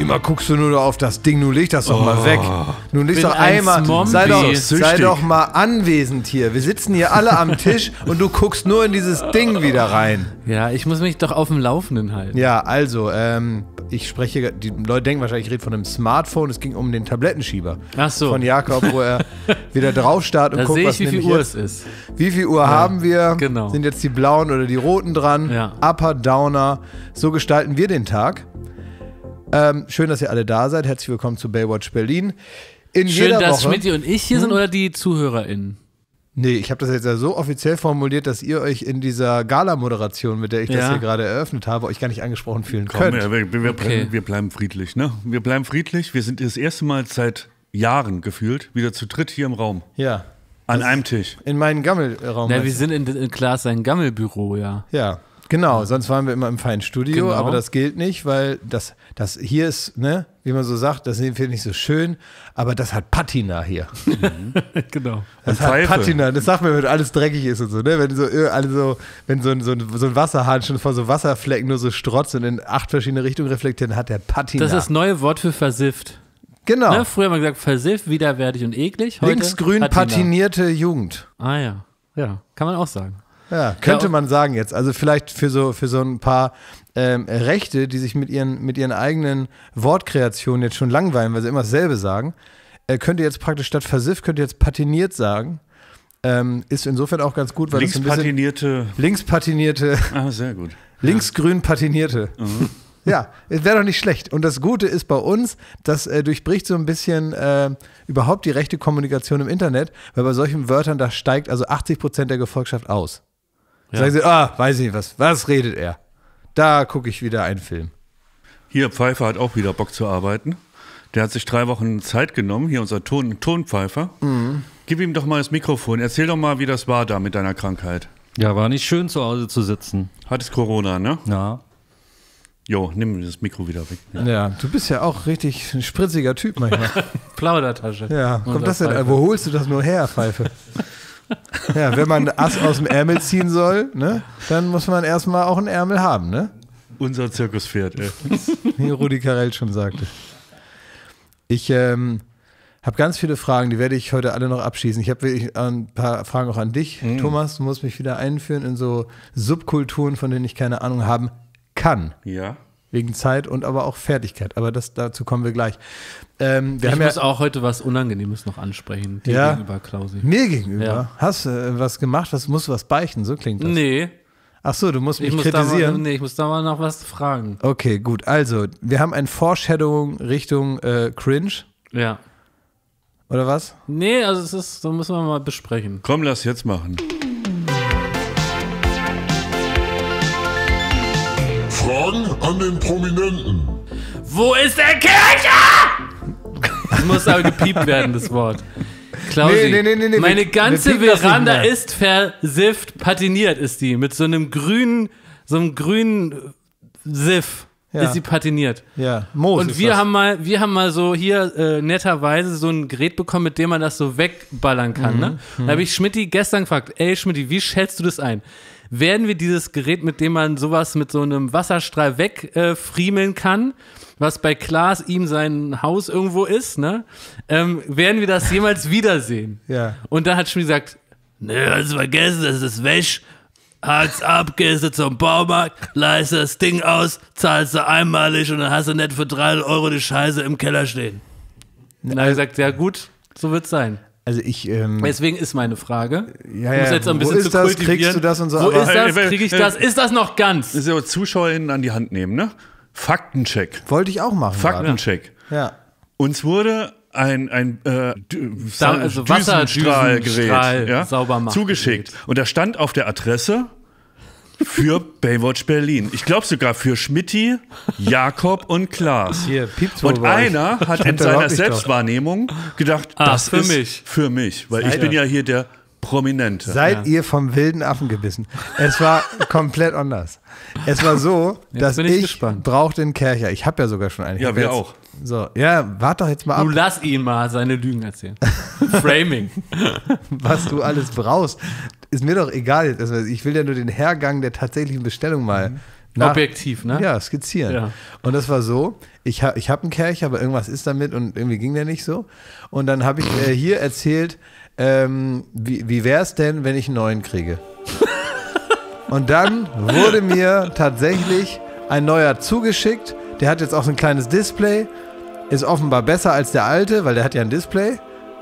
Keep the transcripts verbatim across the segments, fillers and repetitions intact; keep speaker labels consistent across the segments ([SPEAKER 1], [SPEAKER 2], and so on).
[SPEAKER 1] Immer guckst du nur auf das Ding, nun leg das doch
[SPEAKER 2] Oh.
[SPEAKER 1] mal weg. Nun leg
[SPEAKER 3] Bin
[SPEAKER 1] doch
[SPEAKER 3] ein
[SPEAKER 1] einmal,
[SPEAKER 3] Zombie.
[SPEAKER 1] sei doch,
[SPEAKER 2] Süchtig.
[SPEAKER 1] sei doch mal anwesend hier. Wir sitzen hier alle am Tisch und du guckst nur in dieses Ding wieder rein.
[SPEAKER 3] Ja, ich muss mich doch auf dem Laufenden halten.
[SPEAKER 1] Ja, also, ähm, ich spreche, die Leute denken wahrscheinlich, ich rede von einem Smartphone. Es ging um den Tablettenschieber
[SPEAKER 3] Ach so.
[SPEAKER 1] von Jakob, wo er wieder drauf startet und
[SPEAKER 3] Da
[SPEAKER 1] guckt,
[SPEAKER 3] sehe
[SPEAKER 1] was
[SPEAKER 3] ich, wie viel
[SPEAKER 1] nehme ich
[SPEAKER 3] Uhr
[SPEAKER 1] jetzt.
[SPEAKER 3] es ist.
[SPEAKER 1] Wie viel Uhr haben wir?
[SPEAKER 3] genau.
[SPEAKER 1] Sind jetzt die blauen oder die roten dran?
[SPEAKER 3] Ja.
[SPEAKER 1] Upper, Downer. So gestalten wir den Tag. Ähm, schön, dass ihr alle da seid. Herzlich willkommen zu Baywatch Berlin. In
[SPEAKER 3] Schön,
[SPEAKER 1] jeder
[SPEAKER 3] dass
[SPEAKER 1] Woche.
[SPEAKER 3] Schmidti und ich hier sind oder die ZuhörerInnen?
[SPEAKER 1] Nee, ich habe das jetzt ja so offiziell formuliert, dass ihr euch in dieser Gala-Moderation, mit der ich das
[SPEAKER 3] Ja.
[SPEAKER 1] hier gerade eröffnet habe, euch gar nicht angesprochen fühlen
[SPEAKER 2] Komm,
[SPEAKER 1] könnt.
[SPEAKER 2] ja, wir, wir,
[SPEAKER 3] Okay.
[SPEAKER 2] wir bleiben friedlich, ne? Wir bleiben friedlich. Wir sind das erste Mal seit Jahren gefühlt wieder zu dritt hier im Raum.
[SPEAKER 1] Ja.
[SPEAKER 2] An einem Tisch.
[SPEAKER 1] In meinen Gammelraum.
[SPEAKER 3] Na,
[SPEAKER 1] meinst
[SPEAKER 3] wir
[SPEAKER 1] du?
[SPEAKER 3] sind in, in Klaas sein Gammelbüro, ja.
[SPEAKER 1] Ja, genau. Sonst waren wir immer im feinen Studio,
[SPEAKER 3] Genau.
[SPEAKER 1] aber das gilt nicht, weil das, das hier ist, ne, wie man so sagt, das finde ich nicht so schön, aber das hat Patina hier.
[SPEAKER 3] genau.
[SPEAKER 1] Das
[SPEAKER 2] Und
[SPEAKER 1] hat
[SPEAKER 2] Pfeife.
[SPEAKER 1] Patina, das sagt man, wenn alles dreckig ist und so, ne? Wenn so, äh, alle so, wenn so ein, so, ein, so ein Wasserhahn schon vor so Wasserflecken nur so strotzt und in acht verschiedene Richtungen reflektiert, dann hat der Patina.
[SPEAKER 3] Das ist das neue Wort für versifft.
[SPEAKER 1] genau.
[SPEAKER 3] Ne? Früher haben wir gesagt, versifft, widerwärtig und eklig. Heute
[SPEAKER 1] Linksgrün
[SPEAKER 3] Patina.
[SPEAKER 1] patinierte Jugend.
[SPEAKER 3] Ah ja, ja, kann man auch sagen.
[SPEAKER 1] Ja, könnte
[SPEAKER 3] Ja,
[SPEAKER 1] man sagen jetzt. Also vielleicht für so, für so ein paar ähm, Rechte, die sich mit ihren, mit ihren eigenen Wortkreationen jetzt schon langweilen, weil sie immer dasselbe sagen, äh, könnt ihr jetzt praktisch statt versifft, könnt ihr jetzt patiniert sagen. Ähm, ist insofern auch ganz gut, weil das so ein bisschen
[SPEAKER 2] Linkspatinierte.
[SPEAKER 1] linkspatinierte,
[SPEAKER 2] Ah, sehr gut.
[SPEAKER 1] linksgrün patinierte.
[SPEAKER 2] Mhm.
[SPEAKER 1] Ja, es wäre doch nicht schlecht. Und das Gute ist bei uns, das äh, durchbricht so ein bisschen äh, überhaupt die rechte Kommunikation im Internet, weil bei solchen Wörtern, da steigt also achtzig Prozent der Gefolgschaft aus.
[SPEAKER 3] Ja.
[SPEAKER 1] Sagen sie, ah, weiß ich nicht, was, was redet er? Da gucke ich wieder einen Film.
[SPEAKER 2] Hier, Pfeiffer hat auch wieder Bock zu arbeiten. Der hat sich drei Wochen Zeit genommen. Hier unser Ton, Tonpfeifer.
[SPEAKER 1] Mhm.
[SPEAKER 2] Gib ihm doch mal das Mikrofon. Erzähl doch mal, wie das war da mit deiner Krankheit.
[SPEAKER 4] Ja, war nicht schön zu Hause zu sitzen.
[SPEAKER 2] Hattest Corona, ne?
[SPEAKER 4] Ja.
[SPEAKER 2] Jo, nimm das Mikro wieder weg.
[SPEAKER 1] Ja, du bist ja auch richtig ein spritziger Typ manchmal.
[SPEAKER 3] Plaudertasche.
[SPEAKER 1] Ja, kommt
[SPEAKER 3] Unser
[SPEAKER 1] das denn,
[SPEAKER 3] Pfeife.
[SPEAKER 1] wo holst du das nur her, Pfeife? Ja, wenn man einen Ass aus dem Ärmel ziehen soll, ne, dann muss man erstmal auch einen Ärmel haben, ne?
[SPEAKER 2] Unser Zirkuspferd, ey.
[SPEAKER 1] Wie Rudi Carrell schon sagte. Ich ähm, habe ganz viele Fragen, die werde ich heute alle noch abschließen. Ich habe wirklich ein paar Fragen auch an dich,
[SPEAKER 2] Mhm.
[SPEAKER 1] Thomas. Du musst mich wieder einführen in so Subkulturen, von denen ich keine Ahnung haben kann.
[SPEAKER 2] Ja.
[SPEAKER 1] Wegen Zeit und aber auch Fertigkeit. Aber das, dazu kommen wir gleich. Ähm, wir
[SPEAKER 3] Ich
[SPEAKER 1] haben
[SPEAKER 3] muss
[SPEAKER 1] ja
[SPEAKER 3] auch heute was Unangenehmes noch ansprechen, dir
[SPEAKER 1] Ja.
[SPEAKER 3] gegenüber, Klausi.
[SPEAKER 1] mir gegenüber.
[SPEAKER 3] Ja.
[SPEAKER 1] Hast du äh, was gemacht? Was, musst du was beichten? So klingt das.
[SPEAKER 3] Nee,
[SPEAKER 1] Ach so, du musst mich
[SPEAKER 3] ich muss, da mal,
[SPEAKER 1] kritisieren.
[SPEAKER 3] nee, ich muss da mal noch was fragen.
[SPEAKER 1] Okay, gut. Also, wir haben ein Foreshadowing Richtung äh, Cringe,
[SPEAKER 3] Ja.
[SPEAKER 1] oder was?
[SPEAKER 3] Nee, also es ist, so müssen wir mal besprechen.
[SPEAKER 2] Komm, lass jetzt machen.
[SPEAKER 5] Fragen an den Prominenten.
[SPEAKER 3] Wo ist der Kircher? Das muss aber gepiept werden, das Wort. Klausi,
[SPEAKER 1] Nee, nee, nee, nee, nee,
[SPEAKER 3] meine
[SPEAKER 1] wir-
[SPEAKER 3] ganze
[SPEAKER 1] wir piepen das nicht
[SPEAKER 3] Veranda
[SPEAKER 1] mehr.
[SPEAKER 3] ist versifft, patiniert ist die. Mit so einem grünen, so einem grünen Siff
[SPEAKER 1] Ja.
[SPEAKER 3] ist sie patiniert.
[SPEAKER 1] Ja, Moos
[SPEAKER 3] Und
[SPEAKER 1] ist
[SPEAKER 3] wir
[SPEAKER 1] das.
[SPEAKER 3] haben mal, wir haben mal so hier äh, netterweise so ein Gerät bekommen, mit dem man das so wegballern kann. Ne? Da habe ich Schmidti gestern gefragt, ey Schmidti, wie schätzt du das ein? Werden wir dieses Gerät, mit dem man sowas mit so einem Wasserstrahl wegfriemeln äh, kann, was bei Klaas ihm sein Haus irgendwo ist, ne? Ähm, werden wir das jemals wiedersehen?
[SPEAKER 1] Ja.
[SPEAKER 3] Und dann hat Schmidti gesagt, ne, hast du vergessen, das ist wäsch. Hak's ab, gehst du zum Baumarkt, leist das Ding aus, zahlst du einmalig und dann hast du nicht für dreihundert Euro die Scheiße im Keller stehen. Und dann hat er gesagt, ja gut, so wird's sein.
[SPEAKER 1] Also ich, ähm,
[SPEAKER 3] Deswegen ist meine Frage,
[SPEAKER 1] ja,
[SPEAKER 3] ich muss
[SPEAKER 1] ja,
[SPEAKER 3] jetzt ein
[SPEAKER 1] wo
[SPEAKER 3] bisschen
[SPEAKER 1] ist
[SPEAKER 3] zu
[SPEAKER 1] das?
[SPEAKER 3] kultivieren.
[SPEAKER 1] Kriegst du das und so?
[SPEAKER 3] Wo
[SPEAKER 1] aber
[SPEAKER 3] ist das?
[SPEAKER 2] Äh, äh,
[SPEAKER 3] Krieg ich
[SPEAKER 2] äh,
[SPEAKER 3] das? Ist das noch ganz?
[SPEAKER 2] Das ist aber ZuschauerInnen an die Hand nehmen, ne? Faktencheck.
[SPEAKER 1] wollte ich auch machen.
[SPEAKER 2] Faktencheck.
[SPEAKER 1] gerade. Ja.
[SPEAKER 2] Uns wurde ein, ein äh, D-
[SPEAKER 3] Da- also
[SPEAKER 2] Düsenstrahlgerät
[SPEAKER 3] Wasserdüsenstrahl
[SPEAKER 2] ja,
[SPEAKER 3] sauber machen.
[SPEAKER 2] zugeschickt. Und da stand auf der Adresse für Baywatch Berlin. Ich glaube sogar für Schmidti, Jakob und Klaas.
[SPEAKER 1] Hier, piept's wohl
[SPEAKER 2] Und
[SPEAKER 1] bei euch.
[SPEAKER 2] einer hat in
[SPEAKER 1] Stand da
[SPEAKER 2] seiner
[SPEAKER 1] überhaupt nicht drauf.
[SPEAKER 2] Ich-Selbstwahrnehmung gedacht,
[SPEAKER 3] Ah,
[SPEAKER 2] das
[SPEAKER 3] für
[SPEAKER 2] ist
[SPEAKER 3] mich.
[SPEAKER 2] für mich. Weil ich
[SPEAKER 1] Seid
[SPEAKER 2] bin
[SPEAKER 1] ihr.
[SPEAKER 2] ja hier der Prominente.
[SPEAKER 1] Seid ihr vom wilden Affen gebissen? Es war komplett anders. Es war so, dass
[SPEAKER 3] bin ich
[SPEAKER 1] ich,
[SPEAKER 3] gespannt.
[SPEAKER 1] brauchte einen Kercher. Ich habe ja sogar schon einen. Ich
[SPEAKER 2] Ja,
[SPEAKER 1] hab
[SPEAKER 2] wir
[SPEAKER 1] jetzt,
[SPEAKER 2] auch.
[SPEAKER 1] So, ja, warte doch jetzt mal ab,
[SPEAKER 3] Du lass ihn mal seine Lügen erzählen. Framing.
[SPEAKER 1] was du alles brauchst. Ist mir doch egal. jetzt. Also ich will ja nur den Hergang der tatsächlichen Bestellung mal, nach,
[SPEAKER 3] Objektiv, ne?
[SPEAKER 1] Ja, skizzieren.
[SPEAKER 3] Ja.
[SPEAKER 1] Und das war so, ich, ha, ich habe einen Kercher, aber irgendwas ist damit und irgendwie ging der nicht so. Und dann habe ich äh, hier erzählt, ähm, wie, wie wäre es denn, wenn ich einen neuen kriege? Und dann wurde mir tatsächlich ein neuer zugeschickt. Der hat jetzt auch so ein kleines Display. Ist offenbar besser als der alte, weil der hat ja ein Display.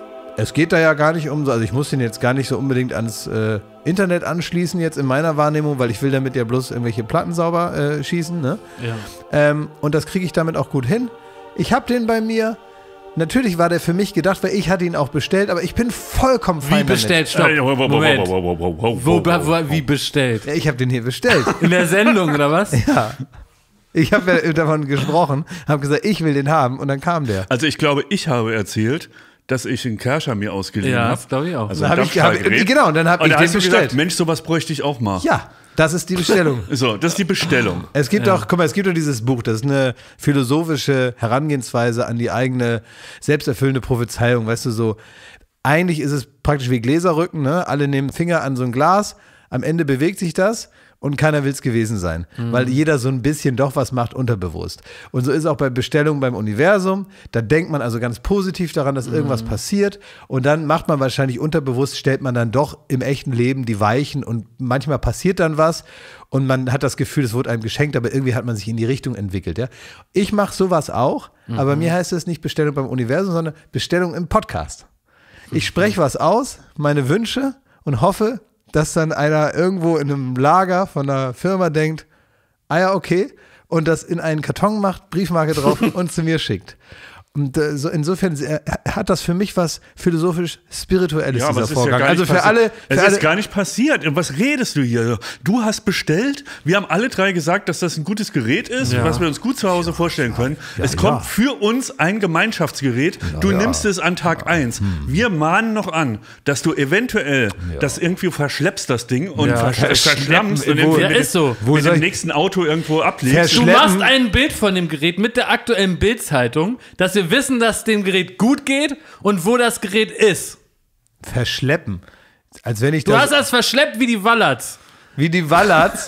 [SPEAKER 1] Es geht da ja gar nicht um so, also ich muss den jetzt gar nicht so unbedingt ans äh, Internet anschließen jetzt in meiner Wahrnehmung, weil ich will damit ja bloß irgendwelche Platten sauber äh, schießen. Ne?
[SPEAKER 3] Ja.
[SPEAKER 1] Ähm, und das kriege ich damit auch gut hin. Ich habe den bei mir. Natürlich war der für mich gedacht, weil ich hatte ihn auch bestellt, aber ich bin vollkommen fein
[SPEAKER 3] Wie bestellt? Stopp.
[SPEAKER 2] Hey, wow, wow, wow,
[SPEAKER 3] Moment.
[SPEAKER 2] wow, wow, wow, wow,
[SPEAKER 3] Wo,
[SPEAKER 2] wow, wow.
[SPEAKER 3] wo, wie bestellt?
[SPEAKER 1] damit. Ja, ich habe den hier bestellt.
[SPEAKER 3] In der Sendung, oder was?
[SPEAKER 1] Ja. Ich habe ja davon gesprochen, habe gesagt, ich will den haben und dann kam der.
[SPEAKER 2] Also ich glaube, ich habe erzählt, dass ich einen Kercher mir ausgeliehen
[SPEAKER 3] Ja,
[SPEAKER 2] habe.
[SPEAKER 3] das glaube ich auch.
[SPEAKER 2] Also
[SPEAKER 1] Dann hab ich, hab,
[SPEAKER 2] Dampfschaltgerät.
[SPEAKER 1] genau, und dann habe
[SPEAKER 2] Und
[SPEAKER 1] ich
[SPEAKER 2] da
[SPEAKER 1] den
[SPEAKER 2] hast du
[SPEAKER 1] bestellt.
[SPEAKER 2] gesagt, Mensch, sowas bräuchte ich auch mal.
[SPEAKER 1] Ja, das ist die Bestellung.
[SPEAKER 2] So, das ist die Bestellung.
[SPEAKER 1] Es gibt auch, guck mal, es gibt doch dieses Buch, das ist eine philosophische Herangehensweise an die eigene selbsterfüllende Prophezeiung, weißt du, so, eigentlich ist es praktisch wie Gläserrücken, ne? Alle nehmen Finger an so ein Glas, am Ende bewegt sich das und keiner will es gewesen sein, mhm. weil jeder so ein bisschen doch was macht unterbewusst. Und so ist es auch bei Bestellungen beim Universum, da denkt man also ganz positiv daran, dass irgendwas mhm. passiert und dann macht man wahrscheinlich unterbewusst, stellt man dann doch im echten Leben die Weichen und manchmal passiert dann was und man hat das Gefühl, es wurde einem geschenkt, aber irgendwie hat man sich in die Richtung entwickelt. Ja? Ich mache sowas auch, mhm. aber mir heißt es nicht Bestellung beim Universum, sondern Bestellung im Podcast. Ich spreche was aus, meine Wünsche und hoffe, dass dann einer irgendwo in einem Lager von einer Firma denkt, ah ja, okay, und das in einen Karton macht, Briefmarke drauf und zu mir schickt. Und äh, so insofern äh, hat das für mich was philosophisch-spirituelles,
[SPEAKER 2] Ja, aber
[SPEAKER 1] dieser
[SPEAKER 2] es ist ja
[SPEAKER 1] Vorgang.
[SPEAKER 2] gar nicht
[SPEAKER 1] Also für
[SPEAKER 2] passi-
[SPEAKER 1] alle, für
[SPEAKER 2] Es
[SPEAKER 1] alle
[SPEAKER 2] ist gar nicht passiert. Und was redest du hier? Du hast bestellt. Wir haben alle drei gesagt, dass das ein gutes Gerät ist,
[SPEAKER 3] Ja.
[SPEAKER 2] was wir uns gut zu Hause vorstellen können. es
[SPEAKER 1] ja.
[SPEAKER 2] kommt für uns ein Gemeinschaftsgerät. du
[SPEAKER 1] ja.
[SPEAKER 2] nimmst es an Tag eins. Wir mahnen noch an, dass du eventuell das irgendwie verschleppst, das Ding, und
[SPEAKER 3] Ja.
[SPEAKER 2] versch verschlammst und
[SPEAKER 1] Wo-
[SPEAKER 2] irgendwie
[SPEAKER 3] Ja,
[SPEAKER 2] mit,
[SPEAKER 3] ist so.
[SPEAKER 1] Wo
[SPEAKER 2] mit
[SPEAKER 1] soll
[SPEAKER 2] dem
[SPEAKER 1] ich-
[SPEAKER 2] nächsten Auto irgendwo ablegst.
[SPEAKER 1] Verschleppen-
[SPEAKER 3] Du machst ein Bild von dem Gerät mit der aktuellen Bild-Zeitung, dass wir wissen, dass dem Gerät gut geht und wo das Gerät ist.
[SPEAKER 1] verschleppen. Als wenn ich
[SPEAKER 3] Du
[SPEAKER 1] das,
[SPEAKER 3] hast das verschleppt wie die Wallerts.
[SPEAKER 1] wie die Wallerts,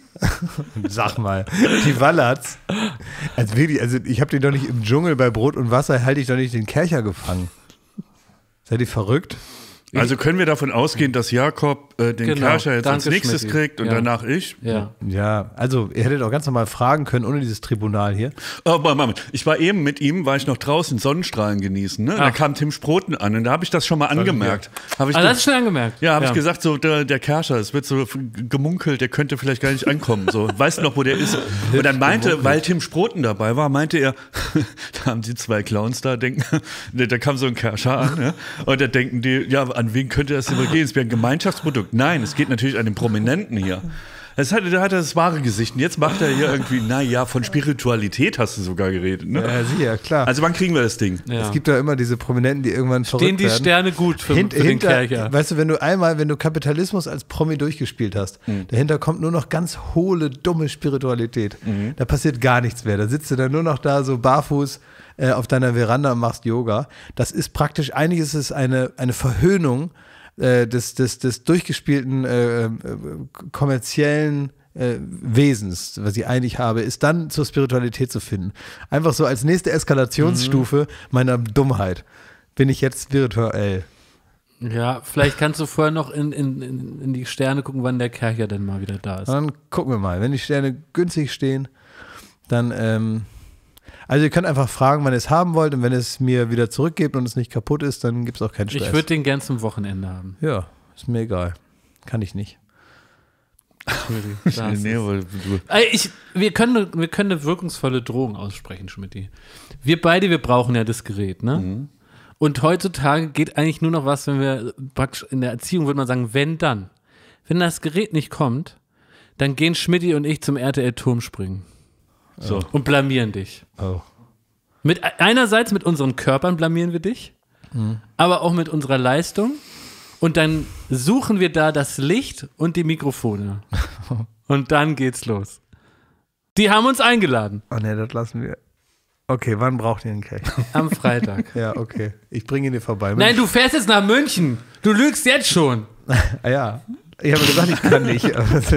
[SPEAKER 1] sag mal, die Wallerts, als wirklich, also ich habe den doch nicht im Dschungel bei Brot und Wasser, halte ich doch nicht den Kercher gefangen. Seid ihr verrückt?
[SPEAKER 2] Also können wir davon ausgehen, dass Jakob äh, den
[SPEAKER 3] Genau.
[SPEAKER 2] Kercher jetzt als
[SPEAKER 3] Danke,
[SPEAKER 2] nächstes
[SPEAKER 3] Schmidti.
[SPEAKER 2] kriegt und
[SPEAKER 3] Ja.
[SPEAKER 2] danach ich?
[SPEAKER 3] Ja.
[SPEAKER 1] Ja, also ihr hättet auch ganz normal fragen können, ohne dieses Tribunal hier.
[SPEAKER 2] Oh, Moment. Ich war eben mit ihm, war ich noch draußen Sonnenstrahlen genießen. Ne? Da
[SPEAKER 3] Ach.
[SPEAKER 2] kam Tim Sproten an und da habe ich das schon mal angemerkt. Hab ich
[SPEAKER 3] Ah,
[SPEAKER 2] ge-
[SPEAKER 3] das ist schnell angemerkt.
[SPEAKER 2] ja, habe ich gesagt, so der, der Kercher, es wird so f- gemunkelt, der könnte vielleicht gar nicht ankommen. So, weißt du noch, wo der ist? Und dann meinte, weil Tim Sproten dabei war, meinte er, da haben die zwei Clowns da, denken, da kam so ein Kercher an, ne? Und da denken die, ja, an wen könnte das übergehen? Es wäre ein Gemeinschaftsprodukt. Nein, es geht natürlich an den Prominenten hier. Das hat, da hat er das wahre Gesicht. Und jetzt macht er hier irgendwie, naja, von Spiritualität hast du sogar geredet. Ne?
[SPEAKER 1] Ja, sicher, klar.
[SPEAKER 2] Also wann kriegen wir das Ding?
[SPEAKER 3] Ja.
[SPEAKER 1] Es gibt ja immer diese Prominenten, die irgendwann verrückt
[SPEAKER 3] Stehen die
[SPEAKER 1] werden.
[SPEAKER 3] Sterne gut für,
[SPEAKER 1] Hint,
[SPEAKER 3] für den
[SPEAKER 1] hinter,
[SPEAKER 3] Kercher.
[SPEAKER 1] Weißt du, wenn du einmal, wenn du Kapitalismus als Promi durchgespielt hast,
[SPEAKER 3] Mhm.
[SPEAKER 1] dahinter kommt nur noch ganz hohle, dumme Spiritualität.
[SPEAKER 3] Mhm.
[SPEAKER 1] Da passiert gar nichts mehr. Da sitzt du dann nur noch da so barfuß äh, auf deiner Veranda und machst Yoga. Das ist praktisch, eigentlich ist es eine, eine Verhöhnung äh, des, des, des durchgespielten äh, äh, kommerziellen äh, Wesens, was ich eigentlich habe, ist dann zur Spiritualität zu finden. Einfach so als nächste Eskalationsstufe
[SPEAKER 3] Mhm.
[SPEAKER 1] meiner Dummheit bin ich jetzt spirituell.
[SPEAKER 3] Ja, vielleicht kannst du vorher noch in, in, in, in die Sterne gucken, wann der Kercher denn mal wieder da ist.
[SPEAKER 1] Dann gucken wir mal. Wenn die Sterne günstig stehen, dann, ähm, also ihr könnt einfach fragen, wann ihr es haben wollt, und wenn es mir wieder zurückgebt und es nicht kaputt ist, dann gibt es auch keinen Stress.
[SPEAKER 3] Ich würde den gern zum Wochenende haben.
[SPEAKER 1] Ja, ist mir egal. Kann ich nicht.
[SPEAKER 3] Da ist
[SPEAKER 2] Nee,
[SPEAKER 3] es.
[SPEAKER 2] weil du-
[SPEAKER 3] Ey, Ich, wir, können, wir können eine wirkungsvolle Drohung aussprechen, Schmidti. Wir beide, wir brauchen ja das Gerät, ne?
[SPEAKER 2] Mhm.
[SPEAKER 3] Und heutzutage geht eigentlich nur noch was, wenn wir praktisch in der Erziehung würde man sagen, wenn dann. Wenn das Gerät nicht kommt, dann gehen Schmidti und ich zum R T L-Turmspringen
[SPEAKER 2] so.
[SPEAKER 3] und blamieren dich.
[SPEAKER 1] Oh.
[SPEAKER 3] Mit, einerseits mit unseren Körpern blamieren wir dich,
[SPEAKER 1] Mhm.
[SPEAKER 3] aber auch mit unserer Leistung. Und dann suchen wir da das Licht und die Mikrofone. Und dann geht's los. Die haben uns eingeladen
[SPEAKER 1] Oh ne, das lassen wir. Okay, wann braucht ihr einen Kelch?
[SPEAKER 3] am Freitag.
[SPEAKER 1] Ja, okay. Ich bringe ihn dir vorbei.
[SPEAKER 3] Nein, du fährst jetzt nach München. Du lügst jetzt schon.
[SPEAKER 1] Ah, ja. Ich habe gesagt, ich kann nicht. Aber ich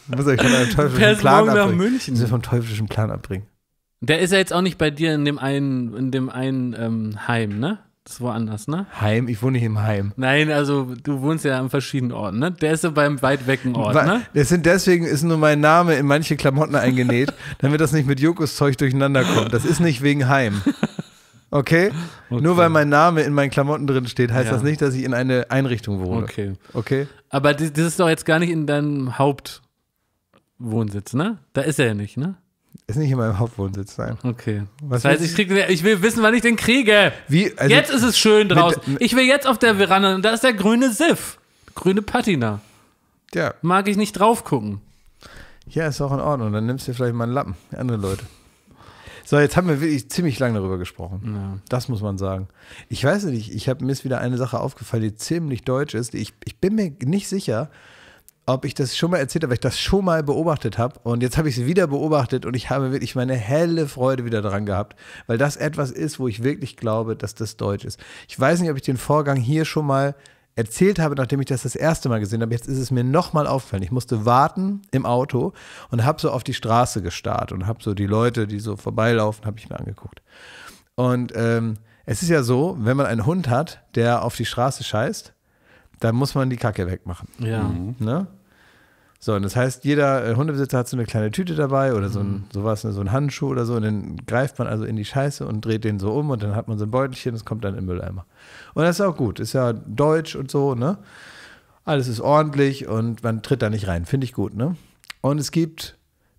[SPEAKER 1] Muss euch von einem teuflischen
[SPEAKER 3] Fährst
[SPEAKER 1] Plan
[SPEAKER 3] morgen nach
[SPEAKER 1] abbringen.
[SPEAKER 3] München.
[SPEAKER 1] Muss euch vom teuflischen Plan abbringen.
[SPEAKER 3] Der ist ja jetzt auch nicht bei dir in dem einen, in dem einen ähm, Heim, ne? Das ist woanders, ne?
[SPEAKER 1] Heim? Ich wohne nicht im Heim.
[SPEAKER 3] Nein, also du wohnst ja an verschiedenen Orten, ne? Der ist so beim weit wecken Ort,
[SPEAKER 1] Weil-
[SPEAKER 3] ne?
[SPEAKER 1] Das sind deswegen ist nur mein Name in manche Klamotten eingenäht, damit das nicht mit Jokos Zeug durcheinander kommt. Das ist nicht wegen Heim. Okay?
[SPEAKER 3] Okay.
[SPEAKER 1] Nur weil mein Name in meinen Klamotten drin steht, heißt
[SPEAKER 3] Ja.
[SPEAKER 1] das nicht, dass ich in eine Einrichtung wohne.
[SPEAKER 3] Okay.
[SPEAKER 1] Okay?
[SPEAKER 3] Aber das, das ist doch jetzt gar nicht in deinem Hauptwohnsitz, ne? Da ist er ja nicht, ne?
[SPEAKER 1] Ist nicht in meinem Hauptwohnsitz sein.
[SPEAKER 3] Okay.
[SPEAKER 1] Was
[SPEAKER 3] das heißt,
[SPEAKER 1] willst
[SPEAKER 3] ich, krieg, ich will wissen, wann ich den kriege.
[SPEAKER 1] Wie? Also,
[SPEAKER 3] Jetzt ist es schön draußen.
[SPEAKER 1] mit-
[SPEAKER 3] Ich will jetzt auf der Veranda und da ist der grüne Siff. Grüne Patina.
[SPEAKER 1] ja.
[SPEAKER 3] Mag ich nicht drauf gucken.
[SPEAKER 1] Ja, ist auch in Ordnung. Dann nimmst du vielleicht mal einen Lappen. Andere Leute. So, jetzt haben wir wirklich ziemlich lange darüber gesprochen.
[SPEAKER 3] Ja.
[SPEAKER 1] Das muss man sagen. Ich weiß nicht, ich habe mir ist wieder eine Sache aufgefallen, die ziemlich deutsch ist. Ich, ich bin mir nicht sicher, ob ich das schon mal erzählt habe, weil ich das schon mal beobachtet habe. Und jetzt habe ich es wieder beobachtet und ich habe wirklich meine helle Freude wieder daran gehabt, weil das etwas ist, wo ich wirklich glaube, dass das deutsch ist. Ich weiß nicht, ob ich den Vorgang hier schon mal erzählt habe, nachdem ich das das erste Mal gesehen habe. Jetzt ist es mir nochmal aufgefallen. Ich musste warten im Auto und habe so auf die Straße gestarrt und habe so die Leute, die so vorbeilaufen, habe ich mir angeguckt. Und ähm, es ist ja so, wenn man einen Hund hat, der auf die Straße scheißt, dann muss man die Kacke wegmachen.
[SPEAKER 3] Ja.
[SPEAKER 1] Ne? So, und das heißt, jeder äh, Hundebesitzer hat so eine kleine Tüte dabei oder so ein, sowas, ne, so ein Handschuh oder so und dann greift man also in die Scheiße und dreht den so um und dann hat man so ein Beutelchen, das kommt dann im Mülleimer. Und das ist auch gut, ist ja deutsch und so, ne? Alles ist ordentlich und man tritt da nicht rein, finde ich gut, ne? Und es gibt,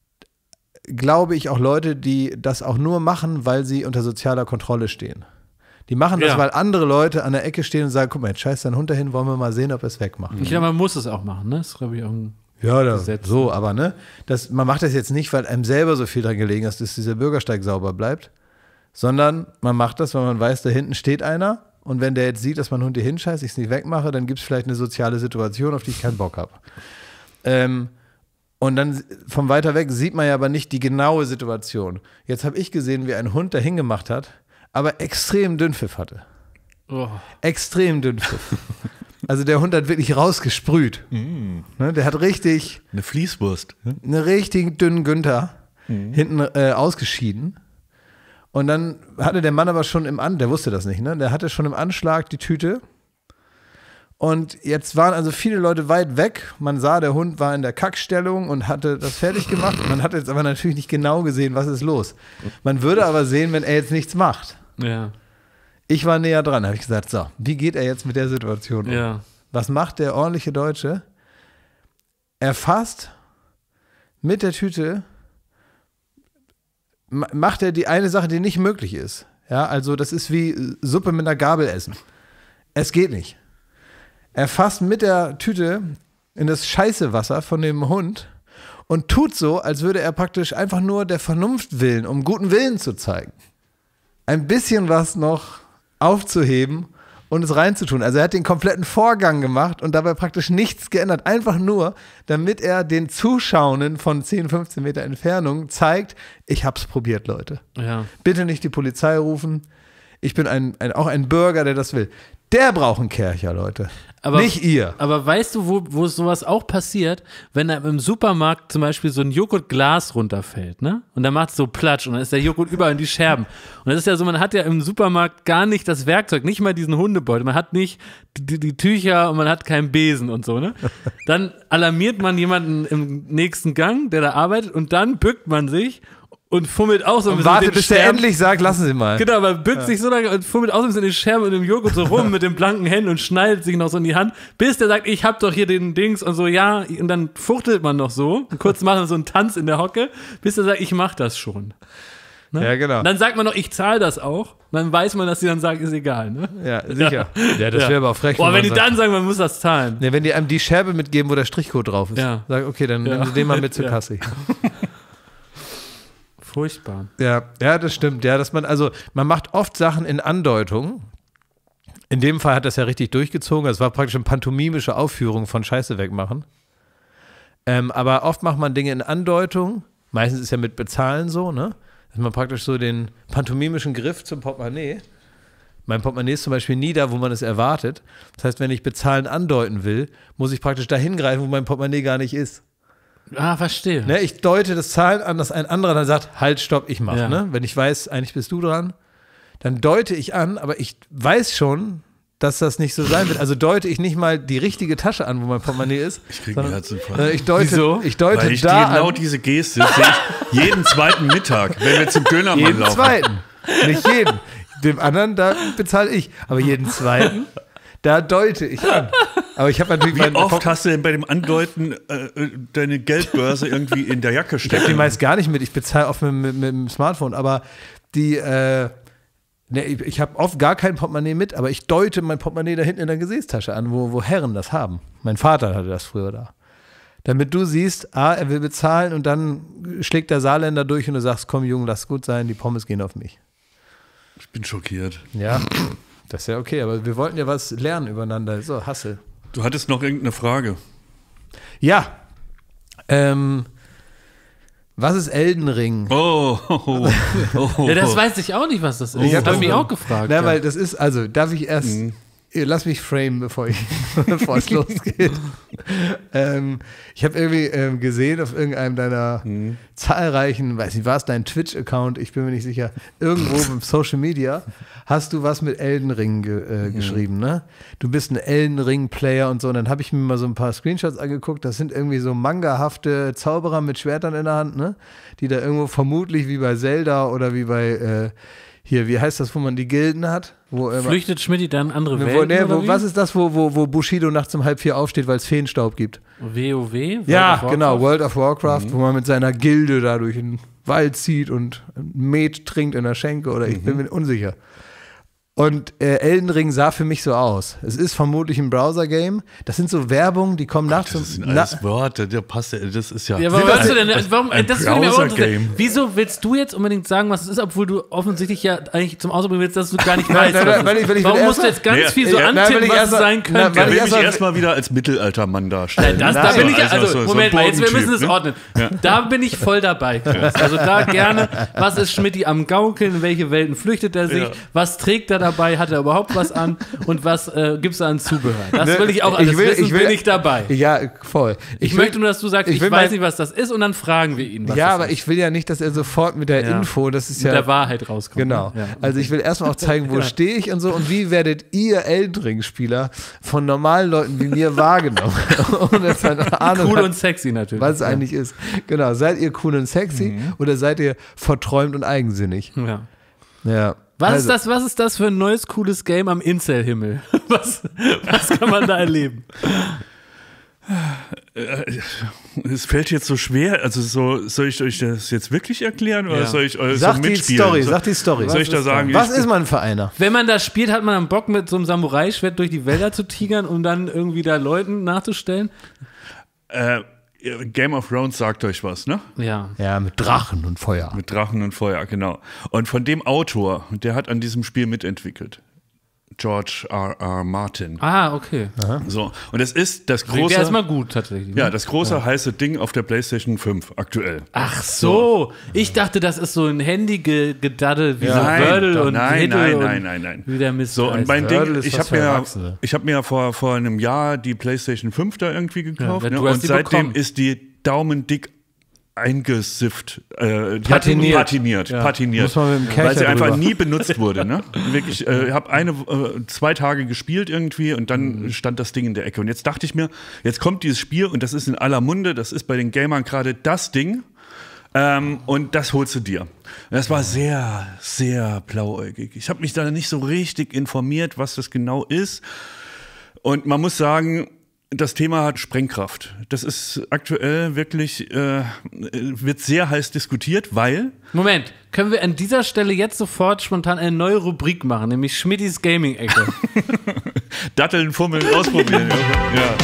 [SPEAKER 1] glaube ich, auch Leute, die das auch nur machen, weil sie unter sozialer Kontrolle stehen. Die machen das,
[SPEAKER 3] Ja.
[SPEAKER 1] weil andere Leute an der Ecke stehen und sagen, guck mal, jetzt scheißt dein Hund dahin, wollen wir mal sehen, ob er es wegmacht.
[SPEAKER 3] Ich glaube, man muss es auch machen, ne? Das ist, glaube ich, auch ein
[SPEAKER 1] Ja, da,
[SPEAKER 3] Gesetz.
[SPEAKER 1] so, aber ne, das, man macht das jetzt nicht, weil einem selber so viel dran gelegen ist, dass dieser Bürgersteig sauber bleibt, sondern man macht das, weil man weiß, da hinten steht einer und wenn der jetzt sieht, dass mein Hund hier hinscheißt, ich es nicht wegmache, dann gibt es vielleicht eine soziale Situation, auf die ich keinen Bock habe. Ähm, und dann von weiter weg sieht man ja aber nicht die genaue Situation. Jetzt habe ich gesehen, wie ein Hund da hingemacht hat, aber extrem Dünnpfiff hatte.
[SPEAKER 3] Oh.
[SPEAKER 1] Extrem Dünnpfiff. Also der Hund hat wirklich rausgesprüht. Ne, der hat richtig
[SPEAKER 2] Eine Fließwurst. Ja?
[SPEAKER 1] einen richtig dünnen Günther hinten äh, ausgeschieden. Und dann hatte der Mann aber schon im An, der wusste das nicht, ne? Der hatte schon im Anschlag die Tüte. Und jetzt waren also viele Leute weit weg. Man sah, der Hund war in der Kackstellung und hatte das fertig gemacht. Man hat jetzt aber natürlich nicht genau gesehen, was ist los. Man würde aber sehen, wenn er jetzt nichts macht.
[SPEAKER 3] Ja.
[SPEAKER 1] Ich war näher dran, habe ich gesagt, so, wie geht er jetzt mit der Situation um?
[SPEAKER 3] Ja.
[SPEAKER 1] Was macht der ordentliche Deutsche? Er fasst mit der Tüte, ma- macht er die eine Sache, die nicht möglich ist. Ja, also das ist wie Suppe mit einer Gabel essen. Es geht nicht. Er fasst mit der Tüte in das Scheißewasser von dem Hund und tut so, als würde er praktisch einfach nur der Vernunft willen, um guten Willen zu zeigen, ein bisschen was noch aufzuheben und es reinzutun. Also er hat den kompletten Vorgang gemacht und dabei praktisch nichts geändert. Einfach nur, damit er den Zuschauenden von zehn, fünfzehn Meter Entfernung zeigt, ich hab's probiert, Leute.
[SPEAKER 3] Ja.
[SPEAKER 1] Bitte nicht die Polizei rufen. Ich bin ein, ein, auch ein Bürger, der das will. Der braucht einen Kercher, Leute.
[SPEAKER 3] Aber,
[SPEAKER 1] nicht ihr.
[SPEAKER 3] Aber weißt du, wo, wo sowas auch passiert, wenn da im Supermarkt zum Beispiel so ein Joghurtglas runterfällt, ne? Und dann macht es so Platsch und dann ist der Joghurt überall in die Scherben. Und das ist ja so, man hat ja im Supermarkt gar nicht das Werkzeug, nicht mal diesen Hundebeutel, man hat nicht die, die Tücher und man hat keinen Besen und so, ne? Dann alarmiert man jemanden im nächsten Gang, der da arbeitet und dann bückt man sich und fummelt auch so ein
[SPEAKER 1] Und
[SPEAKER 3] bisschen
[SPEAKER 1] warte,
[SPEAKER 3] mit den
[SPEAKER 1] bis der
[SPEAKER 3] Scherben.
[SPEAKER 1] endlich sagt, lassen Sie mal.
[SPEAKER 3] Genau, aber bückt sich so lange und fummelt aus ein bisschen in den Scherben und dem Joghurt so rum mit den blanken Händen und schneidet sich noch so in die Hand, bis der sagt, ich hab doch hier den Dings und so, ja, und dann fuchtelt man noch so, und kurz macht man so einen Tanz in der Hocke, bis der sagt, ich mach das schon. Ne?
[SPEAKER 1] Ja, genau.
[SPEAKER 3] Und dann sagt man noch, ich zahle das auch, und dann weiß man, dass die dann sagen, ist egal, ne?
[SPEAKER 1] Ja, sicher. Ja, das
[SPEAKER 3] Ja.
[SPEAKER 1] wäre aber auch frech.
[SPEAKER 3] Boah,
[SPEAKER 1] man
[SPEAKER 3] wenn die
[SPEAKER 1] sagt-
[SPEAKER 3] dann sagen, man muss das zahlen.
[SPEAKER 1] Ja, wenn die einem die Scherbe mitgeben, wo der Strichcode drauf ist.
[SPEAKER 3] Ja.
[SPEAKER 1] Sag, okay, dann
[SPEAKER 3] Ja.
[SPEAKER 1] nehmen Sie den mal mit zur
[SPEAKER 3] Ja.
[SPEAKER 1] Kasse.
[SPEAKER 3] Furchtbar.
[SPEAKER 1] Ja, ja, das stimmt. Ja, dass man, also, man macht oft Sachen in Andeutung. In dem Fall hat das ja richtig durchgezogen. Es war praktisch eine pantomimische Aufführung von Scheiße wegmachen. Ähm, aber oft macht man Dinge in Andeutung. Meistens ist ja mit Bezahlen so, ne? Dass man praktisch so den pantomimischen Griff zum Portemonnaie. Mein Portemonnaie ist zum Beispiel nie da, wo man es erwartet. Das heißt, wenn ich Bezahlen andeuten will, muss ich praktisch dahin greifen, wo mein Portemonnaie gar nicht ist.
[SPEAKER 3] Ah, verstehe.
[SPEAKER 1] Ne, ich deute das Zahlen an, dass ein anderer dann sagt, halt, stopp, ich mach.
[SPEAKER 3] Ja.
[SPEAKER 1] Ne? Wenn ich weiß, eigentlich bist du dran, dann deute ich an, aber ich weiß schon, dass das nicht so sein wird. Also deute ich nicht mal die richtige Tasche an, wo mein Portemonnaie ist.
[SPEAKER 2] Ich kriege einen Herzinfarkt.
[SPEAKER 1] Äh, ich deute,
[SPEAKER 3] Wieso?
[SPEAKER 1] ich deute
[SPEAKER 2] Weil ich
[SPEAKER 1] da
[SPEAKER 2] genau
[SPEAKER 1] an,
[SPEAKER 2] diese Geste sehe ich jeden zweiten Mittag, wenn wir zum Dönermann
[SPEAKER 1] jeden
[SPEAKER 2] laufen.
[SPEAKER 1] zweiten. Nicht jeden. Dem anderen, da bezahle ich. Aber jeden zweiten, da deute ich an. Aber ich habe natürlich
[SPEAKER 2] Wie
[SPEAKER 1] mein
[SPEAKER 2] oft hast du denn bei dem Andeuten äh, deine Geldbörse irgendwie in der Jacke
[SPEAKER 1] Ich habe die
[SPEAKER 2] stecken?
[SPEAKER 1] meist gar nicht mit. Ich bezahle oft mit, mit, mit dem Smartphone. Aber die, äh, ne, ich, ich habe oft gar kein Portemonnaie mit, aber ich deute mein Portemonnaie da hinten in der Gesäßtasche an, wo, wo Herren das haben. Mein Vater hatte das früher da. Damit du siehst, ah, er will bezahlen und dann schlägt der Saarländer durch und du sagst, komm Junge, lass gut sein, die Pommes gehen auf mich.
[SPEAKER 2] Ich bin schockiert.
[SPEAKER 1] Ja, das ist ja okay, aber wir wollten ja was lernen übereinander. So, Hassel.
[SPEAKER 2] Du hattest noch irgendeine Frage.
[SPEAKER 1] Ja, ähm, was ist Elden Ring?
[SPEAKER 2] Oh, oh, oh, oh.
[SPEAKER 3] Ja, das weiß ich auch nicht, was das ist.
[SPEAKER 1] Ich
[SPEAKER 3] Ich
[SPEAKER 1] hab
[SPEAKER 3] habe
[SPEAKER 1] das
[SPEAKER 3] mich
[SPEAKER 1] mal-
[SPEAKER 3] auch gefragt.
[SPEAKER 1] Na,
[SPEAKER 3] ja.
[SPEAKER 1] weil das ist, also darf ich erst,
[SPEAKER 2] Mhm.
[SPEAKER 1] lass mich framen, bevor ich, bevor es losgeht. ähm, ich habe irgendwie ähm, gesehen auf irgendeinem deiner
[SPEAKER 2] Mhm.
[SPEAKER 1] zahlreichen, weiß nicht, war es dein Twitch-Account, ich bin mir nicht sicher, irgendwo im Social Media hast du was mit Elden Ring ge, äh,
[SPEAKER 2] Mhm.
[SPEAKER 1] geschrieben, ne? Du bist ein Elden Ring-Player und so. Und dann habe ich mir mal so ein paar Screenshots angeguckt. Das sind irgendwie so mangahafte Zauberer mit Schwertern in der Hand, ne? Die da irgendwo vermutlich wie bei Zelda oder wie bei äh, hier, wie heißt das, wo man die Gilden hat? Wo, immer,
[SPEAKER 3] Flüchtet Schmidt dann in andere
[SPEAKER 1] wo,
[SPEAKER 3] Welten
[SPEAKER 1] nee,
[SPEAKER 3] oder
[SPEAKER 1] wo,
[SPEAKER 3] wie?
[SPEAKER 1] was ist das, wo, wo, wo Bushido nachts um halb vier aufsteht, weil es Feenstaub gibt?
[SPEAKER 3] WoW? World
[SPEAKER 1] Ja,
[SPEAKER 3] of
[SPEAKER 1] genau,
[SPEAKER 3] Warcraft?
[SPEAKER 1] World of Warcraft, wo man mit seiner Gilde da durch den Wald zieht und Met trinkt in der Schenke oder ich bin mir unsicher. Und äh, Elden Ring sah für mich so aus. Es ist vermutlich ein Browser-Game. Das sind so Werbungen, die kommen nachts
[SPEAKER 2] Das sind
[SPEAKER 1] um... Na,
[SPEAKER 2] alles Worte, der passt, ja- das ist ja.
[SPEAKER 3] Ja, warum
[SPEAKER 1] das
[SPEAKER 3] hast du denn,
[SPEAKER 2] ein-
[SPEAKER 3] warum,
[SPEAKER 2] ein
[SPEAKER 3] das würde mir auch interessieren.
[SPEAKER 2] Browser-Game.
[SPEAKER 3] Wieso willst du jetzt unbedingt sagen, was es ist, obwohl du offensichtlich ja eigentlich zum Ausdruck willst, dass du gar nicht weißt,
[SPEAKER 1] nein,
[SPEAKER 3] was
[SPEAKER 1] nein,
[SPEAKER 3] es
[SPEAKER 1] weil
[SPEAKER 3] ist.
[SPEAKER 1] ich- weil ich will
[SPEAKER 3] Warum
[SPEAKER 1] erst
[SPEAKER 3] musst du
[SPEAKER 1] mal-
[SPEAKER 3] jetzt ganz
[SPEAKER 2] Nee,
[SPEAKER 3] viel so
[SPEAKER 1] ja, nein,
[SPEAKER 3] antippen,
[SPEAKER 1] weil ich
[SPEAKER 3] was
[SPEAKER 1] erst
[SPEAKER 3] es
[SPEAKER 1] mal-
[SPEAKER 3] sein
[SPEAKER 1] nein,
[SPEAKER 3] könnte?
[SPEAKER 1] weil
[SPEAKER 2] Der
[SPEAKER 1] ich
[SPEAKER 2] will
[SPEAKER 1] erst
[SPEAKER 2] mich
[SPEAKER 1] mal-
[SPEAKER 2] erstmal wieder als Mittelaltermann darstellen.
[SPEAKER 3] Das, da
[SPEAKER 1] Nein,
[SPEAKER 3] bin ich,
[SPEAKER 2] also
[SPEAKER 3] also,
[SPEAKER 2] so- so
[SPEAKER 3] Moment mal, jetzt, wir
[SPEAKER 2] Bogentyp,
[SPEAKER 3] müssen es
[SPEAKER 2] ne?
[SPEAKER 3] ordnen. Da bin ich voll dabei, Chris. Also da gerne, was ist Schmidti am Gaukeln, in welche Welten flüchtet er sich,
[SPEAKER 2] Ja.
[SPEAKER 3] was trägt er dabei, hat er überhaupt was an und was äh, gibt es da an Zubehör? Das
[SPEAKER 1] Ne,
[SPEAKER 3] will ich auch
[SPEAKER 1] ich
[SPEAKER 3] alles
[SPEAKER 1] will-
[SPEAKER 3] wissen,
[SPEAKER 1] ich will-
[SPEAKER 3] bin ich dabei.
[SPEAKER 1] Ja, voll.
[SPEAKER 3] Ich,
[SPEAKER 1] will-
[SPEAKER 3] möchte nur, dass du sagst, ich,
[SPEAKER 1] ich will
[SPEAKER 3] weiß
[SPEAKER 1] mein-
[SPEAKER 3] nicht, was das ist und dann fragen wir ihn, was
[SPEAKER 1] Ja,
[SPEAKER 3] das
[SPEAKER 1] aber
[SPEAKER 3] ist.
[SPEAKER 1] ich will ja nicht, dass er sofort mit der
[SPEAKER 3] Ja.
[SPEAKER 1] Info, das ist
[SPEAKER 3] Mit
[SPEAKER 1] ja...
[SPEAKER 3] der Wahrheit rauskommt.
[SPEAKER 1] Genau.
[SPEAKER 3] Ja.
[SPEAKER 1] Also ich will erstmal auch zeigen, wo stehe ich und so und wie werdet ihr Elden Ring-Spieler von normalen Leuten wie mir wahrgenommen? Ohne dass man eine Ahnung
[SPEAKER 3] Cool
[SPEAKER 1] hat,
[SPEAKER 3] und sexy natürlich.
[SPEAKER 1] was es eigentlich ist. Genau. Seid ihr cool und sexy oder seid ihr verträumt und eigensinnig?
[SPEAKER 3] Ja.
[SPEAKER 1] Ja.
[SPEAKER 3] Was,
[SPEAKER 1] also,
[SPEAKER 3] ist das, was ist das für ein neues, cooles Game am Incel-Himmel? Was, was kann man da erleben?
[SPEAKER 2] Es fällt jetzt so schwer. Also so, soll ich euch das jetzt wirklich erklären oder
[SPEAKER 3] Ja.
[SPEAKER 2] soll ich euch
[SPEAKER 1] Sag
[SPEAKER 2] so
[SPEAKER 1] die
[SPEAKER 2] mitspielen?
[SPEAKER 1] Story,
[SPEAKER 2] So-
[SPEAKER 1] sag die Story.
[SPEAKER 2] Soll ich da sagen?
[SPEAKER 1] Was
[SPEAKER 2] ich,
[SPEAKER 1] ist man für einer?
[SPEAKER 3] Wenn man das spielt, hat man dann Bock, mit so einem Samurai-Schwert durch die Wälder zu tigern, um dann irgendwie da Leuten nachzustellen?
[SPEAKER 2] Äh, Game of Thrones sagt euch was, ne?
[SPEAKER 3] Ja.
[SPEAKER 1] Ja, mit Drachen und Feuer.
[SPEAKER 2] Mit Drachen und Feuer, genau. Und von dem Autor, der hat an diesem Spiel mitentwickelt. George R. R. Martin.
[SPEAKER 3] Ah, okay.
[SPEAKER 2] So. Und es ist das
[SPEAKER 3] Klingt
[SPEAKER 2] große.
[SPEAKER 3] ja erstmal gut, tatsächlich.
[SPEAKER 2] Ja, das große heiße Ding auf der PlayStation fünf aktuell.
[SPEAKER 3] Ach so. Ich dachte, das ist so ein Handy-Gedaddel wie so
[SPEAKER 2] Nein,
[SPEAKER 3] Wordle
[SPEAKER 2] doch,
[SPEAKER 3] und
[SPEAKER 2] nein,
[SPEAKER 3] Hiddle
[SPEAKER 2] nein,
[SPEAKER 3] und
[SPEAKER 2] nein, nein, nein.
[SPEAKER 3] wie der Mist
[SPEAKER 2] So, und
[SPEAKER 3] heißt.
[SPEAKER 2] mein
[SPEAKER 1] Wordle
[SPEAKER 2] Ding,
[SPEAKER 1] ist
[SPEAKER 2] ich
[SPEAKER 1] was
[SPEAKER 2] habe
[SPEAKER 1] für
[SPEAKER 2] mir,
[SPEAKER 1] Erwachsene.
[SPEAKER 2] ich hab mir vor, vor einem Jahr die PlayStation fünf da irgendwie gekauft.
[SPEAKER 3] Ja,
[SPEAKER 2] ne?
[SPEAKER 3] du hast
[SPEAKER 2] Und
[SPEAKER 3] die
[SPEAKER 2] seitdem
[SPEAKER 3] bekommen.
[SPEAKER 2] ist die daumendick eingesifft. Äh, die
[SPEAKER 1] Patiniert.
[SPEAKER 2] Hat, patiniert,
[SPEAKER 3] Ja.
[SPEAKER 2] patiniert.
[SPEAKER 1] Muss man mit dem Kercher
[SPEAKER 2] Weil sie einfach
[SPEAKER 1] drüber.
[SPEAKER 2] nie benutzt wurde. Ne? Wirklich, ich äh, habe eine, äh, zwei Tage gespielt irgendwie und dann stand das Ding in der Ecke. Und jetzt dachte ich mir, jetzt kommt dieses Spiel und das ist in aller Munde, das ist bei den Gamern gerade das Ding. Ähm, und das holst du dir. Das war sehr, sehr blauäugig. Ich habe mich da nicht so richtig informiert, was das genau ist. Und man muss sagen, das Thema hat Sprengkraft. Das ist aktuell wirklich, äh, wird sehr heiß diskutiert, weil
[SPEAKER 3] Moment, können wir an dieser Stelle jetzt sofort spontan eine neue Rubrik machen, nämlich Schmittis Gaming-Ecke.
[SPEAKER 2] Datteln, Fummeln, ausprobieren. ja.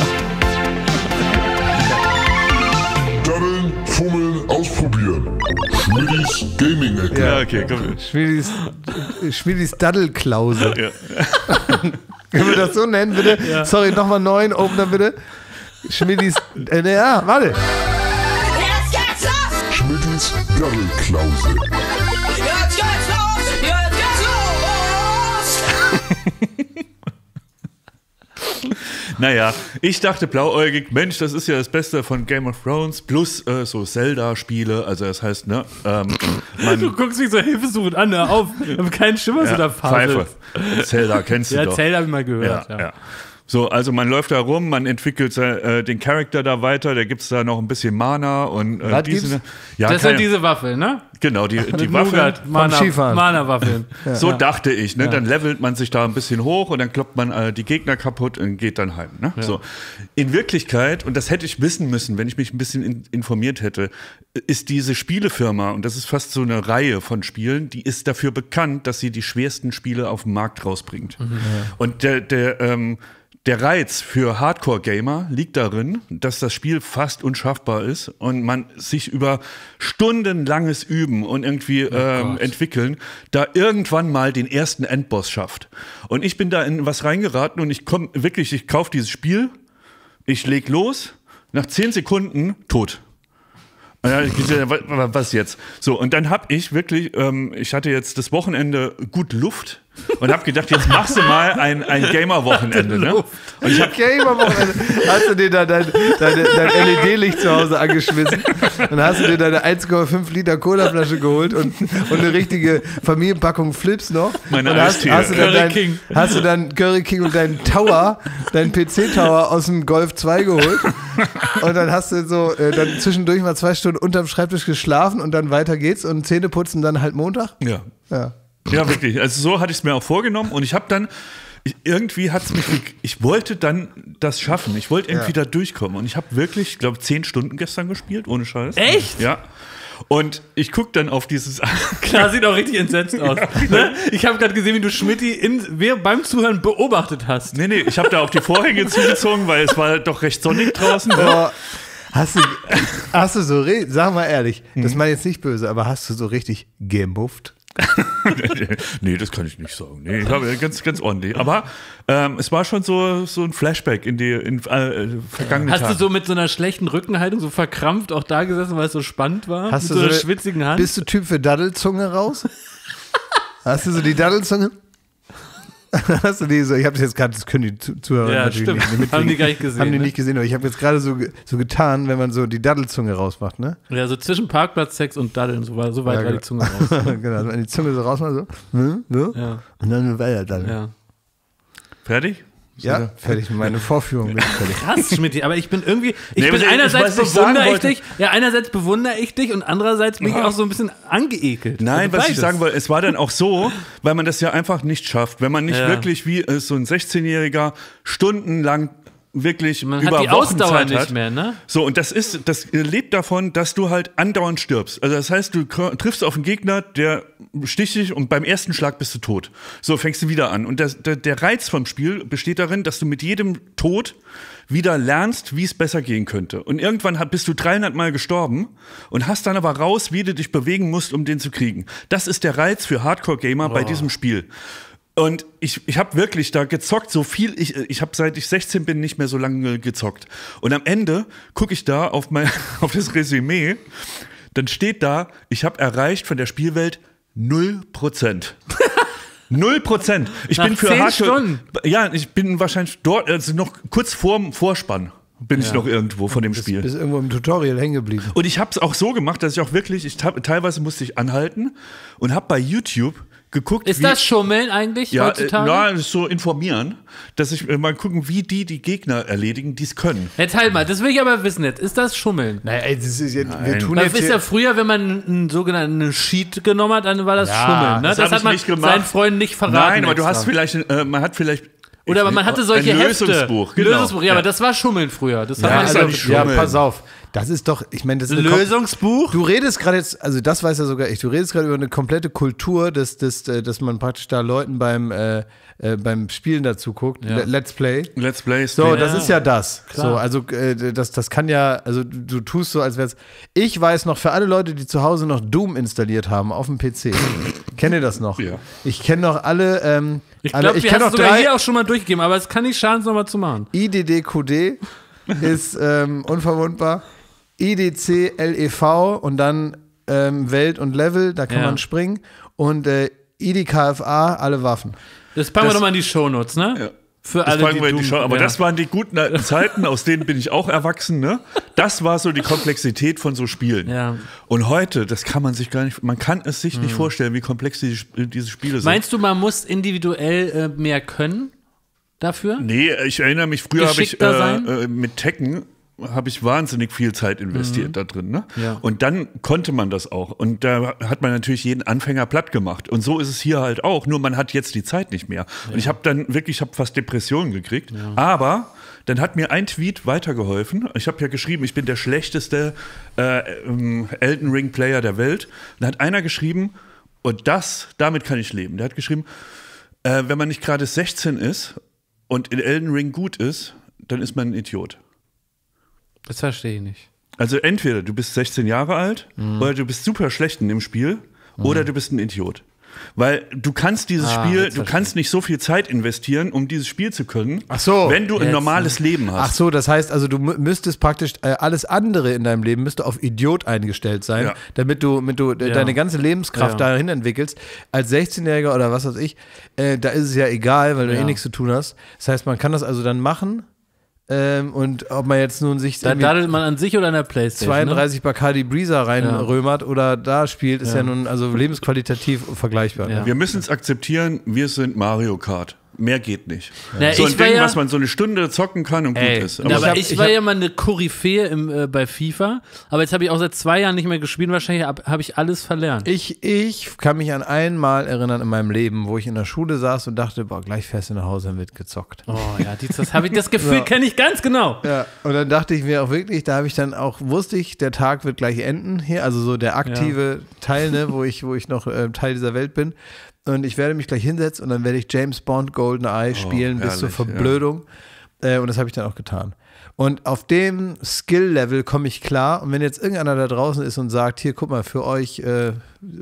[SPEAKER 5] Daddeln, fummeln, ausprobieren. Schmidis Gaming-Ecke.
[SPEAKER 2] Ja, okay, komm.
[SPEAKER 1] Schmidis, Schmidis Daddelklause.
[SPEAKER 2] Ja.
[SPEAKER 1] Können wir das so nennen, bitte? Sorry, nochmal neuen Opener, bitte. Schmidis, äh, ne, ja, warte.
[SPEAKER 6] Jetzt geht's los!
[SPEAKER 5] Schmidis Daddelklause.
[SPEAKER 6] Jetzt geht's los! Jetzt geht's los!
[SPEAKER 2] Naja, ich dachte blauäugig, Mensch, das ist ja das Beste von Game of Thrones plus äh, so Zelda-Spiele. Also das heißt, ne, ähm, man,
[SPEAKER 3] Du guckst mich so hilfesuchend an, hör auf. Ich habe keinen Schimmer, so da
[SPEAKER 2] Pfeife. Zelda kennst du
[SPEAKER 3] Ja,
[SPEAKER 2] doch.
[SPEAKER 3] Zelda habe ich mal gehört.
[SPEAKER 2] Ja,
[SPEAKER 3] Ja,
[SPEAKER 2] ja. So, also man läuft da rum, man entwickelt äh, den Charakter da weiter, da gibt es da noch ein bisschen Mana und äh,
[SPEAKER 1] Was
[SPEAKER 2] diese,
[SPEAKER 1] gibt's?
[SPEAKER 2] ja,
[SPEAKER 3] Das
[SPEAKER 2] keine-
[SPEAKER 3] sind diese Waffeln, ne?
[SPEAKER 2] genau, die, die
[SPEAKER 3] Mit
[SPEAKER 2] Waffe.
[SPEAKER 3] Nougat, Mana,
[SPEAKER 1] Skifahren.
[SPEAKER 3] Mana-Waffeln.
[SPEAKER 2] So dachte ich, ne? Dann levelt man sich da ein bisschen hoch und dann kloppt man äh, die Gegner kaputt und geht dann heim. Ne? So. In Wirklichkeit, und das hätte ich wissen müssen, wenn ich mich ein bisschen in, informiert hätte, ist diese Spielefirma, und das ist fast so eine Reihe von Spielen, die ist dafür bekannt, dass sie die schwersten Spiele auf den Markt rausbringt. Mhm. Und der, der ähm, Der Reiz für Hardcore-Gamer liegt darin, dass das Spiel fast unschaffbar ist und man sich über stundenlanges Üben und irgendwie ähm, entwickeln, da irgendwann mal den ersten Endboss schafft. Und ich bin da in was reingeraten und ich komme wirklich, ich kaufe dieses Spiel, ich leg los, nach zehn Sekunden tot. Ja, ich gesagt, was was jetzt? So, und dann habe ich wirklich, ähm, ich hatte jetzt das Wochenende gut Luft und habe gedacht, jetzt machst du mal ein, ein Gamer-Wochenende. Ne? Und ich habe
[SPEAKER 1] Gamer-Wochenende. Hast du dir da dein, dein, dein L E D-Licht zu Hause angeschmissen? Dann hast du dir deine eins Komma fünf Liter Colaflasche geholt und, und eine richtige Familienpackung Flips noch.
[SPEAKER 2] Meine
[SPEAKER 1] und hast,
[SPEAKER 2] Eistee.
[SPEAKER 1] hast, du dann
[SPEAKER 3] Curry
[SPEAKER 1] dein,
[SPEAKER 3] King.
[SPEAKER 1] hast du dann Curry King und deinen Tower, deinen P C-Tower aus dem Golf zwei geholt. Und dann hast du so äh, dann zwischendurch mal zwei Stunden unterm Schreibtisch geschlafen und dann weiter geht's und Zähne putzen dann halt Montag.
[SPEAKER 2] ja.
[SPEAKER 1] Ja.
[SPEAKER 2] Ja, wirklich. Also so hatte ich es mir auch vorgenommen und ich habe dann, ich, irgendwie hat es mich, ich wollte dann das schaffen. Ich wollte irgendwie
[SPEAKER 1] Ja.
[SPEAKER 2] da durchkommen und ich habe wirklich, ich glaube, zehn Stunden gestern gespielt, ohne Scheiß.
[SPEAKER 3] Echt?
[SPEAKER 2] Ja. Und ich gucke dann auf dieses,
[SPEAKER 3] Klar, sieht auch richtig entsetzt aus. Ne? Ich habe gerade gesehen, wie du Schmidti in, wer beim Zuhören beobachtet hast.
[SPEAKER 2] nee, nee, ich habe da auch die Vorhänge zugezogen, weil es war doch recht sonnig draußen. Ne?
[SPEAKER 1] Aber hast du, hast du so, re- sag mal ehrlich, das meine ich jetzt nicht böse, aber hast du so richtig gemufft?
[SPEAKER 2] Nee, das kann ich nicht sagen. Nee, ich habe ganz, ganz ordentlich. Aber ähm, es war schon so, so ein Flashback in die in, äh, vergangene
[SPEAKER 3] Hast
[SPEAKER 2] Tage.
[SPEAKER 3] du so mit so einer schlechten Rückenhaltung so verkrampft auch da gesessen, weil es so spannend war?
[SPEAKER 1] Hast
[SPEAKER 3] mit
[SPEAKER 1] du
[SPEAKER 3] so einer
[SPEAKER 1] eine-
[SPEAKER 3] schwitzigen Hand?
[SPEAKER 1] Bist du Typ für Daddelzunge raus? Hast du so die Daddelzunge? Hast du die so, ich habe das jetzt gerade, das können die Zu- Zuhörer
[SPEAKER 3] Ja,
[SPEAKER 1] natürlich
[SPEAKER 3] stimmt.
[SPEAKER 1] nicht mitkriegen.
[SPEAKER 3] Haben die gar nicht gesehen,
[SPEAKER 1] Haben die
[SPEAKER 3] ne?
[SPEAKER 1] nicht gesehen, aber ich habe jetzt gerade so, ge- so getan, wenn man so die Daddelzunge rausmacht, ne?
[SPEAKER 3] Ja, so zwischen Parkplatzsex und Daddeln, so, war, so weit
[SPEAKER 1] Ja,
[SPEAKER 3] war die
[SPEAKER 1] genau.
[SPEAKER 3] Zunge raus.
[SPEAKER 1] genau, also wenn die Zunge so rausmacht, so, hm, so
[SPEAKER 3] Ja,
[SPEAKER 1] und dann weiter dann. Ja,
[SPEAKER 3] ja.
[SPEAKER 2] Fertig?
[SPEAKER 1] ja fertig, meine Vorführung bin ich fertig.
[SPEAKER 3] Krass, Schmidti, aber ich bin irgendwie, ich
[SPEAKER 2] Nee,
[SPEAKER 3] bin
[SPEAKER 2] aber ich-
[SPEAKER 3] einerseits
[SPEAKER 2] was ich sagen
[SPEAKER 3] bewundere ich
[SPEAKER 2] wollte-
[SPEAKER 3] dich, ja, einerseits bewundere ich dich und andererseits bin ich auch so ein bisschen angeekelt.
[SPEAKER 2] Nein,
[SPEAKER 3] Also
[SPEAKER 2] was ich
[SPEAKER 3] beides.
[SPEAKER 2] sagen wollte, es war dann auch so, weil man das ja einfach nicht schafft, wenn man nicht
[SPEAKER 3] Ja.
[SPEAKER 2] wirklich wie äh, so ein sechzehnjähriger stundenlang wirklich
[SPEAKER 3] Man
[SPEAKER 2] über
[SPEAKER 3] hat die
[SPEAKER 2] Wochen
[SPEAKER 3] Ausdauer
[SPEAKER 2] Zeit
[SPEAKER 3] nicht
[SPEAKER 2] hat.
[SPEAKER 3] mehr, ne?
[SPEAKER 2] So, und das ist, das lebt davon, dass du halt andauernd stirbst. Also das heißt, du k- triffst auf einen Gegner, der sticht dich und beim ersten Schlag bist du tot. So, fängst du wieder an. Und das, der, der Reiz vom Spiel besteht darin, dass du mit jedem Tod wieder lernst, wie es besser gehen könnte. Und irgendwann hat- bist du dreihundert Mal gestorben und hast dann aber raus, wie du dich bewegen musst, um den zu kriegen. Das ist der Reiz für Hardcore-Gamer bei diesem Spiel. Und ich, ich habe wirklich da gezockt, so viel, ich, ich habe seit ich sechzehn bin nicht mehr so lange gezockt. Und am Ende gucke ich da auf, mein, auf das Resümee, dann steht da, ich habe erreicht von der Spielwelt null Prozent. Null Prozent. Ich
[SPEAKER 3] Nach
[SPEAKER 2] bin für
[SPEAKER 3] zehn
[SPEAKER 2] Hardcore.
[SPEAKER 3] Stunden?
[SPEAKER 2] Ja, ich bin wahrscheinlich dort, also noch kurz vorm Vorspann bin ich noch irgendwo von dem Spiel.
[SPEAKER 1] Bist irgendwo im Tutorial hängen geblieben.
[SPEAKER 2] Und ich habe es auch so gemacht, dass ich auch wirklich, ich tab, teilweise musste ich anhalten und habe bei YouTube geguckt,
[SPEAKER 3] Ist
[SPEAKER 2] wie,
[SPEAKER 3] das Schummeln eigentlich
[SPEAKER 2] ja, äh,
[SPEAKER 3] heutzutage?
[SPEAKER 2] na, das ist so informieren, dass ich äh, mal gucken, wie die die Gegner erledigen, die es können.
[SPEAKER 3] Jetzt halt mal, das will ich aber wissen jetzt. Ist das Schummeln?
[SPEAKER 1] Naja, ey, das ist jetzt, wir tun
[SPEAKER 3] Das
[SPEAKER 1] jetzt
[SPEAKER 3] ist
[SPEAKER 1] hier,
[SPEAKER 3] ja früher, wenn man einen sogenannten Sheet genommen hat, dann war das
[SPEAKER 1] Ja,
[SPEAKER 3] Schummeln. Ne?
[SPEAKER 2] das
[SPEAKER 3] Das,
[SPEAKER 2] hab
[SPEAKER 3] hat
[SPEAKER 2] ich
[SPEAKER 3] man
[SPEAKER 2] nicht gemacht.
[SPEAKER 3] seinen Freunden nicht verraten.
[SPEAKER 2] Nein, aber du
[SPEAKER 3] extra.
[SPEAKER 2] hast vielleicht, äh, man hat vielleicht
[SPEAKER 3] Oder aber man hatte solche
[SPEAKER 2] ein
[SPEAKER 3] Hefte.
[SPEAKER 2] Lösungsbuch,
[SPEAKER 3] Ein
[SPEAKER 2] genau.
[SPEAKER 3] Lösungsbuch, ja, aber das war Schummeln früher. Das hat
[SPEAKER 1] ja,
[SPEAKER 3] man
[SPEAKER 2] ist
[SPEAKER 1] also,
[SPEAKER 2] doch nicht
[SPEAKER 1] ja,
[SPEAKER 2] Schummeln.
[SPEAKER 1] pass auf. Das ist doch, ich meine, das ist eine Kom-
[SPEAKER 3] Lösungsbuch?
[SPEAKER 1] Du redest gerade jetzt, also das weiß ja sogar ich, du redest gerade über eine komplette Kultur, dass, dass, äh, dass man praktisch da Leuten beim, äh, äh, beim Spielen dazu guckt,
[SPEAKER 3] Ja.
[SPEAKER 1] Le- Let's Play.
[SPEAKER 2] Let's Play
[SPEAKER 1] So,
[SPEAKER 2] Stream.
[SPEAKER 1] das
[SPEAKER 3] Ja,
[SPEAKER 1] ist ja das.
[SPEAKER 3] klar.
[SPEAKER 1] So, also äh, das, das kann ja, also du, du tust so, als wär's. Ich weiß noch, für alle Leute, die zu Hause noch Doom installiert haben auf dem P C, kennt ihr das noch?
[SPEAKER 2] Ja.
[SPEAKER 1] Ich kenne noch alle, ähm,
[SPEAKER 3] Ich
[SPEAKER 1] alle,
[SPEAKER 3] glaube,
[SPEAKER 1] ich
[SPEAKER 3] wir
[SPEAKER 1] kenne
[SPEAKER 3] haben
[SPEAKER 1] noch
[SPEAKER 3] sogar
[SPEAKER 1] drei.
[SPEAKER 3] hier auch schon mal durchgegeben, aber es kann nicht schaden, es nochmal zu machen.
[SPEAKER 1] I D D Q D ist ähm, unverwundbar. I D C L E V und dann ähm, Welt und Level, da kann
[SPEAKER 3] Ja.
[SPEAKER 1] man springen. Und äh, I D K F A, alle Waffen.
[SPEAKER 3] Das packen
[SPEAKER 2] Das-
[SPEAKER 3] wir doch mal in die Shownotes, ne?
[SPEAKER 2] Ja.
[SPEAKER 3] Für
[SPEAKER 2] Das
[SPEAKER 3] alle,
[SPEAKER 2] fragen wir
[SPEAKER 3] die
[SPEAKER 2] die
[SPEAKER 3] du-
[SPEAKER 2] Show. Aber
[SPEAKER 3] ja.
[SPEAKER 2] das waren die guten alten Zeiten, aus denen bin ich auch erwachsen. Ne? Das war so die Komplexität von so Spielen.
[SPEAKER 3] Ja.
[SPEAKER 2] Und heute, das kann man sich gar nicht, man kann es sich nicht vorstellen, wie komplex diese, diese Spiele sind.
[SPEAKER 3] Meinst du, man muss individuell äh, mehr können dafür?
[SPEAKER 2] Nee, ich erinnere mich, früher habe ich
[SPEAKER 3] Geschickter sein?
[SPEAKER 2] äh, äh, mit Tekken habe ich wahnsinnig viel Zeit investiert da drin. Ne?
[SPEAKER 3] Ja.
[SPEAKER 2] Und dann konnte man das auch. Und da hat man natürlich jeden Anfänger platt gemacht. Und so ist es hier halt auch. Nur man hat jetzt die Zeit nicht mehr. Und ich habe dann wirklich, ich habe fast Depressionen gekriegt. Aber dann hat mir ein Tweet weitergeholfen. Ich habe ja geschrieben, ich bin der schlechteste äh, ähm, Elden Ring Player der Welt. Und da hat einer geschrieben, und das, damit kann ich leben. Der hat geschrieben, äh, wenn man nicht gerade sechzehn ist und in Elden Ring gut ist, dann ist man ein Idiot.
[SPEAKER 3] Das verstehe ich nicht.
[SPEAKER 2] Also entweder du bist sechzehn Jahre alt
[SPEAKER 3] Mhm.
[SPEAKER 2] oder du bist super schlecht in dem Spiel oder du bist ein Idiot. Weil du kannst dieses
[SPEAKER 3] Ah,
[SPEAKER 2] Spiel,
[SPEAKER 3] jetzt
[SPEAKER 2] du
[SPEAKER 3] verstehe
[SPEAKER 2] kannst nicht so viel Zeit investieren, um dieses Spiel zu können,
[SPEAKER 1] Ach so,
[SPEAKER 2] wenn du ein
[SPEAKER 3] jetzt,
[SPEAKER 2] normales Leben hast.
[SPEAKER 1] Ach so, das heißt also, du mü- müsstest praktisch äh, alles andere in deinem Leben müsste auf Idiot eingestellt sein,
[SPEAKER 2] Ja.
[SPEAKER 1] damit du, damit du äh,
[SPEAKER 3] Ja.
[SPEAKER 1] deine ganze Lebenskraft
[SPEAKER 3] Ja.
[SPEAKER 1] dahin entwickelst. Als sechzehnjähriger oder was weiß ich, äh, da ist es ja egal, weil du
[SPEAKER 3] Ja.
[SPEAKER 1] eh nichts zu tun hast. Das heißt, man kann das also dann machen ähm, und ob man jetzt nun sich
[SPEAKER 3] Da
[SPEAKER 1] irgendwie
[SPEAKER 3] daddelt man an sich oder an der Playstation.
[SPEAKER 1] zweiunddreißig Bacardi Breezer reinrömert oder da spielt, ist ja,
[SPEAKER 3] Ja.
[SPEAKER 1] nun also lebensqualitativ vergleichbar.
[SPEAKER 3] Ja.
[SPEAKER 2] Wir müssen es akzeptieren, wir sind Mario Kart. Mehr geht nicht.
[SPEAKER 3] Na,
[SPEAKER 2] so ein
[SPEAKER 3] ich war
[SPEAKER 2] Ding,
[SPEAKER 3] ja-
[SPEAKER 2] was man so eine Stunde zocken kann und
[SPEAKER 1] Ey,
[SPEAKER 2] gut ist.
[SPEAKER 3] Ja, aber
[SPEAKER 1] hab-
[SPEAKER 3] ich,
[SPEAKER 1] ich
[SPEAKER 3] war
[SPEAKER 1] hab-
[SPEAKER 3] ja mal eine Koryphäe im, äh, bei FIFA, aber jetzt habe ich auch seit zwei Jahren nicht mehr gespielt. Wahrscheinlich habe hab ich alles verlernt.
[SPEAKER 1] Ich, ich kann mich an einmal erinnern in meinem Leben, wo ich in der Schule saß und dachte, boah, gleich fährst du nach Hause und wird gezockt.
[SPEAKER 3] Oh ja, dies, das habe ich das Gefühl,
[SPEAKER 1] Ja.
[SPEAKER 3] kenne ich ganz genau.
[SPEAKER 1] Ja, und dann dachte ich mir auch wirklich, da habe ich dann auch, wusste ich, der Tag wird gleich enden hier, also so der aktive Teil, ne, wo ich, wo ich noch äh, Teil dieser Welt bin. Und ich werde mich gleich hinsetzen und dann werde ich James Bond GoldenEye spielen bis zur
[SPEAKER 2] herrlich,
[SPEAKER 1] Verblödung. Äh, und das habe ich dann auch getan. Und auf dem Skill-Level komme ich klar. Und wenn jetzt irgendeiner da draußen ist und sagt, hier, guck mal, für euch äh,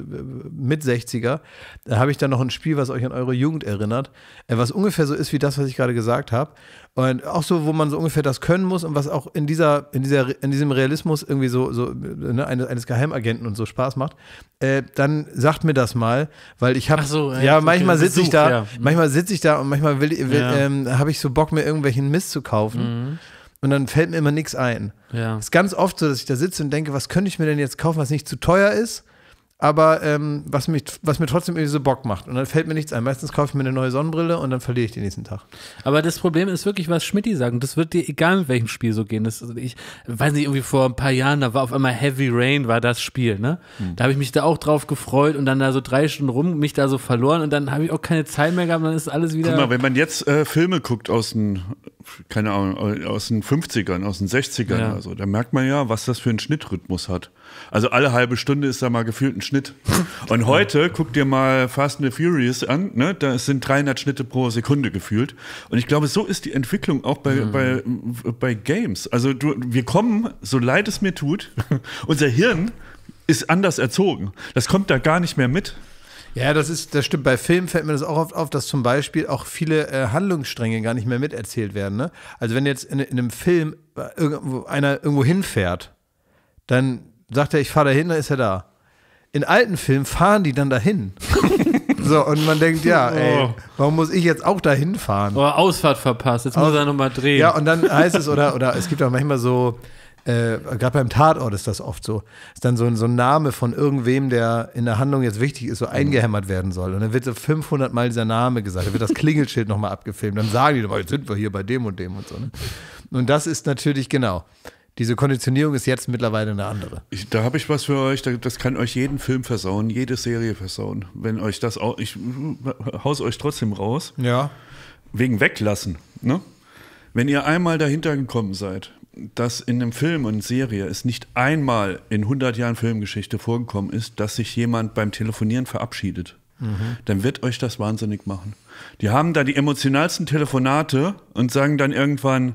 [SPEAKER 1] mit sechziger, da habe ich dann noch ein Spiel, was euch an eure Jugend erinnert, äh, was ungefähr so ist wie das, was ich gerade gesagt habe. Und auch so, wo man so ungefähr das können muss und was auch in dieser, in dieser, in diesem Realismus irgendwie so, so ne, eines, eines Geheimagenten und so Spaß macht, äh, dann sagt mir das mal, weil ich habe,
[SPEAKER 3] Ach so, ja,
[SPEAKER 1] ja,
[SPEAKER 3] okay,
[SPEAKER 1] manchmal sitze ich
[SPEAKER 3] Besuch,
[SPEAKER 1] da,
[SPEAKER 3] ja.
[SPEAKER 1] manchmal sitze ich da und manchmal will, will,
[SPEAKER 3] Ja.
[SPEAKER 1] ähm, habe ich so Bock, mir irgendwelchen Mist zu kaufen.
[SPEAKER 3] Mhm.
[SPEAKER 1] Und dann fällt mir immer nichts ein.
[SPEAKER 3] Ja.
[SPEAKER 1] Es ist ganz oft so, dass ich da sitze und denke, was könnte ich mir denn jetzt kaufen, was nicht zu teuer ist, aber ähm, was, mich, was mir trotzdem irgendwie so Bock macht. Und dann fällt mir nichts ein. Meistens kaufe ich mir eine neue Sonnenbrille und dann verliere ich den nächsten Tag.
[SPEAKER 3] Aber das Problem ist wirklich, was Schmidti sagt. Und das wird dir egal mit welchem Spiel so gehen. Das, also ich weiß nicht, irgendwie vor ein paar Jahren, da war auf einmal Heavy Rain, war das Spiel, ne? Da habe ich mich da auch drauf gefreut und dann da so drei Stunden rum, mich da so verloren und dann habe ich auch keine Zeit mehr gehabt und dann ist alles wieder.
[SPEAKER 2] Guck mal, wenn man jetzt äh, Filme guckt aus den, keine Ahnung, aus den fünfzigern, aus den sechzigern
[SPEAKER 3] Ja.
[SPEAKER 2] oder so, dann merkt man ja, was das für einen Schnittrhythmus hat. Also alle halbe Stunde ist da mal gefühlt ein Schnitt. Und heute, guck dir mal Fast and the Furious an, ne? Da sind dreihundert Schnitte pro Sekunde gefühlt. Und ich glaube, so ist die Entwicklung auch bei,
[SPEAKER 3] Mhm.
[SPEAKER 2] bei, bei Games. Also du, wir kommen, so leid es mir tut, unser Hirn ist anders erzogen. Das kommt da gar nicht mehr mit.
[SPEAKER 1] Ja, das ist, das stimmt. Bei Filmen fällt mir das auch oft auf, dass zum Beispiel auch viele äh, Handlungsstränge gar nicht mehr miterzählt werden. Ne? Also wenn jetzt in, in einem Film irgendwo, einer irgendwo hinfährt, dann sagt er, ich fahre dahin, dann ist er da. In alten Filmen fahren die dann dahin. So, und man denkt, ja, ey, warum muss ich jetzt auch dahin fahren?
[SPEAKER 3] Oh, Ausfahrt verpasst, jetzt muss er nochmal drehen.
[SPEAKER 1] Ja, und dann heißt es, oder, oder es gibt auch manchmal so, äh, gerade beim Tatort ist das oft so, ist dann so ein, so ein Name von irgendwem, der in der Handlung jetzt wichtig ist, so eingehämmert werden soll. Und dann wird so fünfhundert Mal dieser Name gesagt, dann wird das Klingelschild nochmal abgefilmt, dann sagen die nochmal, jetzt sind wir hier bei dem und dem und so. Ne? Und das ist natürlich, genau, diese Konditionierung ist jetzt mittlerweile eine andere.
[SPEAKER 2] Ich, da habe ich was für euch, da- das kann euch jeden Film versauen, jede Serie versauen. Wenn euch das auch, ich haus euch trotzdem raus,
[SPEAKER 1] Ja.
[SPEAKER 2] wegen Weglassen. Ne? Wenn ihr einmal dahinter gekommen seid, dass in einem Film und Serie es nicht einmal in hundert Jahren Filmgeschichte vorgekommen ist, dass sich jemand beim Telefonieren verabschiedet, dann wird euch das wahnsinnig machen. Die haben da die emotionalsten Telefonate und sagen dann irgendwann,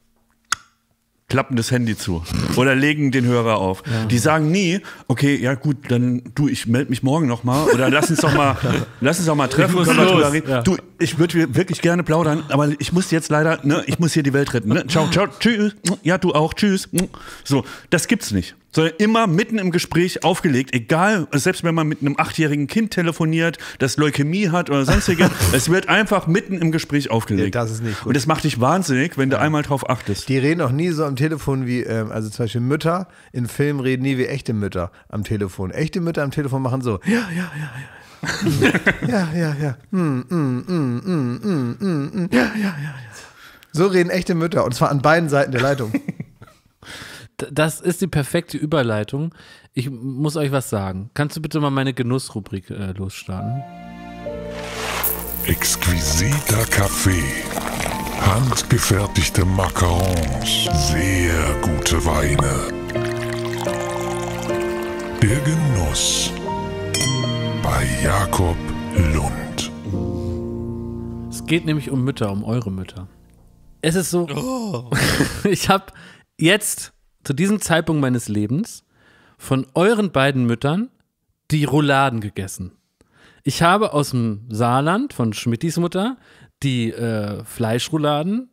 [SPEAKER 2] klappen das Handy zu oder legen den Hörer auf. Die sagen nie, okay, ja gut, dann du, ich melde mich morgen noch mal oder lass uns doch mal, lass uns doch mal treffen.
[SPEAKER 3] muss
[SPEAKER 2] können wir
[SPEAKER 3] los.
[SPEAKER 2] drüber reden.
[SPEAKER 3] Ja.
[SPEAKER 2] Du, ich würde wirklich gerne plaudern, aber ich muss jetzt leider, ne, ich muss hier die Welt retten. Ne? Ciao, ciao, tschüss. Ja, du auch, tschüss. So, das gibt's nicht. Sondern immer mitten im Gespräch aufgelegt, egal, selbst wenn man mit einem achtjährigen Kind telefoniert, das Leukämie hat oder sonstige, es wird einfach mitten im Gespräch aufgelegt.
[SPEAKER 1] Ja, das ist nicht gut.
[SPEAKER 2] Und das macht dich wahnsinnig, wenn du einmal drauf achtest.
[SPEAKER 1] Die reden auch nie so am Telefon wie, ähm, also zum Beispiel Mütter in Filmen reden nie wie echte Mütter am Telefon. Echte Mütter am Telefon machen so, ja, ja, ja, ja. ja, ja, ja. Mm, mm, mm, mm, mm, mm, mm. Ja, ja, ja, ja. So reden echte Mütter und zwar an beiden Seiten der Leitung.
[SPEAKER 3] Das ist die perfekte Überleitung. Ich muss euch was sagen. Kannst du bitte mal meine Genussrubrik äh, losstarten?
[SPEAKER 5] Exquisiter Kaffee, handgefertigte Macarons, sehr gute Weine. Der Genuss bei Jakob Lund.
[SPEAKER 3] Es geht nämlich um Mütter, um eure Mütter. Es ist so, oh. Ich habe jetzt zu diesem Zeitpunkt meines Lebens von euren beiden Müttern die Rouladen gegessen. Ich habe aus dem Saarland von Schmittis Mutter die äh, Fleischrouladen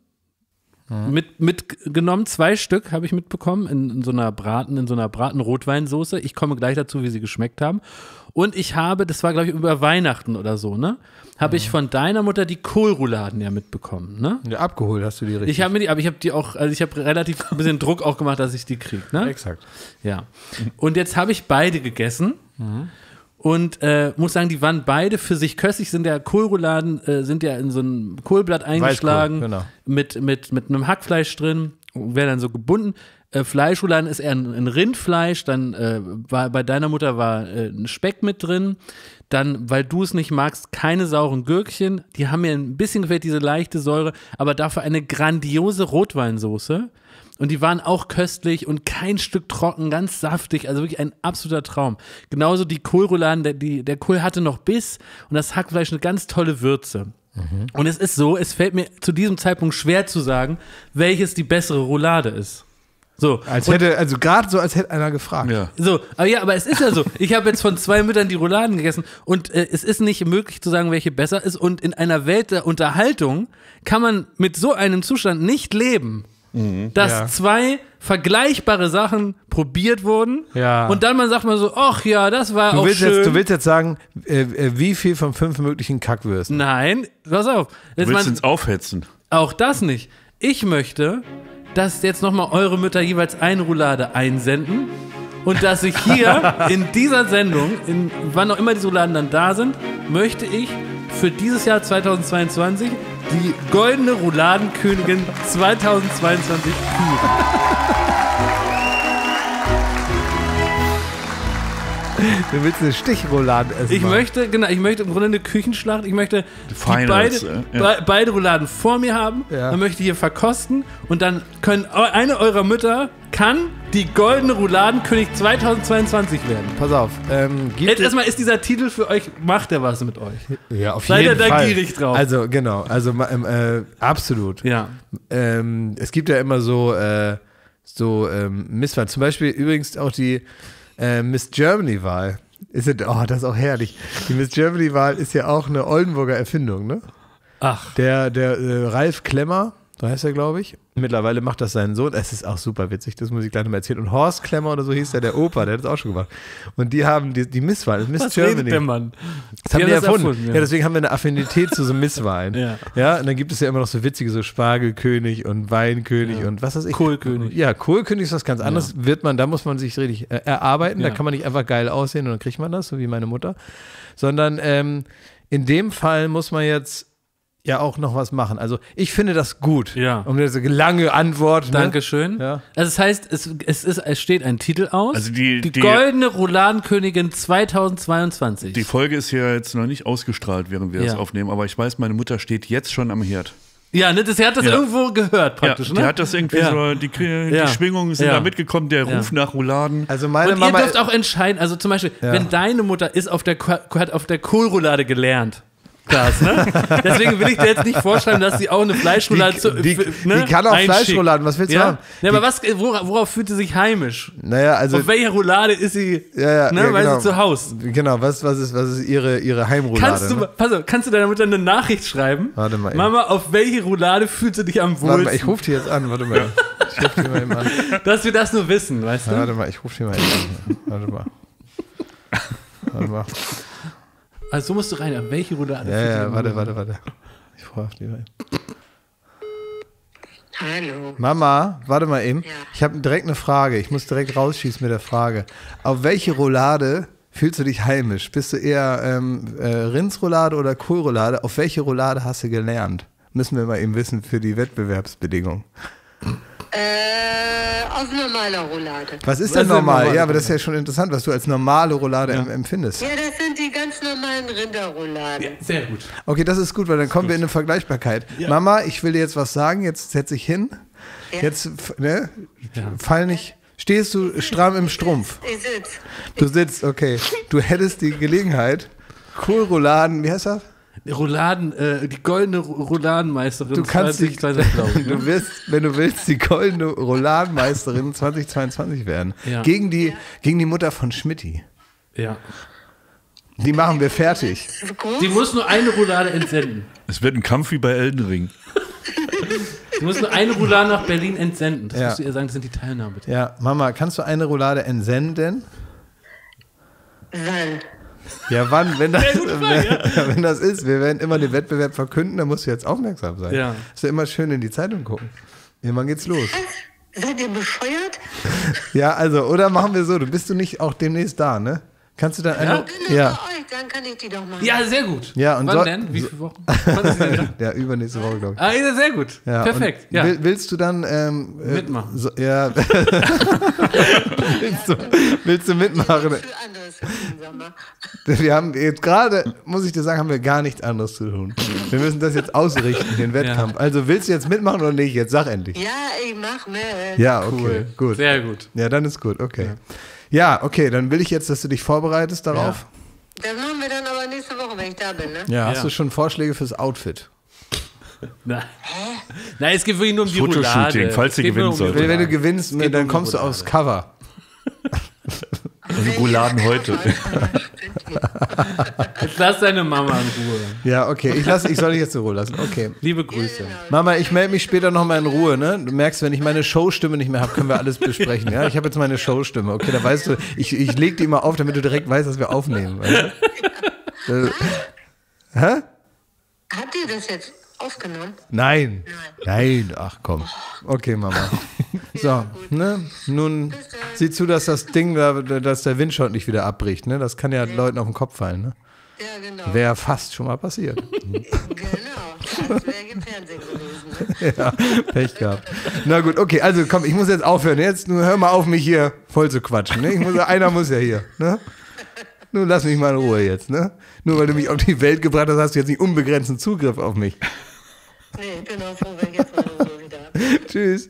[SPEAKER 3] mhm. mit, mitgenommen. Zwei Stück habe ich mitbekommen in, in so einer Braten, in so einer Braten-Rotweinsoße. Ich komme gleich dazu, wie sie geschmeckt haben. Und ich habe, das war glaube ich über Weihnachten oder so, ne? Habe ich von deiner Mutter die Kohlrouladen ja mitbekommen, ne?
[SPEAKER 1] Ja, abgeholt hast du die richtig.
[SPEAKER 3] Ich habe mir die, aber ich habe die auch, also ich habe relativ ein bisschen Druck auch gemacht, dass ich die kriege, ne?
[SPEAKER 1] Exakt.
[SPEAKER 3] Ja. Und jetzt habe ich beide gegessen mhm. und äh, muss sagen, die waren beide für sich köstlich. Sind ja Kohlrouladen, äh, sind ja in so ein Kohlblatt eingeschlagen,
[SPEAKER 1] Weißkohl, genau. mit,
[SPEAKER 3] mit, mit einem Hackfleisch drin, werden dann so gebunden. Äh, Fleischrouladen ist eher ein, ein Rindfleisch, dann äh, war bei deiner Mutter war äh, ein Speck mit drin. Dann, weil du es nicht magst, keine sauren Gürkchen. Die haben mir ein bisschen gefällt, diese leichte Säure, aber dafür eine grandiose Rotweinsoße. Und die waren auch köstlich und kein Stück trocken, ganz saftig, also wirklich ein absoluter Traum. Genauso die Kohlrouladen, der, die, der Kohl hatte noch Biss und das Hackfleisch eine ganz tolle Würze. Mhm. Und es ist so, es fällt mir zu diesem Zeitpunkt schwer zu sagen, welches die bessere Roulade ist. So.
[SPEAKER 1] Als hätte, also gerade so, als hätte einer gefragt.
[SPEAKER 2] Ja.
[SPEAKER 3] So, aber ja, aber es ist ja so. Ich habe jetzt von zwei Müttern die Rouladen gegessen und äh, es ist nicht möglich zu sagen, welche besser ist. Und in einer Welt der Unterhaltung kann man mit so einem Zustand nicht leben, mhm, dass ja. zwei vergleichbare Sachen probiert wurden
[SPEAKER 1] ja.
[SPEAKER 3] und dann man sagt mal so, ach ja, das war
[SPEAKER 1] du
[SPEAKER 3] auch
[SPEAKER 1] willst
[SPEAKER 3] schön.
[SPEAKER 1] Jetzt, du willst jetzt sagen, äh, äh, wie viel von fünf möglichen Kackwürsten?
[SPEAKER 3] Nein, pass auf.
[SPEAKER 2] Du willst
[SPEAKER 3] man,
[SPEAKER 2] uns aufhetzen.
[SPEAKER 3] Auch das nicht. Ich möchte, dass jetzt nochmal eure Mütter jeweils eine Roulade einsenden und dass ich hier in dieser Sendung, in, wann auch immer diese Rouladen dann da sind, möchte ich für dieses Jahr zweitausendzweiundzwanzig die goldene Rouladenkönigin zweitausendzweiundzwanzig küren.
[SPEAKER 1] Du willst eine Stichroulade essen.
[SPEAKER 3] Ich möchte, genau, ich möchte im Grunde eine Küchenschlacht. Ich möchte die
[SPEAKER 2] Finals,
[SPEAKER 3] beide,
[SPEAKER 2] ja.
[SPEAKER 3] be, beide Rouladen vor mir haben.
[SPEAKER 1] Ja.
[SPEAKER 3] Man möchte hier verkosten und dann können eine eurer Mütter kann die goldene Rouladenkönig zweitausendzweiundzwanzig werden.
[SPEAKER 1] Pass auf. Ähm, gibt
[SPEAKER 3] Jetzt erstmal ist dieser Titel für euch, macht er was mit euch?
[SPEAKER 1] Ja, auf
[SPEAKER 3] Seid
[SPEAKER 1] jeden
[SPEAKER 3] ihr da
[SPEAKER 1] Fall.
[SPEAKER 3] gierig drauf?
[SPEAKER 1] Also genau, also ähm, äh, absolut.
[SPEAKER 3] Ja.
[SPEAKER 1] Ähm, es gibt ja immer so, äh, so ähm, Misswahlen. Zum Beispiel übrigens auch die äh, Miss Germany-Wahl. Ist ja, oh, das ist auch herrlich. Die Miss Germany-Wahl ist ja auch eine Oldenburger Erfindung, ne?
[SPEAKER 3] Ach.
[SPEAKER 1] Der, der äh, Ralf Klemmer, so heißt er, glaube ich. Mittlerweile macht das sein Sohn. Es ist auch super witzig, das muss ich gleich noch mal erzählen. Und Horst Klemmer oder so hieß der, der Opa, der hat das auch schon gemacht. Und die haben die, die Misswahlen, Miss
[SPEAKER 3] Was
[SPEAKER 1] Germany.
[SPEAKER 3] redet der Mann?
[SPEAKER 1] Das haben
[SPEAKER 3] Die
[SPEAKER 1] die
[SPEAKER 3] haben das
[SPEAKER 1] erfunden.
[SPEAKER 3] erfunden, ja.
[SPEAKER 1] Ja, deswegen haben wir eine Affinität zu so Misswahlen.
[SPEAKER 3] Ja.
[SPEAKER 1] Ja, und dann gibt es ja immer noch so witzige, so Spargelkönig und Weinkönig
[SPEAKER 3] Ja.
[SPEAKER 1] und was weiß ich.
[SPEAKER 3] Kohlkönig.
[SPEAKER 1] Ja, Kohlkönig ist was ganz anderes.
[SPEAKER 3] Ja.
[SPEAKER 1] Wird man, da muss man sich richtig äh, erarbeiten.
[SPEAKER 3] Ja.
[SPEAKER 1] Da kann man nicht einfach geil aussehen und dann kriegt man das, so wie meine Mutter. Sondern ähm, in dem Fall muss man jetzt ja auch noch was machen. Also ich finde das gut.
[SPEAKER 3] Ja.
[SPEAKER 1] Um diese lange Antwort. Ne?
[SPEAKER 3] Dankeschön.
[SPEAKER 1] Ja.
[SPEAKER 3] Also das heißt, es, es, ist, es steht ein Titel aus.
[SPEAKER 2] Also die-
[SPEAKER 3] die,
[SPEAKER 2] die-
[SPEAKER 3] goldene Rouladenkönigin zweitausendzweiundzwanzig.
[SPEAKER 2] Die Folge ist hier jetzt noch nicht ausgestrahlt, während wir
[SPEAKER 3] Ja.
[SPEAKER 2] das aufnehmen, aber ich weiß, meine Mutter steht jetzt schon am Herd.
[SPEAKER 3] Ja, ne, das, sie hat das
[SPEAKER 2] Ja.
[SPEAKER 3] irgendwo gehört praktisch,
[SPEAKER 2] ja,
[SPEAKER 3] ne?
[SPEAKER 2] die hat das irgendwie
[SPEAKER 3] Ja.
[SPEAKER 2] so, die, die
[SPEAKER 3] Ja.
[SPEAKER 2] Schwingungen sind
[SPEAKER 3] Ja.
[SPEAKER 2] da mitgekommen, der
[SPEAKER 3] Ja.
[SPEAKER 2] Ruf nach Rouladen.
[SPEAKER 1] Also meine
[SPEAKER 3] Und
[SPEAKER 1] Mama.
[SPEAKER 3] ihr dürft auch entscheiden, also zum Beispiel,
[SPEAKER 1] Ja.
[SPEAKER 3] wenn deine Mutter ist auf der, Ko- hat auf der Kohlroulade gelernt, Klaas, ne? Deswegen will ich dir jetzt nicht vorschreiben, dass sie auch eine Fleischroulade
[SPEAKER 1] Die-
[SPEAKER 3] zu,
[SPEAKER 1] die-
[SPEAKER 3] f- ne,
[SPEAKER 1] die kann auch
[SPEAKER 3] einschickt.
[SPEAKER 1] Fleischrouladen, was willst du
[SPEAKER 3] ja?
[SPEAKER 1] haben?
[SPEAKER 3] Ja, aber was, worauf, worauf fühlt sie sich heimisch?
[SPEAKER 1] Naja, also.
[SPEAKER 3] Auf welcher Roulade ist sie,
[SPEAKER 1] ja, ja,
[SPEAKER 3] ne,
[SPEAKER 1] ja,
[SPEAKER 3] weil
[SPEAKER 1] genau.
[SPEAKER 3] sie zu Hause?
[SPEAKER 1] Genau, was, was, ist, was ist ihre, ihre Heimroulade?
[SPEAKER 3] Kannst du,
[SPEAKER 1] ne?
[SPEAKER 3] pass auf, kannst du deiner Mutter eine Nachricht schreiben?
[SPEAKER 1] Warte mal eben.
[SPEAKER 3] Mama, auf welche Roulade fühlst du dich am
[SPEAKER 1] Warte
[SPEAKER 3] wohlsten?
[SPEAKER 1] mal, ich rufe die jetzt an, warte mal. Ich ruf die mal eben an.
[SPEAKER 3] Dass wir das nur wissen, weißt du?
[SPEAKER 1] Ja, warte mal, ich ruf die mal eben an. Warte mal. Warte mal.
[SPEAKER 3] Also so musst du rein. Welche Roulade?
[SPEAKER 1] Ja, ja, warte, warte, warte. Ich frage die mal eben.
[SPEAKER 7] Hallo.
[SPEAKER 1] Mama, warte mal eben.
[SPEAKER 7] Ja.
[SPEAKER 1] Ich habe direkt eine Frage. Ich muss direkt rausschießen mit der Frage. Auf welche Roulade fühlst du dich heimisch? Bist du eher ähm, äh, Rindsroulade oder Kohlroulade? Auf welche Roulade hast du gelernt? Müssen wir mal eben wissen für die Wettbewerbsbedingungen.
[SPEAKER 7] Äh, auf normaler Roulade.
[SPEAKER 1] Was ist
[SPEAKER 3] Was
[SPEAKER 1] denn
[SPEAKER 3] ist
[SPEAKER 1] normal?
[SPEAKER 3] normal?
[SPEAKER 1] Ja, aber das ist ja schon interessant, was du als normale Roulade em- empfindest.
[SPEAKER 7] Ja, das sind die ganz normalen Rinderrouladen.
[SPEAKER 3] Sehr gut.
[SPEAKER 1] Okay, das ist gut, weil dann kommen wir in eine Vergleichbarkeit. Mama, ich will dir jetzt was sagen, jetzt setz dich hin.
[SPEAKER 7] Ja.
[SPEAKER 1] Jetzt, f- ne, fall nicht. Stehst du stramm im Strumpf?
[SPEAKER 7] Ich sitz.
[SPEAKER 1] Du sitzt, okay. Du hättest die Gelegenheit, Kohlrouladen, wie heißt das?
[SPEAKER 3] Rouladen, äh, die goldene Ro- Rouladenmeisterin.
[SPEAKER 1] Du kannst dich,
[SPEAKER 3] zwanzig,
[SPEAKER 1] du wirst, wenn du willst, die goldene Rouladenmeisterin zwanzig zweiundzwanzig werden.
[SPEAKER 3] Ja.
[SPEAKER 1] Gegen die, gegen die Mutter von Schmidti.
[SPEAKER 3] Ja.
[SPEAKER 1] Die machen wir fertig.
[SPEAKER 3] Sie muss nur eine Roulade entsenden.
[SPEAKER 2] Es wird ein Kampf wie bei Elden Ring.
[SPEAKER 3] Sie muss nur eine Roulade nach Berlin entsenden. Das
[SPEAKER 1] Ja.
[SPEAKER 3] musst du ihr sagen, das sind die Teilnahme.
[SPEAKER 1] Ja, Mama, kannst du eine Roulade entsenden?
[SPEAKER 7] Wann?
[SPEAKER 1] Ja, wann? Wenn das, wenn, wenn das ist, wir werden immer den Wettbewerb verkünden, dann musst du jetzt aufmerksam sein.
[SPEAKER 3] Ja.
[SPEAKER 1] Ist ja immer schön in die Zeitung gucken. Irgendwann geht's los.
[SPEAKER 7] Seid ihr bescheuert?
[SPEAKER 1] Ja, also, oder machen wir so, du bist du nicht auch demnächst da, ne? Kannst du dann eine.
[SPEAKER 7] Ich bin
[SPEAKER 1] Ja.
[SPEAKER 7] bei euch, dann kann ich die doch machen.
[SPEAKER 3] Ja, sehr gut.
[SPEAKER 1] Ja, und
[SPEAKER 3] Wann
[SPEAKER 1] so-
[SPEAKER 3] denn? Wie viele Wochen? Wann ist sie denn da?
[SPEAKER 1] Ja, übernächste Woche, glaube ich.
[SPEAKER 3] Ah, ja, sehr gut.
[SPEAKER 1] Ja,
[SPEAKER 3] Perfekt.
[SPEAKER 1] und
[SPEAKER 3] Ja.
[SPEAKER 1] Will, willst du dann ähm, äh,
[SPEAKER 3] Mitmachen.
[SPEAKER 1] So, ja. willst, du, willst du mitmachen?
[SPEAKER 7] Für anderes zu tun, sag mal.
[SPEAKER 1] Wir haben jetzt gerade, muss ich dir sagen, haben wir gar nichts anderes zu tun. Wir müssen das jetzt ausrichten, den Wettkampf. Also willst du jetzt mitmachen oder nicht? Jetzt sag endlich.
[SPEAKER 7] Ja, ich mach mit.
[SPEAKER 1] Ja, okay, gut.
[SPEAKER 3] Sehr gut.
[SPEAKER 1] Ja, dann ist gut, okay. Ja, okay, dann will ich jetzt, dass du dich vorbereitest darauf.
[SPEAKER 7] Das machen wir dann aber nächste Woche, wenn ich da bin, ne?
[SPEAKER 1] Ja, hast
[SPEAKER 3] Ja.
[SPEAKER 1] du schon Vorschläge fürs Outfit?
[SPEAKER 3] Nein. Nein, es geht wirklich nur um die
[SPEAKER 2] Fotoshooting,
[SPEAKER 3] Roulade.
[SPEAKER 2] falls
[SPEAKER 3] Es
[SPEAKER 2] sie
[SPEAKER 3] geht nur
[SPEAKER 2] gewinnen
[SPEAKER 3] um die
[SPEAKER 2] sollte.
[SPEAKER 1] Wenn, wenn du
[SPEAKER 3] Roulade.
[SPEAKER 1] gewinnst,
[SPEAKER 3] geht
[SPEAKER 1] dann
[SPEAKER 3] um die
[SPEAKER 1] kommst du
[SPEAKER 3] Roulade.
[SPEAKER 1] aufs Cover.
[SPEAKER 2] Also Rouladen heute.
[SPEAKER 3] Jetzt lass deine Mama in Ruhe.
[SPEAKER 1] Ja, okay, ich, lass, ich soll dich jetzt in Ruhe lassen. Okay.
[SPEAKER 3] Liebe Grüße.
[SPEAKER 1] Mama, ich melde mich später nochmal in Ruhe, ne? Du merkst, wenn ich meine Showstimme nicht mehr habe, können wir alles besprechen, ja? Ich habe jetzt meine Showstimme, okay? Da weißt du, ich, ich leg die mal auf, damit du direkt weißt, dass wir aufnehmen, weißt du? Äh, hä?
[SPEAKER 7] Habt ihr das jetzt aufgenommen?
[SPEAKER 1] Nein. Nein, ach komm. Okay, Mama. So, ne? Nun sieh zu, dass das Ding, da- dass der Windschatten nicht wieder abbricht, ne? Das kann ja Leuten auf den Kopf fallen, ne?
[SPEAKER 7] Ja, genau.
[SPEAKER 1] Wäre fast schon mal passiert.
[SPEAKER 7] Genau. Das wäre im Fernsehen gewesen, ne?
[SPEAKER 1] Ja, Pech gehabt. Na gut, okay, also komm, ich muss jetzt aufhören. Jetzt nur hör mal auf, mich hier voll zu quatschen. Ne? Ich muss, einer muss ja hier. Ne? Nun lass mich mal in Ruhe jetzt. Ne? Nur weil du mich auf die Welt gebracht hast, hast du jetzt nicht unbegrenzten Zugriff auf mich.
[SPEAKER 7] Nee, ich bin auch froh, wenn ich jetzt meine Ruhe wieder habe.
[SPEAKER 1] Tschüss.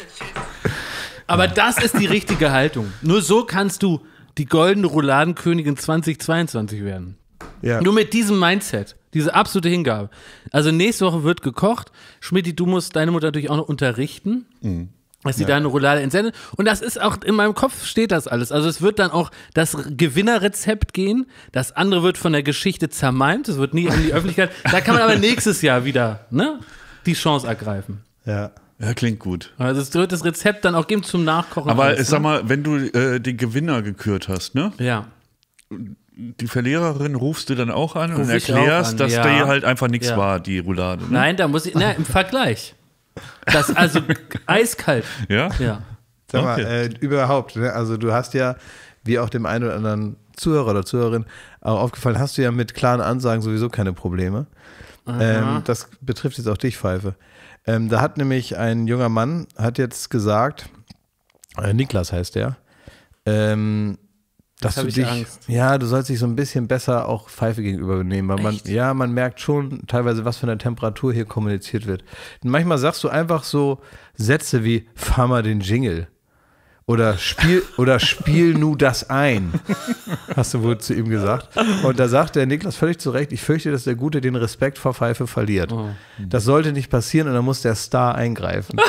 [SPEAKER 3] Aber das ist die richtige Haltung. Nur so kannst du die goldene Rouladenkönigin zwanzig zweiundzwanzig werden.
[SPEAKER 1] Ja.
[SPEAKER 3] Nur mit diesem Mindset, diese absolute Hingabe. Also nächste Woche wird gekocht. Schmidti, du musst deine Mutter natürlich auch noch unterrichten, dass sie deine Roulade entsendet. Und das ist auch, in meinem Kopf steht das alles. Also es wird dann auch das Gewinnerrezept gehen. Das andere wird von der Geschichte zermalmt. Es wird nie in die Öffentlichkeit. Da kann man aber nächstes Jahr wieder, ne, die Chance ergreifen.
[SPEAKER 1] Ja.
[SPEAKER 2] Ja, klingt gut.
[SPEAKER 3] Also es wird das Rezept dann auch geben zum Nachkochen.
[SPEAKER 2] Aber
[SPEAKER 3] alles,
[SPEAKER 2] ich sag
[SPEAKER 3] ne?
[SPEAKER 2] mal, wenn du äh, den Gewinner gekürt hast, ne?
[SPEAKER 3] Ja.
[SPEAKER 2] Die Verliererin rufst du dann auch an und
[SPEAKER 3] Ruf ich
[SPEAKER 2] erklärst,
[SPEAKER 3] auch an,
[SPEAKER 2] dass
[SPEAKER 3] ja.
[SPEAKER 2] die halt einfach nichts
[SPEAKER 3] Ja.
[SPEAKER 2] war, die Roulade. Ne?
[SPEAKER 3] Nein, da muss ich, na, im Vergleich. Das, also eiskalt.
[SPEAKER 2] Ja?
[SPEAKER 3] Ja.
[SPEAKER 1] Sag mal,
[SPEAKER 2] Okay.
[SPEAKER 1] äh, überhaupt, ne? Also du hast ja, wie auch dem einen oder anderen Zuhörer oder Zuhörerin auch aufgefallen, hast du ja mit klaren Ansagen sowieso keine Probleme. Ähm, das betrifft jetzt auch dich, Pfeife. Ähm, da hat nämlich ein junger Mann, hat jetzt gesagt, äh, Niklas heißt der, ähm, dass
[SPEAKER 3] hab
[SPEAKER 1] du
[SPEAKER 3] ich
[SPEAKER 1] dich,
[SPEAKER 3] Angst.
[SPEAKER 1] ja, du sollst dich so ein bisschen besser auch Pfeife gegenüber nehmen, weil man,
[SPEAKER 3] Echt?
[SPEAKER 1] ja, man merkt schon teilweise, was für eine Temperatur hier kommuniziert wird. Und manchmal sagst du einfach so Sätze wie, fahr mal den Jingle. Oder spiel, oder spiel nu das ein, hast du wohl zu ihm gesagt. Und da sagt der Niklas völlig zu Recht, ich fürchte, dass der Gute den Respekt vor Pfeife verliert. Oh. Das sollte nicht passieren und dann muss der Star eingreifen.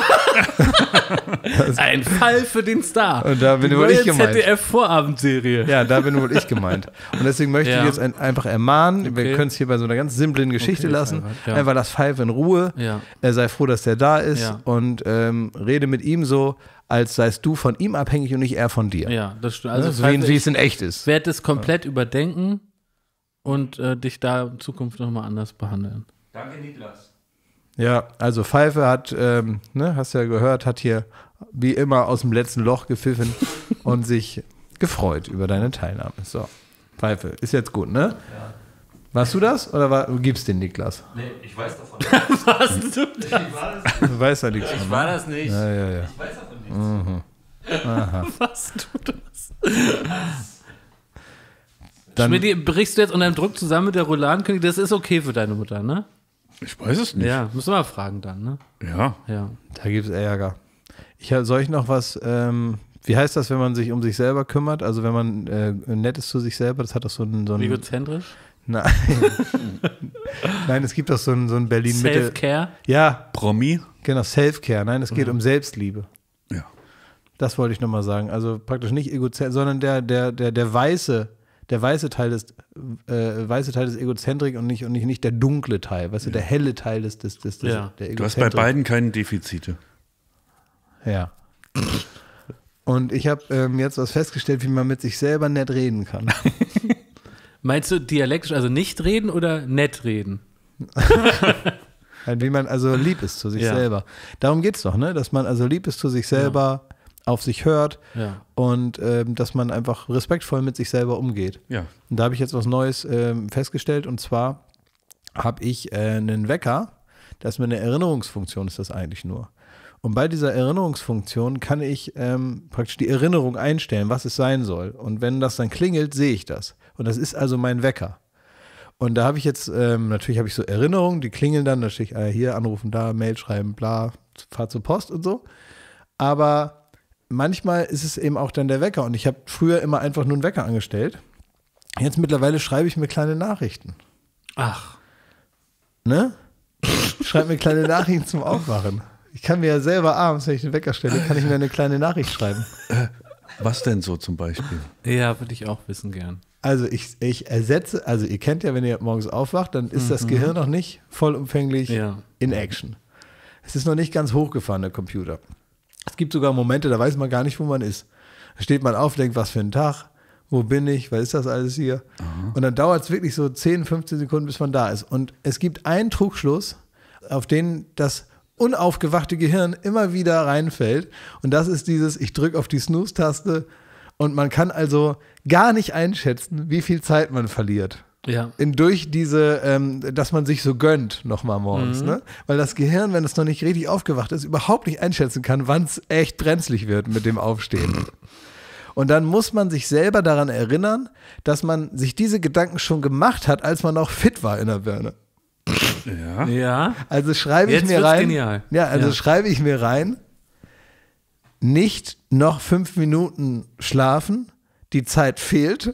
[SPEAKER 3] Ein Fall für den Star.
[SPEAKER 1] Und da bin
[SPEAKER 3] Die
[SPEAKER 1] wohl ich
[SPEAKER 3] neue
[SPEAKER 1] gemeint.
[SPEAKER 3] Z D F-Vorabendserie.
[SPEAKER 1] Ja, da bin wohl ich gemeint. Und deswegen möchte
[SPEAKER 3] Ja.
[SPEAKER 1] ich jetzt ein, einfach ermahnen,
[SPEAKER 3] Okay.
[SPEAKER 1] wir können es hier bei so einer ganz simplen Geschichte
[SPEAKER 3] Okay,
[SPEAKER 1] lassen.
[SPEAKER 3] ja.
[SPEAKER 1] Einfach lass Pfeife in Ruhe.
[SPEAKER 3] Ja.
[SPEAKER 1] Er sei froh, dass der da ist
[SPEAKER 3] Ja.
[SPEAKER 1] und ähm, rede mit ihm so, als seist du von ihm abhängig und nicht er von dir.
[SPEAKER 3] Ja, das stimmt.
[SPEAKER 1] Also
[SPEAKER 3] Also
[SPEAKER 1] so wie,
[SPEAKER 3] Pfeife,
[SPEAKER 1] wie
[SPEAKER 3] ich
[SPEAKER 1] es in echt ist.
[SPEAKER 3] werde es komplett überdenken und äh, dich da in Zukunft nochmal anders behandeln.
[SPEAKER 2] Danke, Niklas.
[SPEAKER 1] Ja, also Pfeife hat, ähm, ne, hast ja gehört, hat hier wie immer aus dem letzten Loch gepfiffen und sich gefreut über deine Teilnahme. So, Pfeife, ist jetzt gut, ne? Ja. Warst du das oder war, gibst den Niklas?
[SPEAKER 4] Nee, ich weiß davon.
[SPEAKER 3] Warst du das?
[SPEAKER 1] Du weißt ja nichts von,
[SPEAKER 4] Ich
[SPEAKER 1] ne?
[SPEAKER 4] war das nicht.
[SPEAKER 1] Ja, ja, ja.
[SPEAKER 4] Ich weiß davon nichts.
[SPEAKER 1] Mhm. Aha.
[SPEAKER 3] Warst du das?
[SPEAKER 1] Dann,
[SPEAKER 3] Schmidti, brichst du jetzt unter dem Druck zusammen mit der Rouladenkönig? Das ist okay für deine Mutter, ne?
[SPEAKER 2] Ich weiß es nicht.
[SPEAKER 3] Ja, müssen wir mal fragen dann, ne?
[SPEAKER 2] Ja.
[SPEAKER 3] Ja.
[SPEAKER 1] da gibt es Ärger. Ich hab, soll ich noch was, ähm, wie heißt das, wenn man sich um sich selber kümmert? Also wenn man äh, nett ist zu sich selber, das hat doch so ein... So ein
[SPEAKER 3] Egozentrisch?
[SPEAKER 1] Nein. Nein, es gibt doch so ein, so ein Berlin-Mitte...
[SPEAKER 3] Self-Care?
[SPEAKER 1] Ja,
[SPEAKER 2] Promi?
[SPEAKER 1] genau, Self-Care. Nein, es geht
[SPEAKER 3] Mhm.
[SPEAKER 1] um Selbstliebe.
[SPEAKER 2] Ja.
[SPEAKER 1] Das wollte ich nochmal sagen. Also praktisch nicht Egozentrik, sondern der, der, der, der weiße, der weiße Teil des, äh, weiße Teil des Egozentrik und nicht, und nicht, nicht der dunkle Teil, weißt du, der helle Teil des, des, des, des
[SPEAKER 3] Ja.
[SPEAKER 1] der Egozentrik.
[SPEAKER 2] Du hast bei beiden keine Defizite.
[SPEAKER 1] Ja. Und ich habe ähm, jetzt was festgestellt, wie man mit sich selber nett reden kann.
[SPEAKER 3] Meinst du dialektisch, also nicht reden oder nett reden?
[SPEAKER 1] Wie man also lieb ist zu sich
[SPEAKER 3] Ja.
[SPEAKER 1] selber. Darum geht es doch, ne? Dass man also lieb ist zu sich selber, auf sich hört
[SPEAKER 3] Ja.
[SPEAKER 1] und ähm, dass man einfach respektvoll mit sich selber umgeht.
[SPEAKER 2] Ja.
[SPEAKER 1] Und da habe ich jetzt was Neues ähm, festgestellt und zwar habe ich äh, einen Wecker, das ist mir eine Erinnerungsfunktion, ist das eigentlich nur. Und bei dieser Erinnerungsfunktion kann ich ähm, praktisch die Erinnerung einstellen, was es sein soll. Und wenn das dann klingelt, sehe ich das. Und das ist also mein Wecker. Und da habe ich jetzt, ähm, natürlich habe ich so Erinnerungen, die klingeln dann, da stehe ich äh, hier, anrufen da, Mail schreiben, bla, fahr zur Post und so. Aber manchmal ist es eben auch dann der Wecker. Und ich habe früher immer einfach nur einen Wecker angestellt. Jetzt mittlerweile schreibe ich mir kleine Nachrichten.
[SPEAKER 3] Ach.
[SPEAKER 1] Ne? Ich schreibe mir kleine Nachrichten zum Aufwachen. Ich kann mir ja selber abends, wenn ich den Wecker stelle, kann ich mir eine kleine Nachricht schreiben.
[SPEAKER 2] Was denn so zum Beispiel?
[SPEAKER 3] Ja, würde ich auch wissen gern.
[SPEAKER 1] Also ich, ich ersetze, also ihr kennt ja, wenn ihr morgens aufwacht, dann ist das Gehirn noch nicht vollumfänglich
[SPEAKER 3] Ja.
[SPEAKER 1] in Action. Es ist noch nicht ganz hochgefahren, der Computer. Es gibt sogar Momente, da weiß man gar nicht, wo man ist. Da steht man auf, denkt, was für ein Tag, wo bin ich, was ist das alles hier? Aha. Und dann dauert es wirklich so zehn, fünfzehn Sekunden, bis man da ist. Und es gibt einen Trugschluss, auf den das unaufgewachte Gehirn immer wieder reinfällt. Und das ist dieses, ich drücke auf die Snooze-Taste und man kann also gar nicht einschätzen, wie viel Zeit man verliert.
[SPEAKER 3] Ja.
[SPEAKER 1] In, durch diese, ähm, dass man sich so gönnt nochmal morgens.
[SPEAKER 3] Mhm.
[SPEAKER 1] Ne? Weil das Gehirn, wenn es noch nicht richtig aufgewacht ist, überhaupt nicht einschätzen kann, wann es echt brenzlig wird mit dem Aufstehen. Und dann muss man sich selber daran erinnern, dass man sich diese Gedanken schon gemacht hat, als man noch fit war in der Birne.
[SPEAKER 2] Ja.
[SPEAKER 3] Ja.
[SPEAKER 1] Also schreibe ich
[SPEAKER 3] Jetzt
[SPEAKER 1] mir
[SPEAKER 3] wird's
[SPEAKER 1] rein.
[SPEAKER 3] genial.
[SPEAKER 1] Ja, also
[SPEAKER 3] Ja.
[SPEAKER 1] schreibe ich mir rein, nicht noch fünf Minuten schlafen, die Zeit fehlt,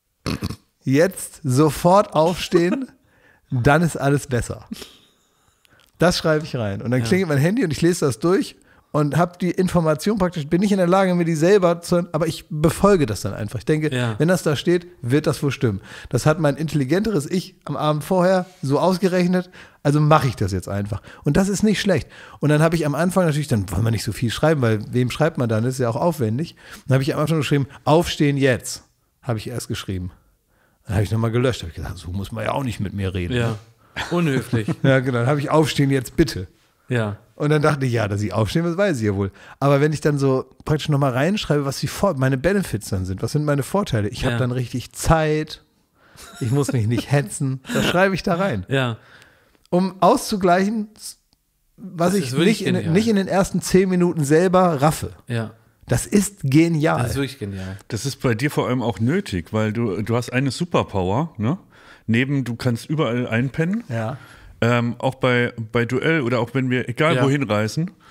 [SPEAKER 1] jetzt sofort aufstehen, dann ist alles besser. Das schreibe ich rein. Und dann
[SPEAKER 3] Ja.
[SPEAKER 1] klingelt mein Handy und ich lese das durch und habe die Information praktisch, bin nicht in der Lage, mir die selber zu, aber ich befolge das dann einfach. Ich denke,
[SPEAKER 3] Ja.
[SPEAKER 1] wenn das da steht, wird das wohl stimmen. Das hat mein intelligenteres Ich am Abend vorher so ausgerechnet, also mache ich das jetzt einfach. Und das ist nicht schlecht. Und dann habe ich am Anfang natürlich, dann wollen wir nicht so viel schreiben, weil wem schreibt man dann? Das ist ja auch aufwendig. Dann habe ich am Anfang geschrieben, aufstehen jetzt, habe ich erst geschrieben. Dann habe ich nochmal gelöscht, habe ich gesagt, so muss man ja auch nicht mit mir reden.
[SPEAKER 3] Ja. Unhöflich.
[SPEAKER 1] Ja, genau, dann habe ich aufstehen jetzt bitte.
[SPEAKER 3] Ja.
[SPEAKER 1] Und dann dachte ich, ja, dass ich aufstehen muss, weiß ich ja wohl. Aber wenn ich dann so praktisch nochmal reinschreibe, was die Vor- meine Benefits dann sind, was sind meine Vorteile? Ich
[SPEAKER 3] Ja.
[SPEAKER 1] habe dann richtig Zeit, ich muss mich nicht hetzen, das schreibe ich da rein.
[SPEAKER 3] Ja.
[SPEAKER 1] Um auszugleichen, was
[SPEAKER 3] Das
[SPEAKER 1] ich
[SPEAKER 3] ist wirklich
[SPEAKER 1] nicht in,
[SPEAKER 3] genial.
[SPEAKER 1] nicht in den ersten zehn Minuten selber raffe.
[SPEAKER 3] Ja.
[SPEAKER 1] Das ist genial.
[SPEAKER 3] Das ist wirklich genial.
[SPEAKER 2] Das ist bei dir vor allem auch nötig, weil du, du hast eine Superpower, ne? Neben, du kannst überall einpennen.
[SPEAKER 1] ja.
[SPEAKER 2] Ähm, auch bei, bei Duell oder auch wenn wir, egal
[SPEAKER 3] Ja.
[SPEAKER 2] wohin reisen,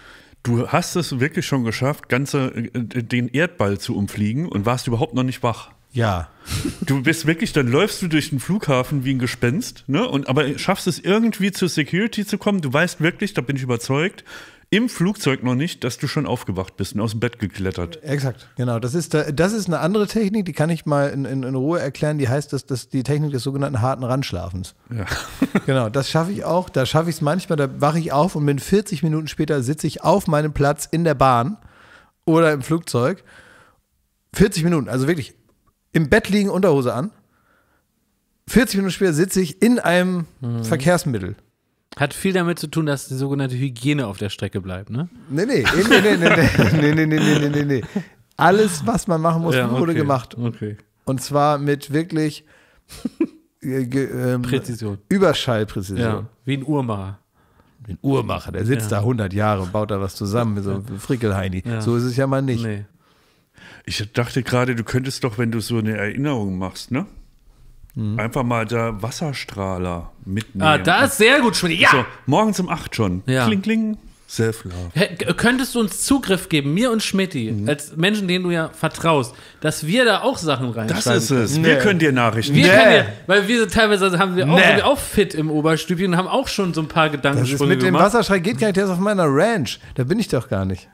[SPEAKER 2] Du hast es wirklich schon geschafft, ganze, den Erdball zu umfliegen und warst überhaupt noch nicht wach.
[SPEAKER 1] Ja.
[SPEAKER 2] Du bist wirklich, dann läufst du durch den Flughafen wie ein Gespenst, ne? Und aber schaffst es irgendwie zur Security zu kommen. Du weißt wirklich, da bin ich überzeugt, im Flugzeug noch nicht, dass du schon aufgewacht bist und aus dem Bett geklettert.
[SPEAKER 1] Exakt, genau. Das ist, das ist eine andere Technik, die kann ich mal in, in, in Ruhe erklären. Die heißt, das, das die Technik des sogenannten harten Randschlafens.
[SPEAKER 2] Ja.
[SPEAKER 1] Genau, das schaffe ich auch. Da schaffe ich es manchmal, da wache ich auf und bin vierzig Minuten später sitze ich auf meinem Platz in der Bahn oder im Flugzeug. vierzig Minuten, also wirklich im Bett liegen, Unterhose an. vierzig Minuten später sitze ich in einem mhm. Verkehrsmittel.
[SPEAKER 3] Hat viel damit zu tun, dass die sogenannte Hygiene auf der Strecke bleibt, ne?
[SPEAKER 1] Nee, nee, nee, nee, nee, nee, nee, nee, nee, nee, nee, nee. Alles, was man machen muss,
[SPEAKER 3] ja, okay,
[SPEAKER 1] wurde gemacht.
[SPEAKER 3] Okay.
[SPEAKER 1] Und zwar mit wirklich äh, ge, ähm,
[SPEAKER 3] Präzision.
[SPEAKER 1] Überschallpräzision.
[SPEAKER 3] Ja, wie ein Uhrmacher.
[SPEAKER 1] Ein Uhrmacher, der sitzt
[SPEAKER 3] Ja.
[SPEAKER 1] da hundert Jahre und baut da was zusammen, mit so einem Frickelheini.
[SPEAKER 3] Ja.
[SPEAKER 1] So ist es ja mal nicht.
[SPEAKER 3] Nee.
[SPEAKER 2] Ich dachte gerade, du könntest doch, wenn du so eine Erinnerung machst, ne? Mhm. Einfach mal da Wasserstrahler mitnehmen.
[SPEAKER 3] Ah, das ist sehr gut, Schmidt. Ja!
[SPEAKER 2] So, morgens um acht schon.
[SPEAKER 3] Ja.
[SPEAKER 2] Kling, kling. Self-Love.
[SPEAKER 3] H- könntest du uns Zugriff geben, mir und Schmidti,
[SPEAKER 1] Mhm.
[SPEAKER 3] als Menschen, denen du ja vertraust, dass wir da auch Sachen reinschreiben
[SPEAKER 2] Das ist es.
[SPEAKER 3] können?
[SPEAKER 2] Wir
[SPEAKER 1] Nee.
[SPEAKER 2] können dir Nachrichten.
[SPEAKER 3] Wir
[SPEAKER 1] Nee.
[SPEAKER 3] können ja, weil wir teilweise haben wir, auch,
[SPEAKER 1] Nee.
[SPEAKER 3] sind wir auch fit im Oberstübchen und haben auch schon so ein paar
[SPEAKER 1] Das ist
[SPEAKER 3] Gedankensprünge
[SPEAKER 1] mit dem
[SPEAKER 3] gemacht.
[SPEAKER 1] Wasserstrahl geht gar nicht, der ist auf meiner Ranch. Da bin ich doch gar nicht.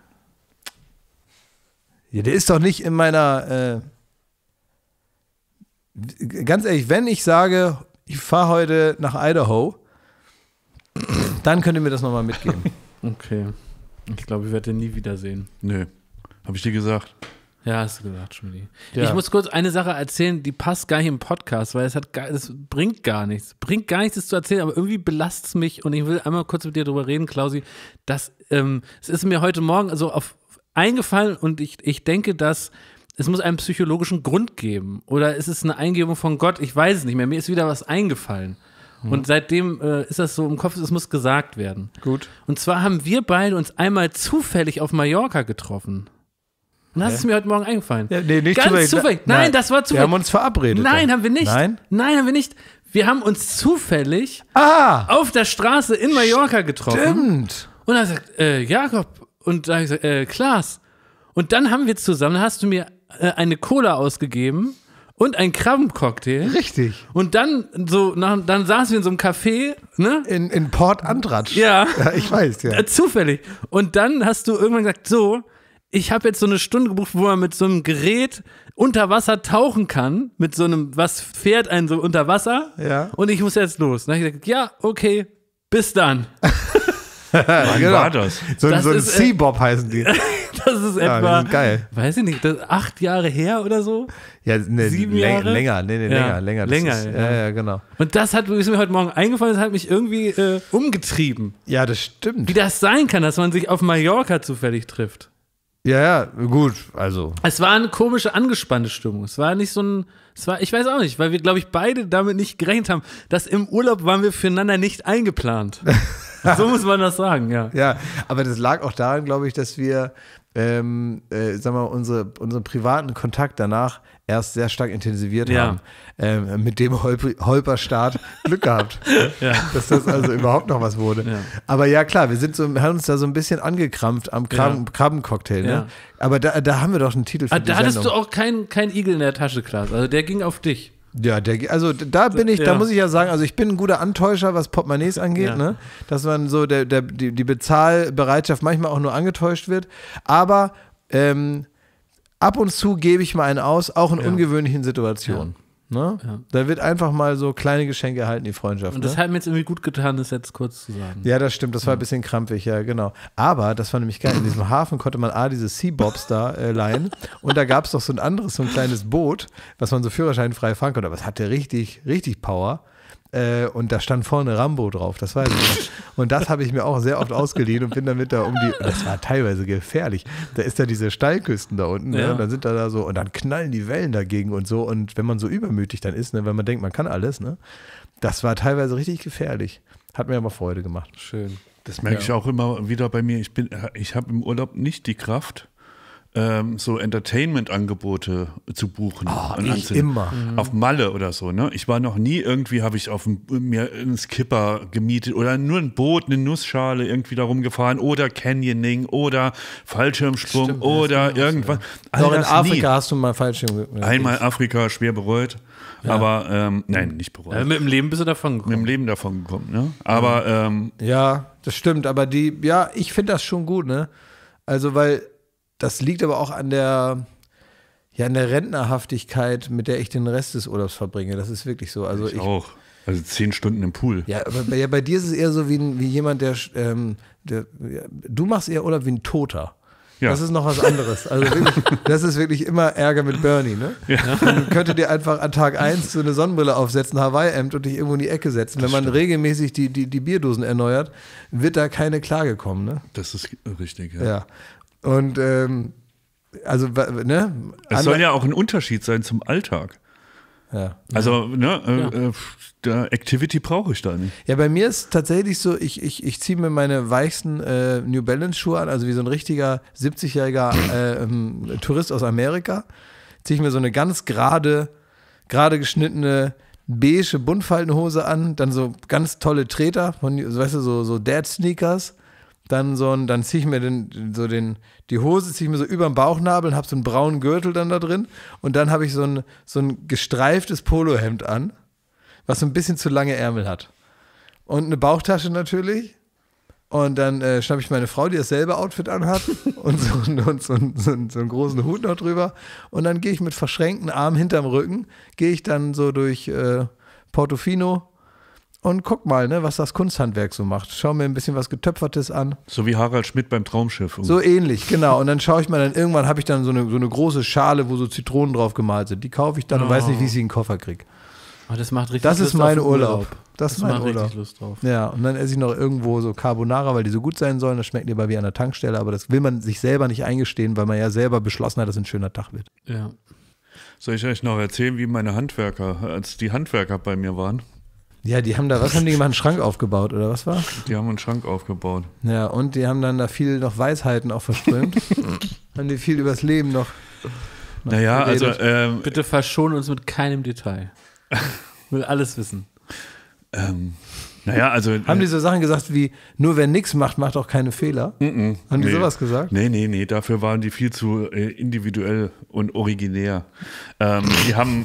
[SPEAKER 1] Ja, der ist doch nicht in meiner. Äh, ganz ehrlich, wenn ich sage, ich fahre heute nach Idaho, dann könnt ihr mir das nochmal mitgeben.
[SPEAKER 3] Okay. Ich glaube, ich werde den nie wiedersehen.
[SPEAKER 2] Nee. Hab ich dir gesagt.
[SPEAKER 3] Ja, hast du gesagt, Schmidti.
[SPEAKER 1] Ja.
[SPEAKER 3] Ich muss kurz eine Sache erzählen, die passt gar nicht im Podcast, weil es hat gar, es bringt gar nichts. Bringt gar nichts, das zu erzählen, aber irgendwie belastet es mich und ich will einmal kurz mit dir drüber reden, Klausi. dass ähm, es ist mir heute Morgen also auf eingefallen und ich, ich denke, dass es muss einen psychologischen Grund geben. Oder ist es eine Eingebung von Gott? Ich weiß es nicht mehr. Mir ist wieder was eingefallen. Hm. Und seitdem äh, ist das so im Kopf, es muss gesagt werden.
[SPEAKER 1] Gut.
[SPEAKER 3] Und zwar haben wir beide uns einmal zufällig auf Mallorca getroffen. Und das
[SPEAKER 1] Hä?
[SPEAKER 3] ist mir heute Morgen eingefallen.
[SPEAKER 1] Ja, nee, nicht
[SPEAKER 3] Ganz
[SPEAKER 1] zufällig.
[SPEAKER 3] zufällig. Nein,
[SPEAKER 1] Nein,
[SPEAKER 3] das war
[SPEAKER 1] Wir
[SPEAKER 3] zufällig.
[SPEAKER 1] haben uns verabredet.
[SPEAKER 3] Nein,
[SPEAKER 1] dann.
[SPEAKER 3] haben wir nicht.
[SPEAKER 1] Nein?
[SPEAKER 3] Nein, haben wir nicht. Wir haben uns zufällig
[SPEAKER 1] Ah!
[SPEAKER 3] auf der Straße in Mallorca getroffen.
[SPEAKER 1] Stimmt.
[SPEAKER 3] Und er sagt, äh, Jakob. Und da habe ich gesagt, äh, Klaas. Und dann haben wir zusammen, dann hast du mir äh, eine Cola ausgegeben und einen Krabbencocktail.
[SPEAKER 1] Richtig.
[SPEAKER 3] Und dann so, nach, dann saßen wir in so einem Café, ne?
[SPEAKER 1] In, in Port Antratsch.
[SPEAKER 3] Ja.
[SPEAKER 1] Ja, ich weiß, ja.
[SPEAKER 3] Äh, Zufällig. Und dann hast du irgendwann gesagt, so, ich habe jetzt so eine Stunde gebucht, wo man mit so einem Gerät unter Wasser tauchen kann, mit so einem, was fährt einen so unter Wasser.
[SPEAKER 1] Ja.
[SPEAKER 3] Und ich muss jetzt los. Dann habe ich gesagt, ja, okay, bis dann.
[SPEAKER 2] Wann
[SPEAKER 1] genau.
[SPEAKER 2] war das?
[SPEAKER 1] So,
[SPEAKER 3] Das
[SPEAKER 1] so ein
[SPEAKER 3] ist, äh,
[SPEAKER 1] Seabob heißen die.
[SPEAKER 3] Das ist
[SPEAKER 1] Ja, die
[SPEAKER 3] etwa,
[SPEAKER 1] sind geil.
[SPEAKER 3] weiß ich nicht, das ist acht Jahre her oder so.
[SPEAKER 1] Ja, ne,
[SPEAKER 3] Sieben
[SPEAKER 1] läng-
[SPEAKER 3] Jahre?
[SPEAKER 1] länger, nee, nee,
[SPEAKER 3] Ja,
[SPEAKER 1] länger, länger. Das
[SPEAKER 3] länger,
[SPEAKER 1] ist,
[SPEAKER 3] ja.
[SPEAKER 1] ja, ja, genau.
[SPEAKER 3] Und das hat ist mir heute Morgen eingefallen, das hat mich irgendwie äh, umgetrieben.
[SPEAKER 1] Ja, das stimmt.
[SPEAKER 3] Wie das sein kann, dass man sich auf Mallorca zufällig trifft.
[SPEAKER 1] Ja, ja, gut, also.
[SPEAKER 3] Es war eine komische, angespannte Stimmung. Es war nicht so ein, es war, ich weiß auch nicht, weil wir, glaube ich, beide damit nicht gerechnet haben, dass im Urlaub waren wir füreinander nicht eingeplant. So muss man das sagen, ja.
[SPEAKER 1] Ja, aber das lag auch daran, glaube ich, dass wir, ähm, äh, sag mal, unsere, unseren privaten Kontakt danach erst sehr stark intensiviert
[SPEAKER 3] Ja.
[SPEAKER 1] haben. Ähm, mit dem Holp Holperstart Glück gehabt,
[SPEAKER 3] Ja.
[SPEAKER 1] dass das also überhaupt noch was wurde.
[SPEAKER 3] Ja.
[SPEAKER 1] Aber ja, klar, wir sind so, haben uns da so ein bisschen angekrampft am Krabben,
[SPEAKER 3] Ja.
[SPEAKER 1] Krabbencocktail. Ne?
[SPEAKER 3] Ja.
[SPEAKER 1] Aber da, da haben wir doch einen Titel für
[SPEAKER 3] Ah,
[SPEAKER 1] die
[SPEAKER 3] da hattest
[SPEAKER 1] Sendung.
[SPEAKER 3] du auch keinen kein Igel in der Tasche, Klaas. Also der ging auf dich.
[SPEAKER 1] Ja, der, also da bin ich,
[SPEAKER 3] Ja.
[SPEAKER 1] da muss ich ja sagen, also ich bin ein guter Antäuscher, was Portemonnaies angeht,
[SPEAKER 3] Ja.
[SPEAKER 1] ne? Dass man so der, der, die, die Bezahlbereitschaft manchmal auch nur angetäuscht wird. Aber ähm, ab und zu gebe ich mal einen aus, auch in
[SPEAKER 3] Ja.
[SPEAKER 1] ungewöhnlichen Situationen. Ne?
[SPEAKER 3] Ja.
[SPEAKER 1] Da wird einfach mal so kleine Geschenke erhalten, die Freundschaft.
[SPEAKER 3] Und das
[SPEAKER 1] ne?
[SPEAKER 3] hat mir jetzt irgendwie gut getan, das jetzt kurz zu sagen.
[SPEAKER 1] Ja, das stimmt, das war ein bisschen krampfig, ja, genau. Aber das war nämlich geil. In diesem Hafen konnte man A, diese Seabobs da äh, leihen und da gab es doch so ein anderes, so ein kleines Boot, was man so führerscheinfrei fahren konnte. Aber es hatte richtig, richtig Power. Äh, und da stand vorne Rambo drauf, das weiß ich noch. Und das habe ich mir auch sehr oft ausgeliehen und bin damit da um die, das war teilweise gefährlich. Da ist da diese Steilküsten da unten, ne?
[SPEAKER 3] Ja.
[SPEAKER 1] Und dann sind da, da so, und dann knallen die Wellen dagegen und so. Und wenn man so übermütig dann ist, ne, wenn man denkt, man kann alles, ne, das war teilweise richtig gefährlich. Hat mir aber Freude gemacht.
[SPEAKER 3] Schön.
[SPEAKER 2] Das merke ich auch immer wieder bei mir. Ich bin, ich habe im Urlaub nicht die Kraft, ähm, so Entertainment-Angebote zu buchen.
[SPEAKER 1] Oh,
[SPEAKER 2] und
[SPEAKER 1] ich
[SPEAKER 2] anzunehmen.
[SPEAKER 1] immer.
[SPEAKER 2] Auf Malle oder so, ne? Ich war noch nie irgendwie, habe ich auf dem, mir einen Skipper gemietet oder nur ein Boot, eine Nussschale irgendwie da rumgefahren oder Canyoning oder Fallschirmsprung
[SPEAKER 1] Stimmt,
[SPEAKER 2] oder irgendwas. All
[SPEAKER 1] Doch in
[SPEAKER 2] das
[SPEAKER 1] Afrika
[SPEAKER 2] nie.
[SPEAKER 1] hast du mal Fallschirm.
[SPEAKER 2] Einmal Afrika schwer bereut, aber ähm, nein, nicht bereut.
[SPEAKER 3] Äh, mit dem Leben bist du davon
[SPEAKER 2] Mit
[SPEAKER 3] gekommen.
[SPEAKER 2] dem Leben davon gekommen, ne? Aber ähm,
[SPEAKER 1] Ja, das stimmt, aber die, ja, ich finde das schon gut, ne? Also, weil das liegt aber auch an der, ja, an der Rentnerhaftigkeit, mit der ich den Rest des Urlaubs verbringe. Das ist wirklich so. Also
[SPEAKER 2] ich,
[SPEAKER 1] ich,
[SPEAKER 2] auch. Also zehn Stunden im Pool.
[SPEAKER 1] ja, aber bei, ja, bei dir ist es eher so wie, ein- wie jemand, der, ähm, der ja, du machst eher Urlaub wie ein Toter.
[SPEAKER 2] Ja.
[SPEAKER 1] Das ist noch was anderes. Also wirklich, das ist wirklich immer Ärger mit Bernie, ne? Man könnte dir einfach an Tag eins so eine Sonnenbrille aufsetzen, Hawaii-Hemd und dich irgendwo in die Ecke setzen. Wenn man regelmäßig die, die, die Bierdosen erneuert, wird da keine Klage kommen, ne?
[SPEAKER 2] Das ist richtig, ja.
[SPEAKER 1] Ja. Und ähm, also, wa- ne?
[SPEAKER 2] Es soll ja auch ein Unterschied sein zum Alltag.
[SPEAKER 1] ja.
[SPEAKER 2] Also, ne, äh, äh, der Activity brauche ich da nicht.
[SPEAKER 1] Ja, bei mir ist tatsächlich so, ich, ich, ich ziehe mir meine weichsten äh, New Balance Schuhe an, also wie so ein richtiger siebzigjähriger äh, ähm, Tourist aus Amerika. Ziehe ich mir so eine ganz gerade, gerade geschnittene beige Buntfaltenhose an, dann so ganz tolle Treter, von, weißt du, so, so Dad-Sneakers. Dann so ein, dann ziehe ich mir den, so den, die Hose ziehe ich mir so über den Bauchnabel und habe so einen braunen Gürtel dann da drin. Und dann habe ich so ein, so ein gestreiftes Polohemd an, was so ein bisschen zu lange Ärmel hat. Und eine Bauchtasche natürlich. Und dann äh, schnappe ich meine Frau, die dasselbe Outfit anhat und, so, und so, so, so, so einen großen Hut noch drüber. Und dann gehe ich mit verschränkten Armen hinterm Rücken, gehe ich dann so durch äh, Portofino und guck mal, ne, was das Kunsthandwerk so macht. Schau mir ein bisschen was Getöpfertes an.
[SPEAKER 2] So wie Harald Schmidt beim Traumschiff.
[SPEAKER 1] So ähnlich, genau. Und dann schaue ich mal, dann irgendwann habe ich dann so eine, so eine große Schale, wo so Zitronen drauf gemalt sind. Die kaufe ich dann und weiß nicht, wie ich sie in den Koffer kriege.
[SPEAKER 3] Oh, das macht richtig
[SPEAKER 1] Das
[SPEAKER 3] Lust
[SPEAKER 1] ist mein
[SPEAKER 3] auf den
[SPEAKER 1] Urlaub. Das ist mein
[SPEAKER 3] macht
[SPEAKER 1] Urlaub.
[SPEAKER 3] richtig Lust drauf.
[SPEAKER 1] Ja, und dann esse ich noch irgendwo so Carbonara, weil die so gut sein sollen. Das schmeckt lieber wie an der Tankstelle, aber das will man sich selber nicht eingestehen, weil man ja selber beschlossen hat, dass es ein schöner Tag wird.
[SPEAKER 3] Ja.
[SPEAKER 2] Soll ich euch noch erzählen, wie meine Handwerker, als die Handwerker bei mir waren?
[SPEAKER 1] Ja, die haben da, was haben die gemacht? Einen Schrank aufgebaut oder was war?
[SPEAKER 2] Die haben einen Schrank aufgebaut.
[SPEAKER 1] Ja, und die haben dann da viel noch Weisheiten auch verströmt. Haben die viel übers Leben noch. noch
[SPEAKER 2] Naja, also
[SPEAKER 1] geredet.
[SPEAKER 2] ähm,
[SPEAKER 3] Bitte verschone uns mit keinem Detail. Ich will alles wissen.
[SPEAKER 2] ähm, naja, also
[SPEAKER 1] Haben die so Sachen gesagt wie, nur wer nichts macht, macht auch keine Fehler?
[SPEAKER 2] Mm-mm,
[SPEAKER 1] Haben die
[SPEAKER 2] nee.
[SPEAKER 1] sowas gesagt?
[SPEAKER 2] Nee, nee, nee, dafür waren die viel zu äh, individuell und originär. Ähm, die haben,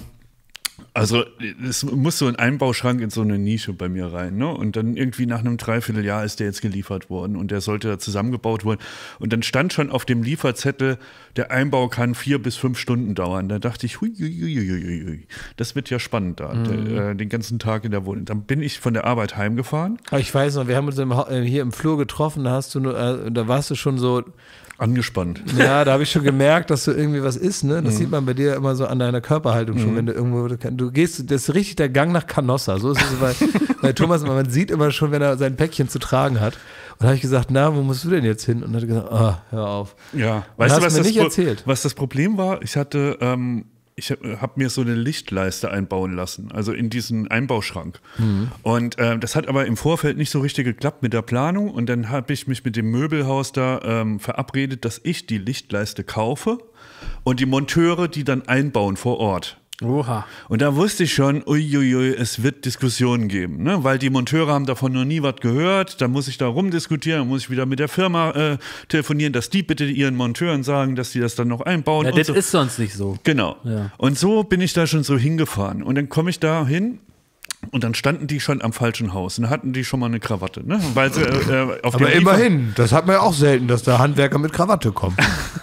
[SPEAKER 2] also es muss so ein Einbauschrank in so eine Nische bei mir rein, ne? Und dann irgendwie nach einem Dreivierteljahr ist der jetzt geliefert worden und der sollte da zusammengebaut worden. Und dann stand schon auf dem Lieferzettel, der Einbau kann vier bis fünf Stunden dauern. Da dachte ich, hui, hui, hui, hui, hui. Das wird ja spannend da,
[SPEAKER 1] Mhm.
[SPEAKER 2] der, äh, den ganzen Tag in der Wohnung. Dann bin ich von der Arbeit heimgefahren,
[SPEAKER 1] Aber ich weiß noch, wir haben uns im, Ha- äh, hier im Flur getroffen, da hast du nur, äh, da warst du schon so,
[SPEAKER 2] angespannt.
[SPEAKER 1] ja, da habe ich schon gemerkt, dass du irgendwie was isst, ne? Das sieht man bei dir immer so an deiner Körperhaltung schon, wenn du irgendwo, du gehst, das ist richtig der Gang nach Canossa, so ist es bei, bei Thomas, immer, man sieht immer schon, wenn er sein Päckchen zu tragen hat. Und da habe ich gesagt, na, wo musst du denn jetzt hin? Und dann hat er gesagt, ah, hör auf.
[SPEAKER 2] Ja,
[SPEAKER 1] Und hast
[SPEAKER 2] weißt du, was
[SPEAKER 1] mir
[SPEAKER 2] das,
[SPEAKER 1] nicht
[SPEAKER 2] Pro-
[SPEAKER 1] erzählt.
[SPEAKER 2] was das Problem war? Ich hatte, ähm, ich habe hab mir so eine Lichtleiste einbauen lassen, also in diesen Einbauschrank.
[SPEAKER 1] Mhm.
[SPEAKER 2] Und ähm, das hat aber im Vorfeld nicht so richtig geklappt mit der Planung. Und dann habe ich mich mit dem Möbelhaus da ähm, verabredet, dass ich die Lichtleiste kaufe und die Monteure die dann einbauen vor Ort.
[SPEAKER 3] Oha.
[SPEAKER 2] Und da wusste ich schon, uiuiui, es wird Diskussionen geben, ne? Weil die Monteure haben davon noch nie was gehört, da muss ich da rumdiskutieren, dann muss ich wieder mit der Firma äh, telefonieren, dass die bitte ihren Monteuren sagen, dass die das dann noch einbauen.
[SPEAKER 3] Ja,
[SPEAKER 2] und
[SPEAKER 3] das
[SPEAKER 2] so.
[SPEAKER 3] ist sonst nicht so.
[SPEAKER 2] Genau.
[SPEAKER 3] Ja.
[SPEAKER 2] Und so bin ich da schon so hingefahren. Und dann komme ich da hin und dann standen die schon am falschen Haus. Und da hatten die schon mal eine Krawatte, ne? Weil sie, äh, auf
[SPEAKER 1] Aber
[SPEAKER 2] dem Liefer-
[SPEAKER 1] immerhin, das hat man ja auch selten, dass da Handwerker mit Krawatte kommen.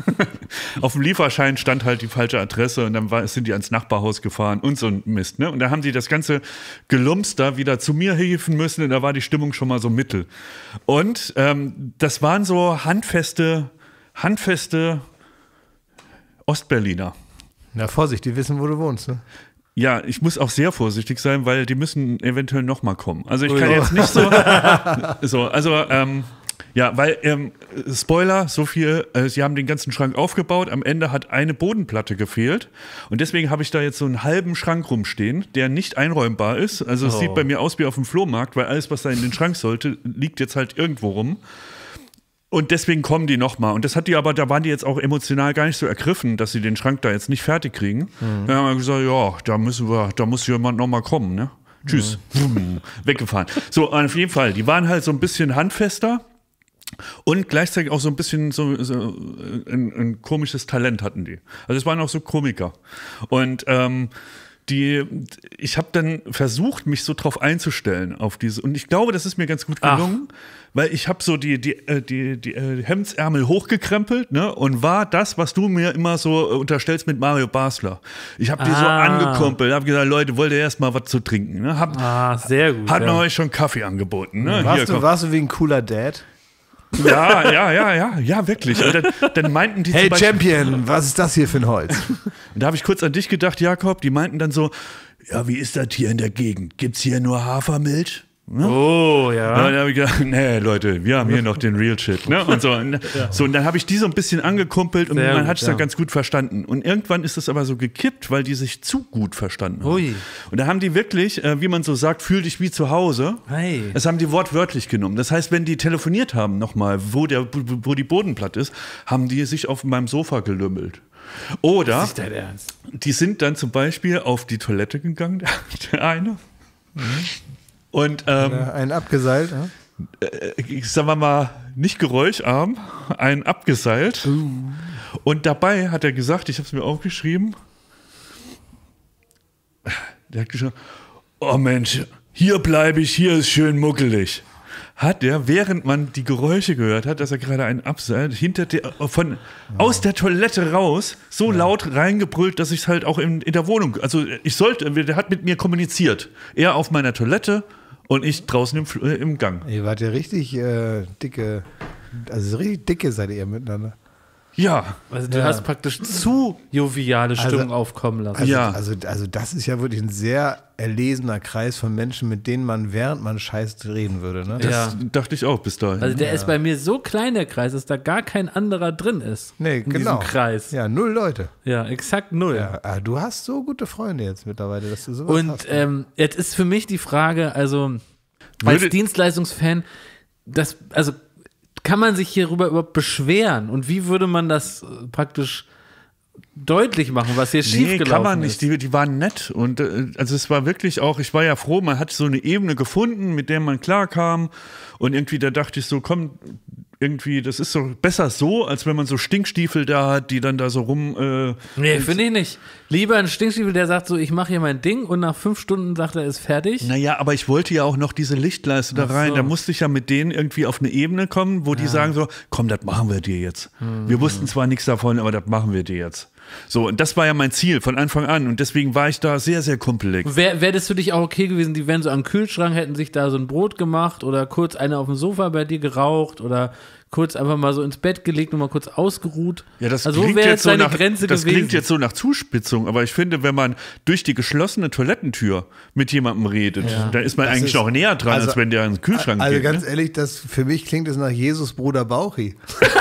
[SPEAKER 2] Auf dem Lieferschein stand halt die falsche Adresse und dann war, sind die ans Nachbarhaus gefahren und so ein Mist. Ne? Und da haben die das ganze Gelumps da wieder zu mir helfen müssen und da war die Stimmung schon mal so mittel. Und ähm, das waren so handfeste, handfeste Ostberliner.
[SPEAKER 1] Na, Vorsicht, die wissen, wo du wohnst, ne?
[SPEAKER 2] Ja, ich muss auch sehr vorsichtig sein, weil die müssen eventuell nochmal kommen. Also ich kann
[SPEAKER 1] Oh.
[SPEAKER 2] jetzt nicht so, so also ähm, ja, weil, ähm, Spoiler, so viel, äh, sie haben den ganzen Schrank aufgebaut, am Ende hat eine Bodenplatte gefehlt und deswegen habe ich da jetzt so einen halben Schrank rumstehen, der nicht einräumbar ist. Also es
[SPEAKER 3] Oh.
[SPEAKER 2] sieht bei mir aus wie auf dem Flohmarkt, weil alles, was da in den Schrank sollte, liegt jetzt halt irgendwo rum. Und deswegen kommen die nochmal. Und das hat die aber, da waren die jetzt auch emotional gar nicht so ergriffen, dass sie den Schrank da jetzt nicht fertig kriegen. Mhm. Dann haben wir gesagt, ja, da müssen wir, da muss jemand nochmal kommen, ne? Tschüss. Mhm. Weggefahren. So, auf jeden Fall, die waren halt so ein bisschen handfester und gleichzeitig auch so ein bisschen so, so ein, ein komisches Talent hatten die. Also es waren auch so Komiker. Und ähm, Die, ich habe dann versucht, mich so drauf einzustellen auf diese, und ich glaube, das ist mir ganz gut gelungen, Ach. weil ich habe so die, die, die, die, die Hemdsärmel hochgekrempelt, ne, und war das, was du mir immer so unterstellst mit Mario Basler. Ich habe die ah. so angekumpelt, habe gesagt, Leute, wollt ihr erst mal was zu trinken? Ne? Hab,
[SPEAKER 3] ah, sehr gut.
[SPEAKER 2] Hat
[SPEAKER 3] ja.
[SPEAKER 2] man euch schon Kaffee angeboten. Ne?
[SPEAKER 1] Warst,
[SPEAKER 2] Hier,
[SPEAKER 1] du, warst du wie ein cooler Dad?
[SPEAKER 2] Ja, ja, ja, ja, ja, wirklich. Und dann, dann meinten die
[SPEAKER 1] Hey
[SPEAKER 2] zum Beispiel,
[SPEAKER 1] Champion, was ist das hier für ein Holz?
[SPEAKER 2] Und da habe ich kurz an dich gedacht, Jakob. Die meinten dann so, ja, wie ist das hier in der Gegend? Gibt's hier nur Hafermilch? Ne?
[SPEAKER 3] Oh, ja.
[SPEAKER 2] Und dann habe ich gedacht, nee, Leute, wir haben hier noch den Real Shit. Ne? Und so, und, ja. so, und dann habe ich die so ein bisschen angekumpelt und Sehr man hat es ja. dann ganz gut verstanden. Und irgendwann ist es aber so gekippt, weil die sich zu gut verstanden haben.
[SPEAKER 3] Ui.
[SPEAKER 2] Und da haben die wirklich, äh, wie man so sagt, fühl dich wie zu Hause.
[SPEAKER 3] Hey.
[SPEAKER 2] Das haben die wortwörtlich genommen. Das heißt, wenn die telefoniert haben nochmal, wo, der, wo die Bodenplatte ist, haben die sich auf meinem Sofa gelümmelt. Oder
[SPEAKER 3] das ist dein Ernst.
[SPEAKER 2] Die sind dann zum Beispiel auf die Toilette gegangen, der, der eine. Mhm. Und ähm,
[SPEAKER 1] einen abgeseilt, ja?
[SPEAKER 2] äh, sagen wir mal, nicht geräuscharm, einen abgeseilt. Uh. Und dabei hat er gesagt, ich habe es mir aufgeschrieben, der hat gesagt, oh Mensch, hier bleibe ich, hier ist schön muckelig. Hat er, während man die Geräusche gehört hat, dass er gerade einen abseilt, hinter der, von, oh. aus der Toilette raus, so ja. laut reingebrüllt, dass ich es halt auch in, in der Wohnung, also ich sollte, der hat mit mir kommuniziert. Er auf meiner Toilette und ich draußen im, äh, im Gang.
[SPEAKER 1] Ihr wart ja richtig äh, dicke, also richtig dicke seid ihr miteinander.
[SPEAKER 2] Ja.
[SPEAKER 3] Also du
[SPEAKER 1] ja.
[SPEAKER 3] hast praktisch zu joviale Stimmung
[SPEAKER 1] also,
[SPEAKER 3] aufkommen lassen.
[SPEAKER 1] Also,
[SPEAKER 2] ja.
[SPEAKER 1] also, also das ist ja wirklich ein sehr erlesener Kreis von Menschen, mit denen man, während man scheißt, reden würde. Ne?
[SPEAKER 2] Das
[SPEAKER 3] ja.
[SPEAKER 2] dachte ich auch bis dahin.
[SPEAKER 3] Also der
[SPEAKER 1] ja.
[SPEAKER 3] ist bei mir so klein, der Kreis, dass da gar kein anderer drin ist.
[SPEAKER 1] Nee,
[SPEAKER 3] in
[SPEAKER 1] genau.
[SPEAKER 3] diesem Kreis.
[SPEAKER 1] Ja, null Leute.
[SPEAKER 3] Ja, exakt null.
[SPEAKER 1] Ja, du hast so gute Freunde jetzt mittlerweile, dass du sowas
[SPEAKER 3] Und
[SPEAKER 1] hast. Ne?
[SPEAKER 3] ähm, jetzt ist für mich die Frage, also als
[SPEAKER 2] Würde
[SPEAKER 3] Dienstleistungsfan, das, also kann man sich hierüber überhaupt beschweren? Und wie würde man das praktisch deutlich machen, was hier
[SPEAKER 2] nee,
[SPEAKER 3] schiefgelaufen ist?
[SPEAKER 2] kann man nicht. Die, die waren nett. Und äh, also es war wirklich auch, ich war ja froh, man hat so eine Ebene gefunden, mit der man klarkam. Und irgendwie, da dachte ich so, komm, irgendwie, das ist so besser so, als wenn man so Stinkstiefel da hat, die dann da so rum. Äh,
[SPEAKER 3] nee, finde ich nicht. Lieber ein Stinkstiefel, der sagt so, ich mache hier mein Ding und nach fünf Stunden sagt er, ist fertig.
[SPEAKER 2] Naja, aber ich wollte ja auch noch diese Lichtleiste da rein. So. Da musste ich ja mit denen irgendwie auf eine Ebene kommen, wo die ja. sagen so, komm, das machen wir dir jetzt. Mhm. Wir wussten zwar nichts davon, aber das machen wir dir jetzt. So, und das war ja mein Ziel von Anfang an und deswegen war ich da sehr, sehr kumpelig.
[SPEAKER 3] Wäre wär das für dich auch okay gewesen, die wären so am Kühlschrank, hätten sich da so ein Brot gemacht oder kurz einer auf dem Sofa bei dir geraucht oder kurz einfach mal so ins Bett gelegt und mal kurz ausgeruht.
[SPEAKER 2] Ja, das
[SPEAKER 3] also
[SPEAKER 2] klingt
[SPEAKER 3] wäre
[SPEAKER 2] jetzt
[SPEAKER 3] jetzt
[SPEAKER 2] so
[SPEAKER 3] deine
[SPEAKER 2] nach,
[SPEAKER 3] Grenze
[SPEAKER 2] das
[SPEAKER 3] gewesen.
[SPEAKER 2] klingt jetzt so nach Zuspitzung, aber ich finde, wenn man durch die geschlossene Toilettentür mit jemandem redet, ja. dann ist man das eigentlich ist, noch näher dran, also, als wenn der in den Kühlschrank
[SPEAKER 1] also
[SPEAKER 2] geht.
[SPEAKER 1] Also ganz
[SPEAKER 2] ne?
[SPEAKER 1] ehrlich, das, für mich klingt es nach Jesus Bruder Bauchi,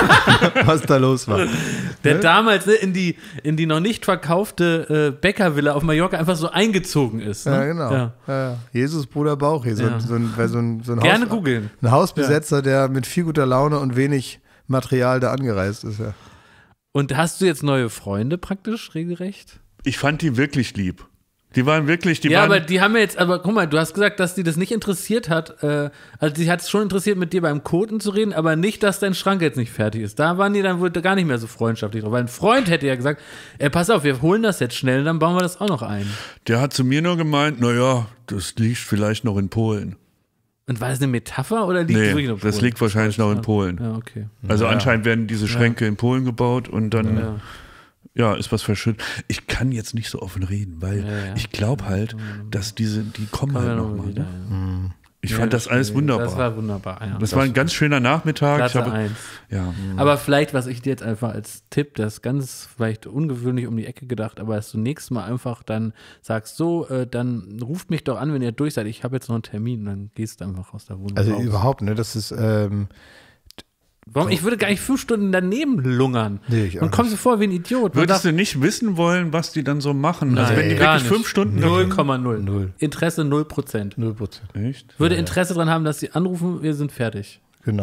[SPEAKER 1] was da los war.
[SPEAKER 3] Der
[SPEAKER 1] ne?
[SPEAKER 3] damals ne, in, die, in die noch nicht verkaufte äh, Bäckervilla auf Mallorca einfach so eingezogen ist. Ne?
[SPEAKER 1] Ja, genau. Ja. Ja, Jesus Bruder Bauchi, so,
[SPEAKER 3] ja.
[SPEAKER 1] so ein, so ein, so ein
[SPEAKER 3] Gerne
[SPEAKER 1] Haus,
[SPEAKER 3] googeln.
[SPEAKER 1] Ein Hausbesetzer, ja. der mit viel guter Laune und wenig Material da angereist ist, ja.
[SPEAKER 3] Und hast du jetzt neue Freunde praktisch, regelrecht?
[SPEAKER 2] Ich fand die wirklich lieb. Die waren wirklich, die
[SPEAKER 3] ja,
[SPEAKER 2] waren...
[SPEAKER 3] aber die haben ja jetzt, aber guck mal, du hast gesagt, dass die das nicht interessiert hat, äh, also die hat es schon interessiert, mit dir beim Koten zu reden, aber nicht, dass dein Schrank jetzt nicht fertig ist. Da waren die dann wohl gar nicht mehr so freundschaftlich drauf, weil ein Freund hätte ja gesagt, ey, pass auf, wir holen das jetzt schnell, dann bauen wir das auch noch ein.
[SPEAKER 2] Der hat zu mir nur gemeint, naja, das liegt vielleicht noch in Polen.
[SPEAKER 3] Und war das eine Metapher oder liegt
[SPEAKER 2] nee,
[SPEAKER 3] das wirklich noch in Polen?
[SPEAKER 2] Das liegt wahrscheinlich noch in Polen.
[SPEAKER 3] Ja, okay.
[SPEAKER 2] Also
[SPEAKER 1] ja.
[SPEAKER 2] anscheinend werden diese Schränke ja. in Polen gebaut und dann ja, ja ist was verschüttet. Ich kann jetzt nicht so offen reden, weil ja, ja. ich glaube halt, dass diese, die kommen Kann halt nochmal. Ne? Ja. Mhm. Ich ja, fand das, das alles wunderbar.
[SPEAKER 3] Das war wunderbar, ja.
[SPEAKER 2] Das, das war ein ganz schöner Nachmittag.
[SPEAKER 3] Ich habe, eins.
[SPEAKER 2] Ja.
[SPEAKER 3] Aber vielleicht, was ich dir jetzt einfach als Tipp, das ist ganz vielleicht ungewöhnlich um die Ecke gedacht, aber dass du nächstes Mal einfach dann sagst, so, äh, dann ruft mich doch an, wenn ihr durch seid. Ich habe jetzt noch einen Termin und dann gehst du einfach aus der Wohnung
[SPEAKER 1] Also
[SPEAKER 3] raus.
[SPEAKER 1] überhaupt, ne? Das ist ähm,
[SPEAKER 3] Warum? Ich würde gar nicht fünf Stunden daneben lungern. Nee, ich auch und kommst du vor wie ein Idiot. Man
[SPEAKER 2] Würdest du nicht wissen wollen, was die dann so machen?
[SPEAKER 3] Nein,
[SPEAKER 2] also wenn die
[SPEAKER 3] gar
[SPEAKER 2] wirklich
[SPEAKER 3] nicht.
[SPEAKER 2] fünf Stunden...
[SPEAKER 3] null Komma null. Interesse null Prozent.
[SPEAKER 1] null Prozent.
[SPEAKER 2] Echt?
[SPEAKER 3] Würde
[SPEAKER 1] ja,
[SPEAKER 3] Interesse daran haben, dass sie anrufen, wir sind fertig.
[SPEAKER 1] Genau.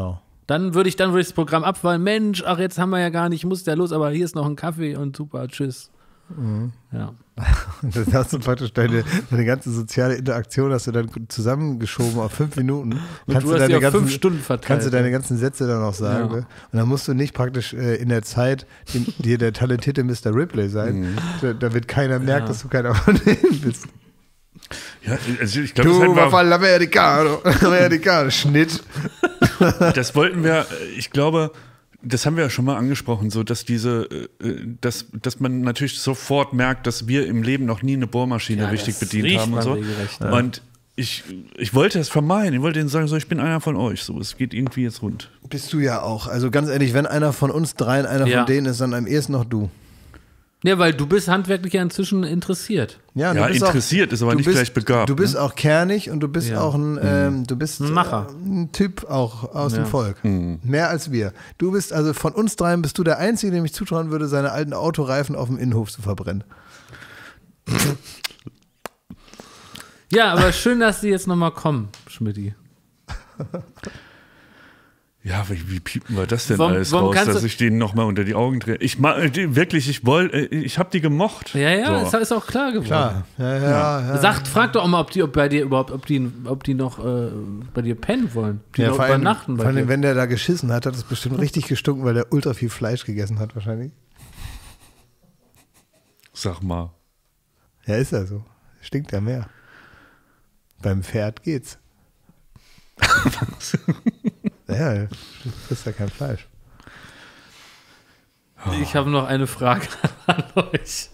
[SPEAKER 3] Dann würde ich, dann würde ich das Programm abfallen. Mensch, ach, jetzt haben wir ja gar nicht, ich muss ja los, aber hier ist noch ein Kaffee und super, tschüss. Mhm. Ja.
[SPEAKER 1] Das hast du praktisch deine, deine ganze soziale Interaktion hast du dann zusammengeschoben auf fünf Minuten.
[SPEAKER 3] Und
[SPEAKER 1] kannst
[SPEAKER 3] du
[SPEAKER 1] du
[SPEAKER 3] hast
[SPEAKER 1] deine
[SPEAKER 3] die auf
[SPEAKER 1] ganzen,
[SPEAKER 3] fünf Stunden verteilt.
[SPEAKER 1] Kannst du deine ganzen Sätze dann auch sagen.
[SPEAKER 3] Ja.
[SPEAKER 1] Ne? Und dann musst du nicht praktisch äh, in der Zeit den, dir der talentierte Mister Ripley sein,
[SPEAKER 2] Mhm.
[SPEAKER 1] da, damit keiner merkt,
[SPEAKER 3] Ja.
[SPEAKER 1] dass du keiner von denen bist.
[SPEAKER 2] Ja, also ich glaube,
[SPEAKER 1] Du,
[SPEAKER 2] das,
[SPEAKER 1] war
[SPEAKER 2] halt
[SPEAKER 1] L'americano, L'americano, Schnitt.
[SPEAKER 2] war- das wollten wir, ich glaube, das haben wir ja schon mal angesprochen, so dass diese, äh, dass, dass man natürlich sofort merkt, dass wir im Leben noch nie eine Bohrmaschine
[SPEAKER 3] Ja,
[SPEAKER 2] richtig
[SPEAKER 3] das
[SPEAKER 2] bedient
[SPEAKER 3] riecht
[SPEAKER 2] haben und
[SPEAKER 3] man
[SPEAKER 2] so.
[SPEAKER 3] regelrecht, ja.
[SPEAKER 2] Und ich, ich wollte das vermeiden. Ich wollte denen sagen, so, ich bin einer von euch. So, es geht irgendwie jetzt rund.
[SPEAKER 1] Bist du ja auch. Also ganz ehrlich, wenn einer von uns dreien einer
[SPEAKER 3] Ja.
[SPEAKER 1] von denen ist, dann am ehesten noch du.
[SPEAKER 3] Ja, weil du bist handwerklich ja inzwischen interessiert.
[SPEAKER 1] Ja,
[SPEAKER 2] Ja,
[SPEAKER 1] du bist
[SPEAKER 2] interessiert ist aber
[SPEAKER 1] du
[SPEAKER 2] nicht
[SPEAKER 1] bist,
[SPEAKER 2] gleich begabt,
[SPEAKER 1] Du bist
[SPEAKER 2] ne?
[SPEAKER 1] auch kernig und du bist
[SPEAKER 3] Ja.
[SPEAKER 1] auch ein, ähm, du bist
[SPEAKER 3] Ein Macher.
[SPEAKER 1] Äh, ein Typ auch aus
[SPEAKER 3] Ja.
[SPEAKER 1] dem Volk. Mehr als wir. Du bist, also von uns dreien bist du der Einzige, dem ich zutrauen würde, seine alten Autoreifen auf dem Innenhof zu verbrennen.
[SPEAKER 3] Ja, aber schön, dass die jetzt nochmal kommen, Schmidti.
[SPEAKER 2] Ja, wie, wie piepen wir das denn
[SPEAKER 3] Warum-
[SPEAKER 2] alles
[SPEAKER 3] warum
[SPEAKER 2] raus,
[SPEAKER 3] kannst
[SPEAKER 2] dass
[SPEAKER 3] du-
[SPEAKER 2] ich denen nochmal unter die Augen drehe? Ich ma- die, wirklich, ich wollte, ich habe die gemocht.
[SPEAKER 3] Ja, ja,
[SPEAKER 2] So.
[SPEAKER 3] ist, ist auch klar geworden.
[SPEAKER 1] Klar. Ja, ja, ja. ja.
[SPEAKER 3] Sagt, frag doch auch mal, ob die ob bei dir überhaupt, ob die, ob die noch äh, bei dir pennen wollen. Ob die
[SPEAKER 1] Ja,
[SPEAKER 3] noch
[SPEAKER 1] vor allem,
[SPEAKER 3] übernachten bei
[SPEAKER 1] vor allem,
[SPEAKER 3] dir.
[SPEAKER 1] wenn der da geschissen hat, hat es bestimmt richtig gestunken, weil der ultra viel Fleisch gegessen hat wahrscheinlich.
[SPEAKER 2] Sag mal.
[SPEAKER 1] Ja, ist ja so. Stinkt ja mehr. Beim Pferd geht's. Ja, du frisst ja kein Fleisch.
[SPEAKER 3] Ich habe noch eine Frage an euch.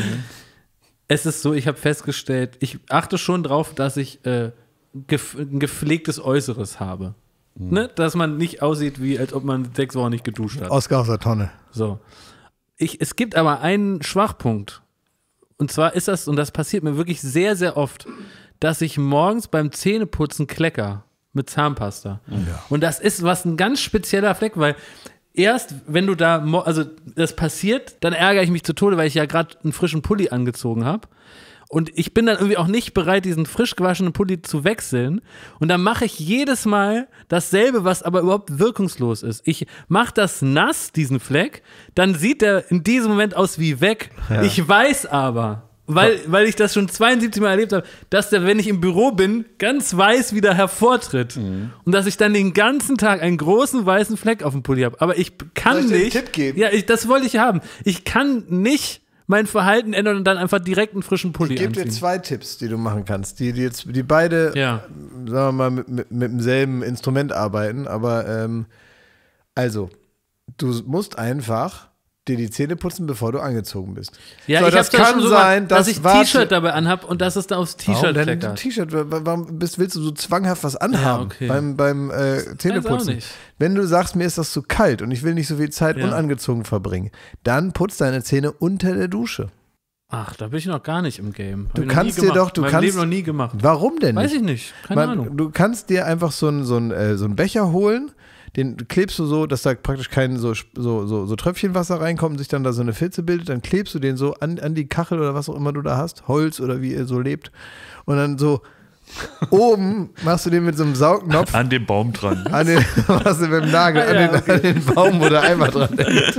[SPEAKER 3] Es ist so, ich habe festgestellt, ich achte schon drauf, dass ich äh, gef ein gepflegtes Äußeres habe. Ne? Dass man nicht aussieht, wie als ob man sechs Wochen nicht geduscht hat.
[SPEAKER 1] Oscar aus der Tonne.
[SPEAKER 3] So. Ich, es gibt aber einen Schwachpunkt. Und zwar ist das, und das passiert mir wirklich sehr, sehr oft, dass ich morgens beim Zähneputzen klecker mit Zahnpasta. Und das ist was ein ganz spezieller Fleck, weil erst, wenn du da, mo- also das passiert, dann ärgere ich mich zu Tode, weil ich ja gerade einen frischen Pulli angezogen habe. Und ich bin dann irgendwie auch nicht bereit, diesen frisch gewaschenen Pulli zu wechseln. Und dann mache ich jedes Mal dasselbe, was aber überhaupt wirkungslos ist. Ich mache das nass, diesen Fleck, dann sieht der in diesem Moment aus wie weg.
[SPEAKER 1] Ja.
[SPEAKER 3] Ich weiß aber, weil, weil ich das schon zweiundsiebzig Mal erlebt habe, dass der, wenn ich im Büro bin, ganz weiß wieder hervortritt.
[SPEAKER 1] Mhm.
[SPEAKER 3] Und dass ich dann den ganzen Tag einen großen weißen Fleck auf dem Pulli habe. Aber ich kann
[SPEAKER 1] Soll ich dir einen
[SPEAKER 3] nicht.
[SPEAKER 1] Tipp geben?
[SPEAKER 3] Ja, ich, das wollte ich haben. Ich kann nicht mein Verhalten ändern und dann einfach direkt einen frischen Pulli
[SPEAKER 1] Ich gebe dir
[SPEAKER 3] anziehen.
[SPEAKER 1] zwei Tipps, die du machen kannst, die, die jetzt, die beide,
[SPEAKER 3] Ja.
[SPEAKER 1] sagen wir mal, mit, mit, mit demselben Instrument arbeiten, aber ähm, also, du musst einfach dir die Zähne putzen, bevor du angezogen bist.
[SPEAKER 3] Ja,
[SPEAKER 1] so,
[SPEAKER 3] ich
[SPEAKER 1] das
[SPEAKER 3] habe das
[SPEAKER 1] kann
[SPEAKER 3] schon so
[SPEAKER 1] sein,
[SPEAKER 3] gemacht, dass
[SPEAKER 1] dass
[SPEAKER 3] ich
[SPEAKER 1] warte-
[SPEAKER 3] T-Shirt dabei anhab und dass es da aufs
[SPEAKER 1] Warum
[SPEAKER 3] T-Shirt
[SPEAKER 1] denn
[SPEAKER 3] kleckert.
[SPEAKER 1] ein T-Shirt? Warum bist, willst du so zwanghaft was anhaben
[SPEAKER 3] okay.
[SPEAKER 1] beim, beim äh, Zähneputzen?
[SPEAKER 3] nicht.
[SPEAKER 1] Wenn du sagst, mir ist das zu kalt und ich will nicht so viel Zeit
[SPEAKER 3] Ja.
[SPEAKER 1] unangezogen verbringen, dann putz deine Zähne unter der Dusche.
[SPEAKER 3] Ach, da bin ich noch gar nicht im Game. Hab
[SPEAKER 1] Du
[SPEAKER 3] ich noch
[SPEAKER 1] kannst
[SPEAKER 3] nie
[SPEAKER 1] dir
[SPEAKER 3] gemacht.
[SPEAKER 1] doch, du
[SPEAKER 3] Mein
[SPEAKER 1] kannst,
[SPEAKER 3] Leben noch nie gemacht.
[SPEAKER 1] Warum denn nicht?
[SPEAKER 3] Weiß ich nicht. Keine
[SPEAKER 1] Man,
[SPEAKER 3] Ahnung.
[SPEAKER 1] Du kannst dir einfach so einen so einen, äh, so einen Becher holen, den klebst du so, dass da praktisch kein so, so, so, so Tröpfchenwasser reinkommt und sich dann da so eine Filze bildet, dann klebst du den so an, an die Kachel oder was auch immer du da hast, Holz oder wie ihr so lebt und dann so oben machst du den mit so einem Saugnopf
[SPEAKER 2] An dem Baum dran.
[SPEAKER 1] an den, machst du mit dem Nagel an,
[SPEAKER 3] Ja,
[SPEAKER 1] den,
[SPEAKER 3] okay.
[SPEAKER 1] an den Baum, wo der Eimer dran ist.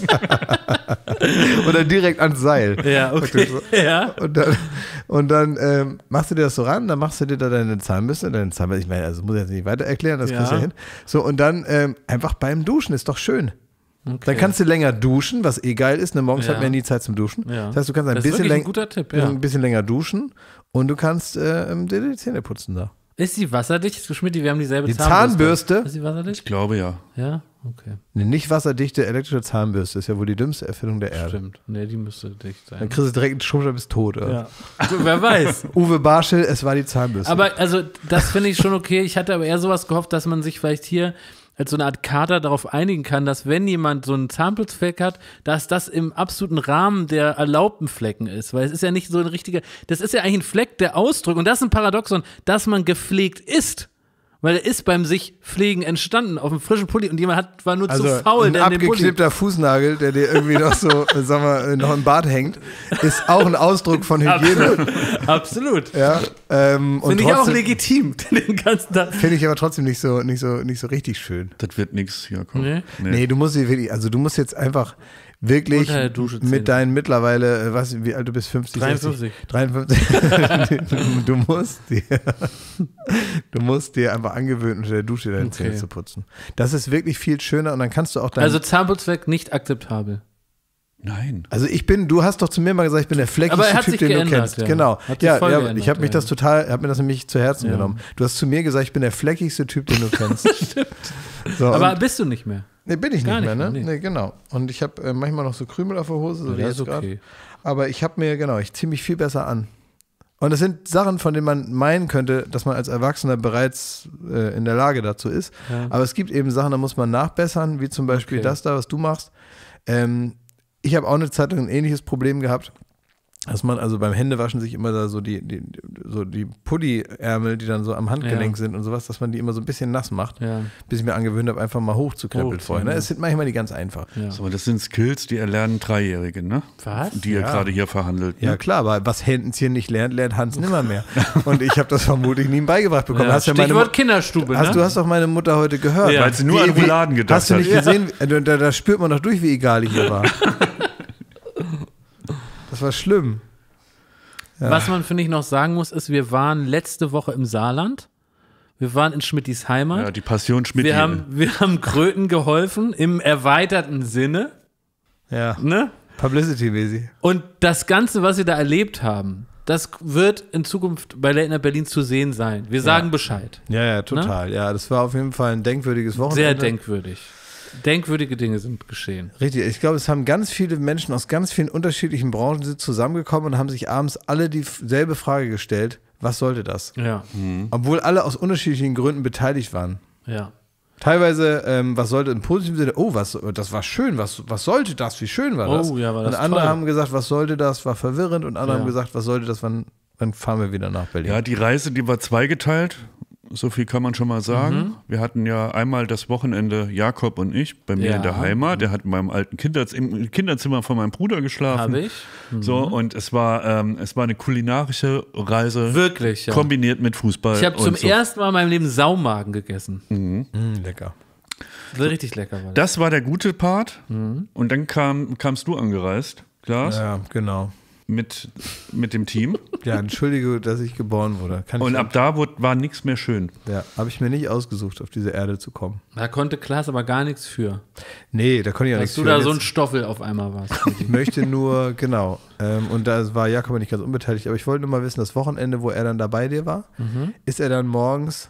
[SPEAKER 1] Oder direkt ans Seil.
[SPEAKER 3] Ja, okay. Ja.
[SPEAKER 1] Und dann, und dann ähm, machst du dir das so ran, dann machst du dir da deine Zahnbürste, deine Zahnbürste, ich meine, also muss ich jetzt nicht weiter erklären, das
[SPEAKER 3] Ja.
[SPEAKER 1] kriegst du ja hin. So, und dann ähm, einfach beim Duschen, ist doch schön.
[SPEAKER 3] Okay.
[SPEAKER 1] Dann kannst du länger duschen, was eh geil ist, ne, morgens
[SPEAKER 3] Ja.
[SPEAKER 1] hat man nie Zeit zum Duschen.
[SPEAKER 3] Ja.
[SPEAKER 1] Das heißt, du kannst ein
[SPEAKER 3] Das ist
[SPEAKER 1] bisschen,
[SPEAKER 3] wirklich ein
[SPEAKER 1] läng-
[SPEAKER 3] guter Tipp, ja.
[SPEAKER 1] ein bisschen länger duschen und du kannst ähm, dir die Zähne putzen da.
[SPEAKER 3] Ist die wasserdicht? Schmidt, wir haben dieselbe
[SPEAKER 1] Die
[SPEAKER 3] Zahnbürste.
[SPEAKER 1] Zahnbürste?
[SPEAKER 3] Ist die wasserdicht?
[SPEAKER 2] Ich glaube ja.
[SPEAKER 3] Ja, okay.
[SPEAKER 1] Eine nicht wasserdichte elektrische Zahnbürste ist ja wohl die dümmste Erfindung der Erde.
[SPEAKER 3] Stimmt. Nee, die müsste dicht sein.
[SPEAKER 1] Dann kriegst du direkt einen Schummer bis tot. Oder?
[SPEAKER 3] Ja. So, wer weiß.
[SPEAKER 1] Uwe Barschel, es war die Zahnbürste.
[SPEAKER 3] Aber also, das finde ich schon okay. Ich hatte aber eher sowas gehofft, dass man sich vielleicht hier als so eine Art Kater darauf einigen kann, dass wenn jemand so einen Zahnputzfleck hat, dass das im absoluten Rahmen der erlaubten Flecken ist. Weil es ist ja nicht so ein richtiger, das ist ja eigentlich ein Fleck, der ausdrückt, und das ist ein Paradoxon, dass man gepflegt ist. Weil er ist beim sich pflegen entstanden auf dem frischen Pulli und jemand hat, war nur
[SPEAKER 1] Also
[SPEAKER 3] zu faul,
[SPEAKER 1] ein
[SPEAKER 3] der den Pulli.
[SPEAKER 1] abgeknippter Fußnagel, der dir irgendwie noch so, äh, sagen wir, noch im Bart hängt, ist auch ein Ausdruck von Hygiene.
[SPEAKER 3] Absolut.
[SPEAKER 1] Ja, ähm, und
[SPEAKER 3] Finde ich auch
[SPEAKER 1] trotzdem
[SPEAKER 3] legitim, den ganzen Tag.
[SPEAKER 1] finde ich aber trotzdem nicht so, nicht so, nicht so richtig schön.
[SPEAKER 2] Das wird nichts, Jakob.
[SPEAKER 3] Nee.
[SPEAKER 1] Nee, du musst sie wirklich, also du musst jetzt einfach wirklich
[SPEAKER 3] Unter der Dusche zählen.
[SPEAKER 1] mit deinen mittlerweile, äh, was, wie alt du bist, fünfzig,
[SPEAKER 3] dreiundfünfzig.
[SPEAKER 1] sechzig, dreiundfünfzig. du, du musst dir, du musst dir einfach angewöhnen, unter der Dusche deine
[SPEAKER 3] Okay.
[SPEAKER 1] Zähne zu putzen. Das ist wirklich viel schöner und dann kannst du auch dein,
[SPEAKER 3] Also Zahnputzweg nicht akzeptabel.
[SPEAKER 2] Nein.
[SPEAKER 1] also ich bin, du hast doch zu mir mal gesagt, ich bin der
[SPEAKER 3] Aber
[SPEAKER 1] fleckigste
[SPEAKER 3] er hat
[SPEAKER 1] Typ,
[SPEAKER 3] sich
[SPEAKER 1] den du
[SPEAKER 3] geändert,
[SPEAKER 1] kennst.
[SPEAKER 3] ja.
[SPEAKER 1] Genau.
[SPEAKER 3] Hat sich
[SPEAKER 1] Ja,
[SPEAKER 3] voll
[SPEAKER 1] ja
[SPEAKER 3] geändert,
[SPEAKER 1] ich habe mich
[SPEAKER 3] ja.
[SPEAKER 1] das total, habe mir das nämlich zu Herzen
[SPEAKER 3] Ja.
[SPEAKER 1] genommen. Du hast zu mir gesagt, ich bin der fleckigste Typ, den du kennst. So,
[SPEAKER 3] Aber
[SPEAKER 1] und,
[SPEAKER 3] bist du nicht mehr.
[SPEAKER 1] nee, bin ich
[SPEAKER 3] gar
[SPEAKER 1] nicht mehr,
[SPEAKER 3] nicht
[SPEAKER 1] ne?
[SPEAKER 3] mehr,
[SPEAKER 1] Nee.
[SPEAKER 3] nee.
[SPEAKER 1] genau. Und ich habe äh, manchmal noch so Krümel auf der Hose, so
[SPEAKER 3] Ja,
[SPEAKER 1] wie
[SPEAKER 3] das
[SPEAKER 1] jetzt
[SPEAKER 3] ist
[SPEAKER 1] gerade.
[SPEAKER 3] okay.
[SPEAKER 1] Aber ich habe mir, genau, ich ziehe mich viel besser an. Und es sind Sachen, von denen man meinen könnte, dass man als Erwachsener bereits äh, in der Lage dazu ist.
[SPEAKER 3] Ja.
[SPEAKER 1] Aber es gibt eben Sachen, da muss man nachbessern, wie zum Beispiel
[SPEAKER 3] Okay.
[SPEAKER 1] das da, was du machst. Ähm, ich habe auch eine Zeit lang ein ähnliches Problem gehabt, dass man also beim Händewaschen sich immer da so die, die, so die Pulli-Ärmel, die dann so am Handgelenk
[SPEAKER 3] Ja.
[SPEAKER 1] sind und sowas, dass man die immer so ein bisschen nass macht,
[SPEAKER 3] Ja.
[SPEAKER 1] bis ich mir angewöhnt habe, einfach mal hochzukrempeln
[SPEAKER 3] Hochziehen,
[SPEAKER 1] vorher. Ne?
[SPEAKER 3] ja.
[SPEAKER 1] Es sind manchmal die ganz einfach.
[SPEAKER 3] Ja.
[SPEAKER 2] So, das sind Skills, die erlernen Dreijährige, ne?
[SPEAKER 3] Was?
[SPEAKER 2] Die ihr
[SPEAKER 1] Ja.
[SPEAKER 2] gerade hier verhandelt.
[SPEAKER 1] Ja
[SPEAKER 2] Ne?
[SPEAKER 1] klar, aber was Händchen nicht lernt, lernt Hans nimmer mehr. Und ich habe das vermutlich nie beigebracht bekommen.
[SPEAKER 3] Ja,
[SPEAKER 1] Hast ja meine
[SPEAKER 3] Stichwort
[SPEAKER 1] Mu-
[SPEAKER 3] Kinderstube,
[SPEAKER 1] hast,
[SPEAKER 3] ne?
[SPEAKER 1] Du hast doch meine Mutter heute gehört.
[SPEAKER 3] Ja.
[SPEAKER 2] Weil sie nur an Rouladen gedacht
[SPEAKER 1] Hast du nicht
[SPEAKER 2] hat.
[SPEAKER 1] gesehen? Da, da, da spürt man doch durch, wie egal ich hier war. Das war schlimm. Ja.
[SPEAKER 3] Was man, finde ich, noch sagen muss, ist, wir waren letzte Woche im Saarland. Wir waren in Schmittis Heimat.
[SPEAKER 2] Ja, die Passion Schmidt.
[SPEAKER 3] wir, haben, wir haben Kröten geholfen, im erweiterten Sinne.
[SPEAKER 1] Ja,
[SPEAKER 3] Ne?
[SPEAKER 1] Publicity-mäßig.
[SPEAKER 3] Und das Ganze, was wir da erlebt haben, das wird in Zukunft bei Late Night Berlin zu sehen sein. Wir sagen Bescheid.
[SPEAKER 1] Ja, ja, total. Ja, das war auf jeden Fall ein denkwürdiges Wochenende.
[SPEAKER 3] Sehr denkwürdig. Denkwürdige Dinge sind geschehen.
[SPEAKER 1] Richtig, ich glaube, es haben ganz viele Menschen aus ganz vielen unterschiedlichen Branchen sind zusammengekommen und haben sich abends alle dieselbe Frage gestellt, was sollte das?
[SPEAKER 3] Ja,
[SPEAKER 1] Obwohl alle aus unterschiedlichen Gründen beteiligt waren.
[SPEAKER 3] ja.
[SPEAKER 1] Teilweise, ähm, was sollte im positiven Sinne, oh, was, das war schön, was, was sollte das, wie schön war das?
[SPEAKER 3] Oh, ja, war das
[SPEAKER 1] und andere
[SPEAKER 3] toll.
[SPEAKER 1] haben gesagt, was sollte das, war verwirrend und andere
[SPEAKER 3] Ja.
[SPEAKER 1] haben gesagt, was sollte das, wann, wann fahren wir wieder nach Berlin?
[SPEAKER 2] Ja, die Reise, die war zweigeteilt. So viel kann man schon mal sagen.
[SPEAKER 3] Mhm.
[SPEAKER 2] Wir hatten ja einmal das Wochenende, Jakob und ich, bei mir
[SPEAKER 3] Ja.
[SPEAKER 2] in der Heimat. Der hat in meinem alten Kinderzimmer, im Kinderzimmer von meinem Bruder geschlafen.
[SPEAKER 3] Habe ich.
[SPEAKER 2] So, und es war, ähm, es war eine kulinarische Reise.
[SPEAKER 3] Wirklich, ja.
[SPEAKER 2] Kombiniert mit Fußball.
[SPEAKER 3] Ich habe
[SPEAKER 2] und
[SPEAKER 3] zum
[SPEAKER 2] so.
[SPEAKER 3] ersten Mal in meinem Leben Saumagen gegessen.
[SPEAKER 1] Mm, lecker.
[SPEAKER 3] Richtig lecker war das.
[SPEAKER 2] Das war der gute Part.
[SPEAKER 3] Mhm.
[SPEAKER 2] Und dann kam, kamst du angereist, Klaas,
[SPEAKER 1] Ja, genau.
[SPEAKER 2] mit, mit dem Team.
[SPEAKER 1] Ja, entschuldige, dass ich geboren wurde. Kann ich
[SPEAKER 2] Und ab da wurde, war nichts mehr schön.
[SPEAKER 1] ja, habe ich mir nicht ausgesucht, auf diese Erde zu kommen.
[SPEAKER 3] Da konnte Klaas aber gar nichts für.
[SPEAKER 1] Nee, da konnte ich ja nichts
[SPEAKER 3] Dass du
[SPEAKER 1] für.
[SPEAKER 3] da
[SPEAKER 1] Und
[SPEAKER 3] so ein
[SPEAKER 1] jetzt-
[SPEAKER 3] Stoffel auf einmal warst.
[SPEAKER 1] Ich möchte nur, genau, ähm, und da war Jakob nicht ganz unbeteiligt, aber ich wollte nur mal wissen, das Wochenende, wo er dann da bei dir war,
[SPEAKER 3] Mhm.
[SPEAKER 1] ist er dann morgens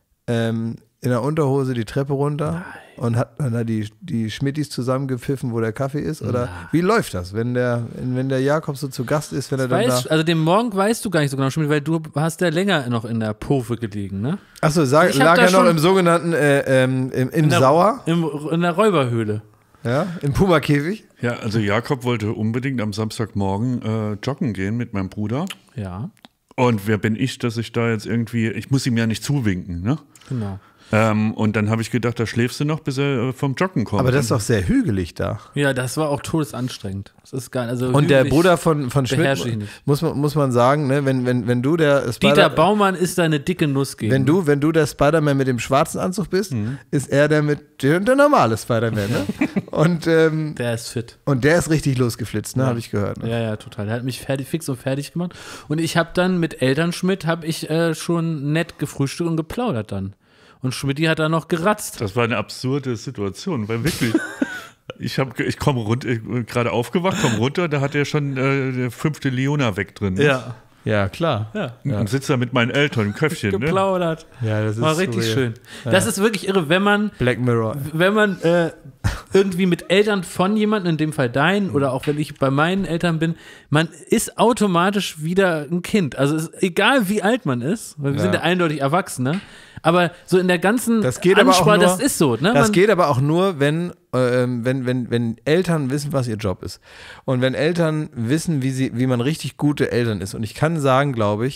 [SPEAKER 1] ähm, in der Unterhose die Treppe runter und hat dann da die, die Schmittis zusammengepfiffen, wo der Kaffee ist? Oder wie läuft das, wenn der, wenn der Jakob so zu Gast ist, wenn er dann
[SPEAKER 3] Weißt,
[SPEAKER 1] da.
[SPEAKER 3] also den Morgen weißt du gar nicht so genau, Schmidt, weil du hast ja länger noch in der Pofe gelegen, ne?
[SPEAKER 1] Achso, sag,
[SPEAKER 3] Ich hab
[SPEAKER 1] lag
[SPEAKER 3] da
[SPEAKER 1] er noch
[SPEAKER 3] schon-
[SPEAKER 1] im sogenannten, äh, ähm, im, im
[SPEAKER 3] In der,
[SPEAKER 1] Sauer,
[SPEAKER 3] Im, in der Räuberhöhle.
[SPEAKER 1] ja, im Puma-Käfig.
[SPEAKER 2] Ja, also Jakob wollte unbedingt am Samstagmorgen äh, joggen gehen mit meinem Bruder.
[SPEAKER 3] Ja,
[SPEAKER 2] Und wer bin ich, dass ich da jetzt irgendwie, ich muss ihm ja nicht zuwinken, ne?
[SPEAKER 3] genau.
[SPEAKER 2] Ähm, und dann habe ich gedacht, da schläfst du noch, bis er äh, vom Joggen kommt.
[SPEAKER 1] Aber das ist doch sehr hügelig da.
[SPEAKER 3] Ja, das war auch todesanstrengend. Das ist geil. Also
[SPEAKER 1] Und der
[SPEAKER 3] hügelig
[SPEAKER 1] Bruder von, von
[SPEAKER 3] beherrsche ich
[SPEAKER 1] Schmidt,
[SPEAKER 3] nicht.
[SPEAKER 1] muss man, muss man sagen, ne, wenn, wenn, wenn du der
[SPEAKER 3] Dieter
[SPEAKER 1] Spider-
[SPEAKER 3] Baumann ist da eine dicke Nuss gegen.
[SPEAKER 1] Wenn du, wenn du der Spider-Man mit dem schwarzen Anzug bist, ist er der mit der, der normale Spider-Man, ne? und, ähm,
[SPEAKER 3] Der ist fit.
[SPEAKER 1] und der ist richtig losgeflitzt, ne? Habe ich gehört. Ne?
[SPEAKER 3] Ja, ja, total. Der hat mich fertig, fix und fertig gemacht. Und ich habe dann mit Elternschmidt habe ich äh, schon nett gefrühstückt und geplaudert dann. Und Schmidti hat da noch geratzt.
[SPEAKER 2] Das war eine absurde Situation, weil wirklich, ich, hab ge- ich komme runter, ich bin gerade aufgewacht, komme runter, da hat er schon äh, der fünfte Leona weg drin. Ne?
[SPEAKER 3] Ja,
[SPEAKER 1] Ja, klar.
[SPEAKER 3] ja.
[SPEAKER 2] Und sitzt da mit meinen Eltern im Köpfchen. Ne?
[SPEAKER 3] Geplaudert.
[SPEAKER 1] Ja, das ist
[SPEAKER 3] War richtig
[SPEAKER 1] surreal.
[SPEAKER 3] schön. Das ist wirklich irre, wenn man
[SPEAKER 1] Black Mirror.
[SPEAKER 3] wenn man äh, irgendwie mit Eltern von jemandem, in dem Fall deinen oder auch wenn ich bei meinen Eltern bin, man ist automatisch wieder ein Kind. Also es ist egal, wie alt man ist, weil wir
[SPEAKER 1] Ja.
[SPEAKER 3] sind ja eindeutig Erwachsene, aber so in der ganzen
[SPEAKER 1] Das geht aber auch
[SPEAKER 3] Ansprache,
[SPEAKER 1] nur,
[SPEAKER 3] das ist so. Ne?
[SPEAKER 1] Das
[SPEAKER 3] Man-
[SPEAKER 1] geht aber auch nur, wenn, ähm, wenn, wenn, wenn Eltern wissen, was ihr Job ist. Und wenn Eltern wissen, wie, sie, wie man richtig gute Eltern ist. Und ich kann sagen, glaube ich,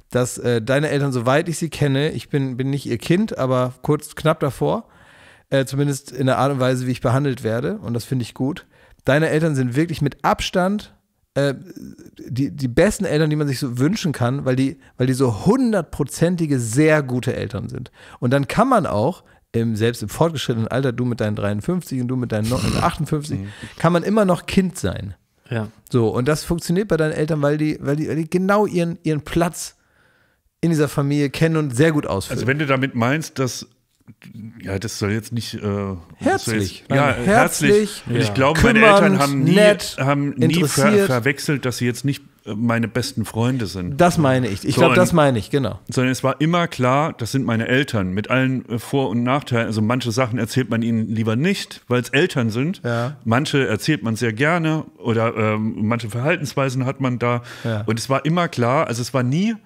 [SPEAKER 1] dass äh, deine Eltern, soweit ich sie kenne, ich bin, bin nicht ihr Kind, aber kurz, knapp davor, äh, zumindest in der Art und Weise, wie ich behandelt werde, und das finde ich gut. Deine Eltern sind wirklich mit Abstand äh, die, die besten Eltern, die man sich so wünschen kann, weil die, weil die so hundertprozentige, sehr gute Eltern sind. Und dann kann man auch, im, selbst im fortgeschrittenen Alter, du mit deinen dreiundfünfzig und du mit deinen achtundfünfzig, kann man immer noch Kind sein.
[SPEAKER 3] Ja.
[SPEAKER 1] So, und das funktioniert bei deinen Eltern, weil die, weil die, weil die genau ihren, ihren Platz in dieser Familie kennen und sehr gut ausfüllen.
[SPEAKER 2] Also wenn du damit meinst, dass ja, das soll jetzt nicht äh,
[SPEAKER 1] herzlich.
[SPEAKER 2] Jetzt, ja,
[SPEAKER 1] Nein,
[SPEAKER 2] herzlich.
[SPEAKER 1] herzlich.
[SPEAKER 2] Und ich
[SPEAKER 3] Ja.
[SPEAKER 2] glaube,
[SPEAKER 1] Kümmernd,
[SPEAKER 2] meine Eltern haben nie,
[SPEAKER 1] nett,
[SPEAKER 2] haben nie ver
[SPEAKER 1] interessiert.
[SPEAKER 2] verwechselt, dass sie jetzt nicht äh, meine besten Freunde sind.
[SPEAKER 1] Das meine ich. Ich
[SPEAKER 2] So,
[SPEAKER 1] glaube,
[SPEAKER 2] und-
[SPEAKER 1] das meine ich, genau.
[SPEAKER 2] Sondern es war immer klar, das sind meine Eltern mit allen äh, Vor- und Nachteilen. Also manche Sachen erzählt man ihnen lieber nicht, weil es Eltern sind.
[SPEAKER 1] Ja.
[SPEAKER 2] Manche erzählt man sehr gerne oder ähm, manche Verhaltensweisen hat man da.
[SPEAKER 1] Ja.
[SPEAKER 2] Und es war immer klar, also es war nie,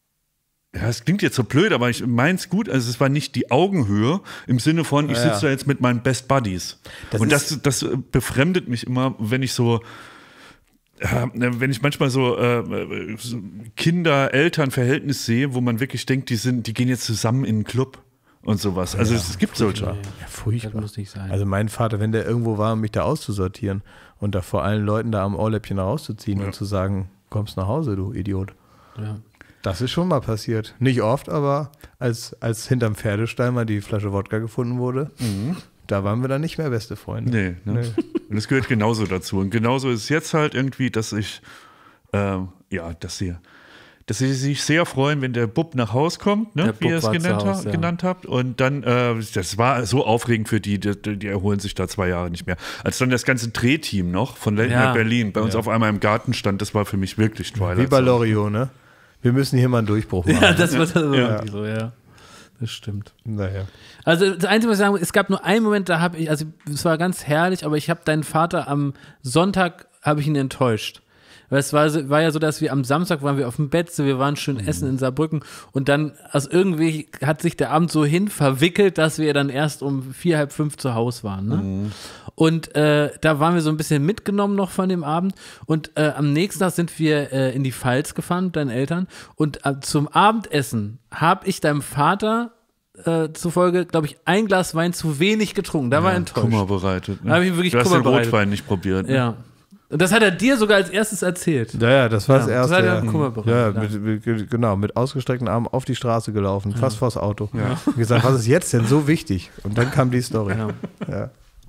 [SPEAKER 2] ja, es klingt jetzt so blöd, aber ich meins gut, also es war nicht die Augenhöhe im Sinne von, ich
[SPEAKER 1] Ja,
[SPEAKER 2] sitze
[SPEAKER 1] ja.
[SPEAKER 2] da jetzt mit meinen Best Buddies.
[SPEAKER 1] Das
[SPEAKER 2] und
[SPEAKER 1] ist-
[SPEAKER 2] das, das befremdet mich immer, wenn ich so ja, wenn ich manchmal so, äh, so Kinder-Eltern-Verhältnis sehe, wo man wirklich denkt, die sind, die gehen jetzt zusammen in einen Club und sowas. Also es, es gibt solche.
[SPEAKER 1] Ja,
[SPEAKER 3] Das
[SPEAKER 1] furchtbar.
[SPEAKER 3] muss nicht sein.
[SPEAKER 1] Also mein Vater, wenn der irgendwo war, um mich da auszusortieren und da vor allen Leuten da am Ohrläppchen rauszuziehen
[SPEAKER 2] Ja.
[SPEAKER 1] und zu sagen, kommst nach Hause, du Idiot.
[SPEAKER 3] ja.
[SPEAKER 1] Das ist schon mal passiert. Nicht oft, aber als, als hinterm Pferdestall mal die Flasche Wodka gefunden wurde, da waren wir dann nicht mehr beste Freunde.
[SPEAKER 2] Nee, ne? Und das gehört genauso dazu. Und genauso ist es jetzt halt irgendwie, dass ich, ähm, ja, dass sie, dass sie sich sehr freuen, wenn der Bub nach Haus kommt, ne?
[SPEAKER 3] Der
[SPEAKER 2] wie ihr
[SPEAKER 3] Bub
[SPEAKER 2] es
[SPEAKER 3] war zu
[SPEAKER 2] genannt,
[SPEAKER 3] Haus,
[SPEAKER 2] ha-
[SPEAKER 3] ja.
[SPEAKER 2] genannt habt. Und dann, äh, das war so aufregend für die, die, die erholen sich da zwei Jahre nicht mehr. Als dann das ganze Drehteam noch von Late
[SPEAKER 3] Ja.
[SPEAKER 2] Night Berlin bei uns
[SPEAKER 3] Ja.
[SPEAKER 2] auf einmal im Garten stand, das war für mich wirklich Twilight.
[SPEAKER 1] Wie bei
[SPEAKER 2] Zone.
[SPEAKER 1] Loriot, ne? Wir müssen hier mal einen Durchbruch machen.
[SPEAKER 3] Ja, das wird also
[SPEAKER 2] Ja.
[SPEAKER 3] irgendwie so, ja. Das stimmt.
[SPEAKER 1] Naja.
[SPEAKER 3] Also das Einzige, was ich sagen muss, es gab nur einen Moment, da habe ich, also es war ganz herrlich, aber ich habe deinen Vater am Sonntag, habe ich ihn enttäuscht. Weil es war, so- war ja so, dass wir am Samstag waren wir auf dem Bett, so wir waren schön essen in Saarbrücken und dann, also irgendwie hat sich der Abend so hin verwickelt, dass wir dann erst um vier, halb fünf zu Hause waren. Ne? Und äh, da waren wir so ein bisschen mitgenommen noch von dem Abend und äh, am nächsten Tag sind wir äh, in die Pfalz gefahren mit deinen Eltern und äh, zum Abendessen habe ich deinem Vater äh, zufolge, glaube ich, ein Glas Wein zu wenig getrunken. Da war er enttäuscht.
[SPEAKER 2] Kummer bereitet. Ne?
[SPEAKER 3] Da hab ich wirklich
[SPEAKER 2] du hast
[SPEAKER 3] Kummer
[SPEAKER 2] den
[SPEAKER 3] bereitet.
[SPEAKER 2] Rotwein nicht probiert. Ne?
[SPEAKER 3] Ja. Und das hat er dir sogar als erstes erzählt.
[SPEAKER 1] Ja, ja, das war das
[SPEAKER 3] Ja,
[SPEAKER 1] erste.
[SPEAKER 3] das hat er
[SPEAKER 1] ja.
[SPEAKER 3] im Kummerbereich,
[SPEAKER 1] ja,
[SPEAKER 3] ja.
[SPEAKER 1] mit, mit, genau, mit ausgestreckten Armen auf die Straße gelaufen, fast vors Auto. Und gesagt, was ist jetzt denn so wichtig? Und dann kam die Story.
[SPEAKER 3] Ja.
[SPEAKER 1] Ja.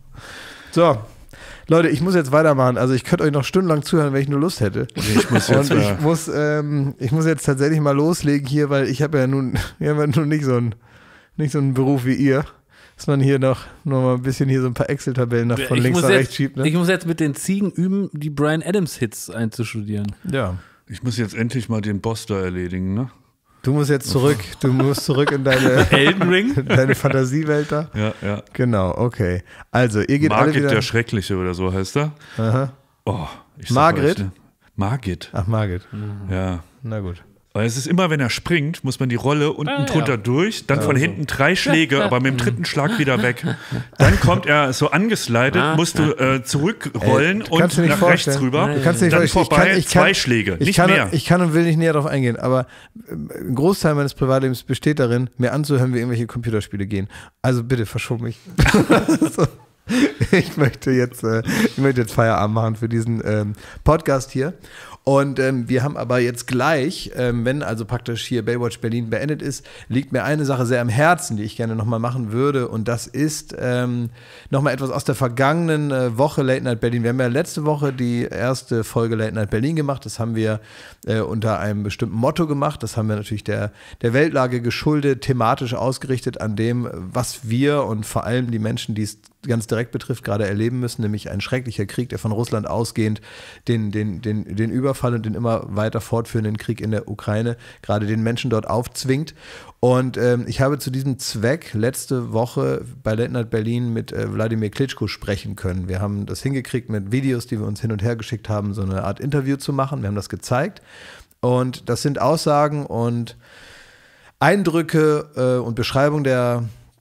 [SPEAKER 1] So, Leute, ich muss jetzt weitermachen. Also ich könnte euch noch stundenlang zuhören, wenn ich nur Lust hätte.
[SPEAKER 2] Ich muss jetzt,
[SPEAKER 1] Und
[SPEAKER 2] äh,
[SPEAKER 1] ich muss, ähm, ich muss jetzt tatsächlich mal loslegen hier, weil ich habe ja nun, ich habe ja nun nicht so einen, nicht so einen Beruf wie ihr, dass man hier noch, noch mal ein bisschen hier so ein paar Excel-Tabellen nach von
[SPEAKER 3] ich
[SPEAKER 1] links
[SPEAKER 3] muss
[SPEAKER 1] nach
[SPEAKER 3] jetzt,
[SPEAKER 1] rechts schiebt. Ne?
[SPEAKER 3] Ich muss jetzt mit den Ziegen üben, die Bryan Adams Hits einzustudieren.
[SPEAKER 1] Ja.
[SPEAKER 2] ich muss jetzt endlich mal den Boss da erledigen, ne?
[SPEAKER 1] Du musst jetzt zurück, du musst zurück in deine,
[SPEAKER 3] Elden Ring?
[SPEAKER 1] deine Fantasiewelt da.
[SPEAKER 2] Ja, ja.
[SPEAKER 1] Genau, okay. Also, ihr geht alle
[SPEAKER 2] Margit
[SPEAKER 1] wieder.
[SPEAKER 2] der Schreckliche oder so heißt er.
[SPEAKER 1] Aha.
[SPEAKER 2] Oh, ich sag
[SPEAKER 1] Margit?
[SPEAKER 2] euch, ne? Margit,
[SPEAKER 1] Ach, Margit.
[SPEAKER 2] ja.
[SPEAKER 1] Na gut.
[SPEAKER 2] Weil es ist immer, wenn er springt, muss man die Rolle unten
[SPEAKER 3] Ah, ja.
[SPEAKER 2] drunter durch, dann von hinten drei Schläge, aber mit dem dritten Schlag wieder weg. Dann kommt er so angeslidet,
[SPEAKER 3] Ah,
[SPEAKER 2] musst du äh, zurückrollen
[SPEAKER 1] Ey, du kannst
[SPEAKER 2] und
[SPEAKER 1] dir nicht
[SPEAKER 2] nach rechts
[SPEAKER 1] vorstellen.
[SPEAKER 2] rüber.
[SPEAKER 1] Du kannst dir nicht
[SPEAKER 2] dann
[SPEAKER 1] vorstellen.
[SPEAKER 2] vorbei,
[SPEAKER 1] Ich kann- ich kann-
[SPEAKER 2] zwei Schläge,
[SPEAKER 1] Ich
[SPEAKER 2] nicht
[SPEAKER 1] kann,
[SPEAKER 2] mehr.
[SPEAKER 1] ich kann und will nicht näher darauf eingehen, aber äh, ein Großteil meines Privatlebens besteht darin, mir anzuhören, wie irgendwelche Computerspiele gehen. Also bitte, verschon mich. So. Ich möchte jetzt, äh, ich möchte jetzt Feierabend machen für diesen ähm, Podcast hier. Und ähm, wir haben aber jetzt gleich, ähm, wenn also praktisch hier Baywatch Berlin beendet ist, liegt mir eine Sache sehr am Herzen, die ich gerne nochmal machen würde. Und das ist ähm, nochmal etwas aus der vergangenen äh, Woche Late Night Berlin. Wir haben ja letzte Woche die erste Folge Late Night Berlin gemacht. Das haben wir äh, unter einem bestimmten Motto gemacht. Das haben wir natürlich der, der Weltlage geschuldet, thematisch ausgerichtet an dem, was wir und vor allem die Menschen, die es ganz direkt betrifft, gerade erleben müssen, nämlich ein schrecklicher Krieg, der von Russland ausgehend den, den, den, den Überfall und den immer weiter fortführenden Krieg in der Ukraine gerade den Menschen dort aufzwingt. Und ähm, ich habe zu diesem Zweck letzte Woche bei Late Night Berlin mit äh, Wladimir Klitschko sprechen können. Wir haben das hingekriegt mit Videos, die wir uns hin und her geschickt haben, so eine Art Interview zu machen. Wir haben das gezeigt. Und das sind Aussagen und Eindrücke äh, und Beschreibung der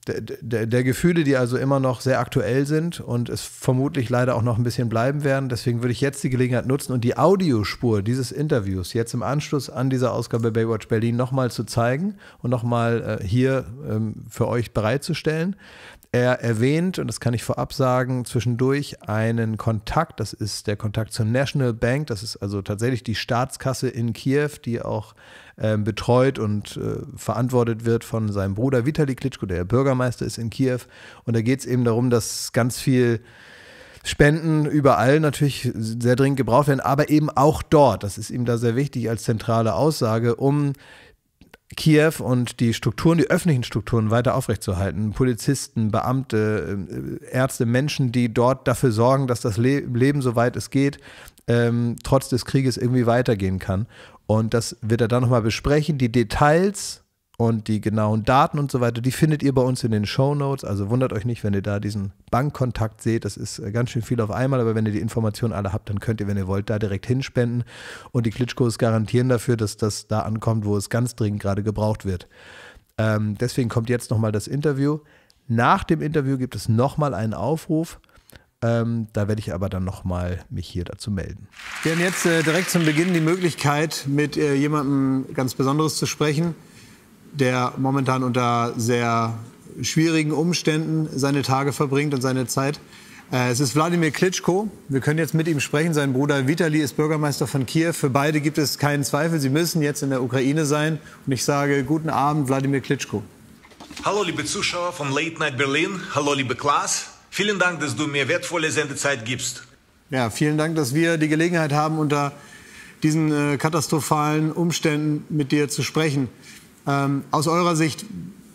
[SPEAKER 1] der, der, der Gefühle, die also immer noch sehr aktuell sind und es vermutlich leider auch noch ein bisschen bleiben werden. Deswegen würde ich jetzt die Gelegenheit nutzen und die Audiospur dieses Interviews jetzt im Anschluss an diese Ausgabe Baywatch Berlin nochmal zu zeigen und nochmal äh, hier ähm, für euch bereitzustellen. Er erwähnt, und das kann ich vorab sagen, zwischendurch einen Kontakt, das ist der Kontakt zur National Bank, das ist also tatsächlich die Staatskasse in Kiew, die auch äh, betreut und äh, verantwortet wird von seinem Bruder Vitali Klitschko, der Bürgermeister ist in Kiew. Und da geht es eben darum, dass ganz viel Spenden überall natürlich sehr dringend gebraucht werden, aber eben auch dort, das ist ihm da sehr wichtig als zentrale Aussage, um Kiew und die Strukturen, die öffentlichen Strukturen weiter aufrechtzuerhalten. Polizisten, Beamte, Ärzte, Menschen, die dort dafür sorgen, dass das Le- Leben, soweit es geht, ähm, trotz des Krieges irgendwie weitergehen kann. Und das wird er dann nochmal besprechen. Die Details und die genauen Daten und so weiter, die findet ihr bei uns in den Shownotes. Also wundert euch nicht, wenn ihr da diesen Bankkontakt seht. Das ist ganz schön viel auf einmal, aber wenn ihr die Informationen alle habt, dann könnt ihr, wenn ihr wollt, da direkt hinspenden. Und die Klitschkos garantieren dafür, dass das da ankommt, wo es ganz dringend gerade gebraucht wird. Ähm, deswegen kommt jetzt nochmal das Interview. Nach dem Interview gibt es nochmal einen Aufruf. Ähm, da werde ich aber dann nochmal mich hier dazu melden. Wir haben jetzt äh, direkt zum Beginn die Möglichkeit, mit äh, jemandem ganz Besonderes zu sprechen, der momentan unter sehr schwierigen Umständen seine Tage verbringt und seine Zeit. Äh, es ist Wladimir Klitschko. Wir können jetzt mit ihm sprechen. Sein Bruder Vitali ist Bürgermeister von Kiew. Für beide gibt es keinen Zweifel. Sie müssen jetzt in der Ukraine sein. Und ich sage guten Abend, Wladimir Klitschko.
[SPEAKER 8] Hallo, liebe Zuschauer von Late Night Berlin. Hallo, liebe Klaas. Vielen Dank, dass du mir wertvolle Sendezeit gibst.
[SPEAKER 1] Ja, vielen Dank, dass wir die Gelegenheit haben, unter diesen äh, katastrophalen Umständen mit dir zu sprechen. Ähm, aus eurer Sicht,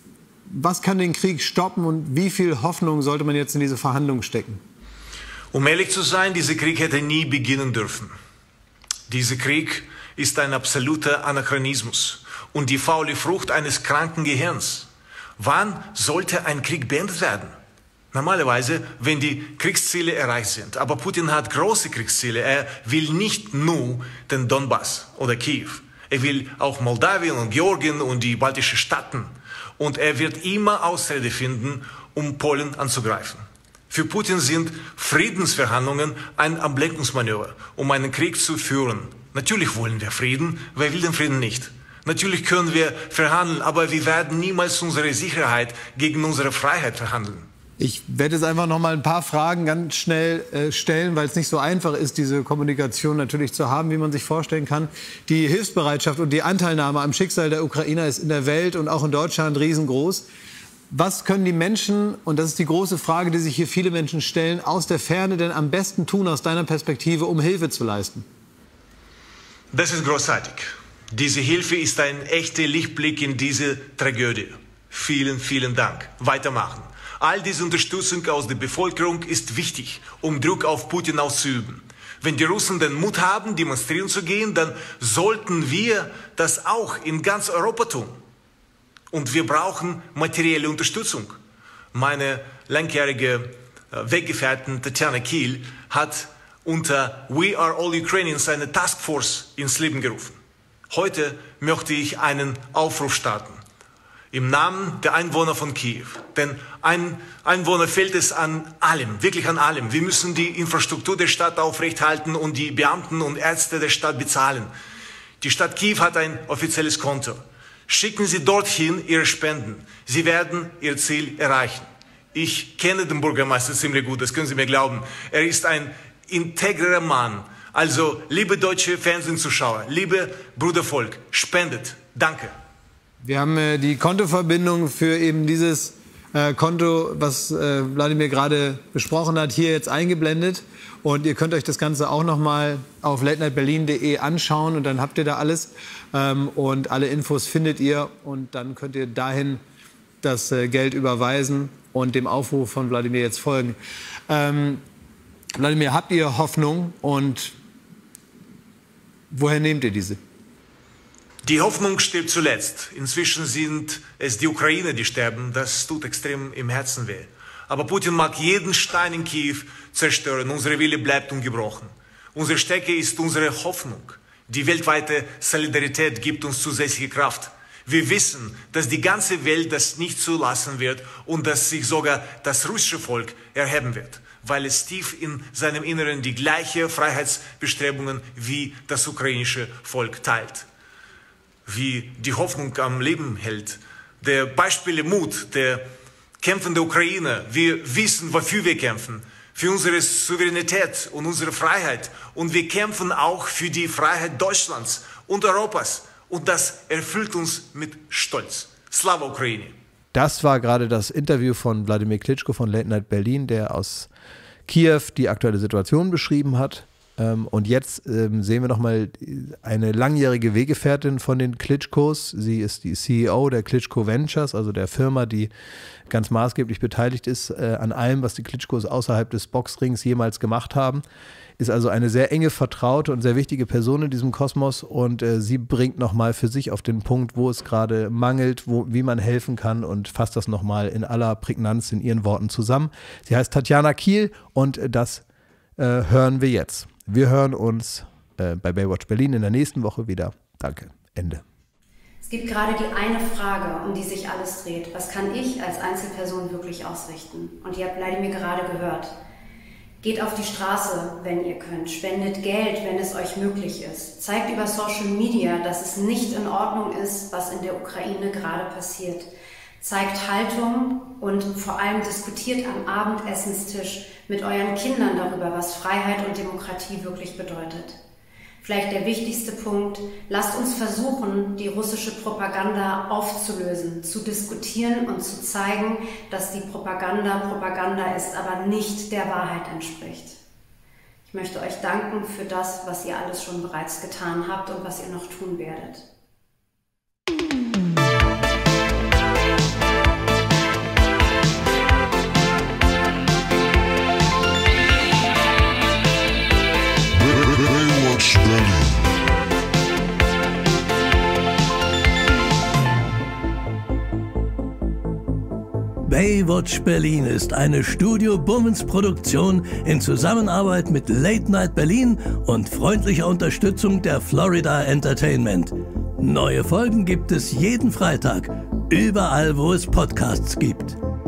[SPEAKER 1] was kann den Krieg stoppen und wie viel Hoffnung sollte man jetzt in diese Verhandlungen stecken?
[SPEAKER 8] Um ehrlich zu sein, dieser Krieg hätte nie beginnen dürfen. Dieser Krieg ist ein absoluter Anachronismus und die faule Frucht eines kranken Gehirns. Wann sollte ein Krieg beendet werden? Normalerweise, wenn die Kriegsziele erreicht sind. Aber Putin hat große Kriegsziele. Er will nicht nur den Donbass oder Kiew. Er will auch Moldawien und Georgien und die baltischen Staaten. Und er wird immer Ausrede finden, um Polen anzugreifen. Für Putin sind Friedensverhandlungen ein Ablenkungsmanöver, um einen Krieg zu führen. Natürlich wollen wir Frieden. Wer will den Frieden nicht? Natürlich können wir verhandeln, aber wir werden niemals unsere Sicherheit gegen unsere Freiheit verhandeln.
[SPEAKER 1] Ich werde jetzt einfach noch mal ein paar Fragen ganz schnell äh, stellen, weil es nicht so einfach ist, diese Kommunikation natürlich zu haben, wie man sich vorstellen kann. Die Hilfsbereitschaft und die Anteilnahme am Schicksal der Ukrainer ist in der Welt und auch in Deutschland riesengroß. Was können die Menschen, und das ist die große Frage, die sich hier viele Menschen stellen, aus der Ferne denn am besten tun aus deiner Perspektive, um Hilfe zu leisten?
[SPEAKER 8] Das ist großartig. Diese Hilfe ist ein echter Lichtblick in diese Tragödie. Vielen, vielen Dank. Weitermachen. All diese Unterstützung aus der Bevölkerung ist wichtig, um Druck auf Putin auszuüben. Wenn die Russen den Mut haben, demonstrieren zu gehen, dann sollten wir das auch in ganz Europa tun. Und wir brauchen materielle Unterstützung. Meine langjährige Weggefährtin Tatjana Kiel hat unter We Are All Ukrainians eine Taskforce ins Leben gerufen. Heute möchte ich einen Aufruf starten. Im Namen der Einwohner von Kiew. Denn ein Einwohner fehlt es an allem, wirklich an allem. Wir müssen die Infrastruktur der Stadt aufrechthalten und die Beamten und Ärzte der Stadt bezahlen. Die Stadt Kiew hat ein offizielles Konto. Schicken Sie dorthin Ihre Spenden. Sie werden Ihr Ziel erreichen. Ich kenne den Bürgermeister ziemlich gut, das können Sie mir glauben. Er ist ein integrer Mann. Also, liebe deutsche Fernsehzuschauer, liebe Brudervolk, spendet. Danke.
[SPEAKER 1] Wir haben äh, die Kontoverbindung für eben dieses äh, Konto, was äh, Wladimir gerade besprochen hat, hier jetzt eingeblendet. Und ihr könnt euch das Ganze auch noch mal auf late night berlin punkt de anschauen und dann habt ihr da alles. Ähm, und alle Infos findet ihr und dann könnt ihr dahin das äh, Geld überweisen und dem Aufruf von Wladimir jetzt folgen. Ähm, Wladimir, habt ihr Hoffnung und woher nehmt ihr diese?
[SPEAKER 8] Die Hoffnung stirbt zuletzt. Inzwischen sind es die Ukrainer, die sterben. Das tut extrem im Herzen weh. Aber Putin mag jeden Stein in Kiew zerstören. Unsere Wille bleibt ungebrochen. Unsere Stärke ist unsere Hoffnung. Die weltweite Solidarität gibt uns zusätzliche Kraft. Wir wissen, dass die ganze Welt das nicht zulassen wird und dass sich sogar das russische Volk erheben wird, weil es tief in seinem Inneren die gleichen Freiheitsbestrebungen wie das ukrainische Volk teilt, wie die Hoffnung am Leben hält. Der Beispiele Mut der kämpfenden Ukraine. Wir wissen, wofür wir kämpfen. Für unsere Souveränität und unsere Freiheit. Und wir kämpfen auch für die Freiheit Deutschlands und Europas. Und das erfüllt uns mit Stolz. Slava Ukraini.
[SPEAKER 1] Das war gerade das Interview von Wladimir Klitschko von Late Night Berlin, der aus Kiew die aktuelle Situation beschrieben hat. Und jetzt sehen wir nochmal eine langjährige Weggefährtin von den Klitschkos. Sie ist die C E O der Klitschko Ventures, also der Firma, die ganz maßgeblich beteiligt ist an allem, was die Klitschkos außerhalb des Boxrings jemals gemacht haben. Ist also eine sehr enge, vertraute und sehr wichtige Person in diesem Kosmos. Und sie bringt nochmal für sich auf den Punkt, wo es gerade mangelt, wo, wie man helfen kann, und fasst das nochmal in aller Prägnanz in ihren Worten zusammen. Sie heißt Tatjana Kiel und das äh, hören wir jetzt. Wir hören uns äh, bei Baywatch Berlin in der nächsten Woche wieder. Danke. Ende.
[SPEAKER 9] Es gibt gerade die eine Frage, um die sich alles dreht. Was kann ich als Einzelperson wirklich ausrichten? Und ihr habt Wladimir gerade gehört. Geht auf die Straße, wenn ihr könnt. Spendet Geld, wenn es euch möglich ist. Zeigt über Social Media, dass es nicht in Ordnung ist, was in der Ukraine gerade passiert. Zeigt Haltung und vor allem diskutiert am Abendessenstisch mit euren Kindern darüber, was Freiheit und Demokratie wirklich bedeutet. Vielleicht der wichtigste Punkt: Lasst uns versuchen, die russische Propaganda aufzulösen, zu diskutieren und zu zeigen, dass die Propaganda Propaganda ist, aber nicht der Wahrheit entspricht. Ich möchte euch danken für das, was ihr alles schon bereits getan habt und was ihr noch tun werdet.
[SPEAKER 5] Baywatch Berlin.
[SPEAKER 10] Baywatch Berlin ist eine Studio Bummens Produktion in Zusammenarbeit mit Late Night Berlin und freundlicher Unterstützung der Florida Entertainment. Neue Folgen gibt es jeden Freitag, überall wo es Podcasts gibt.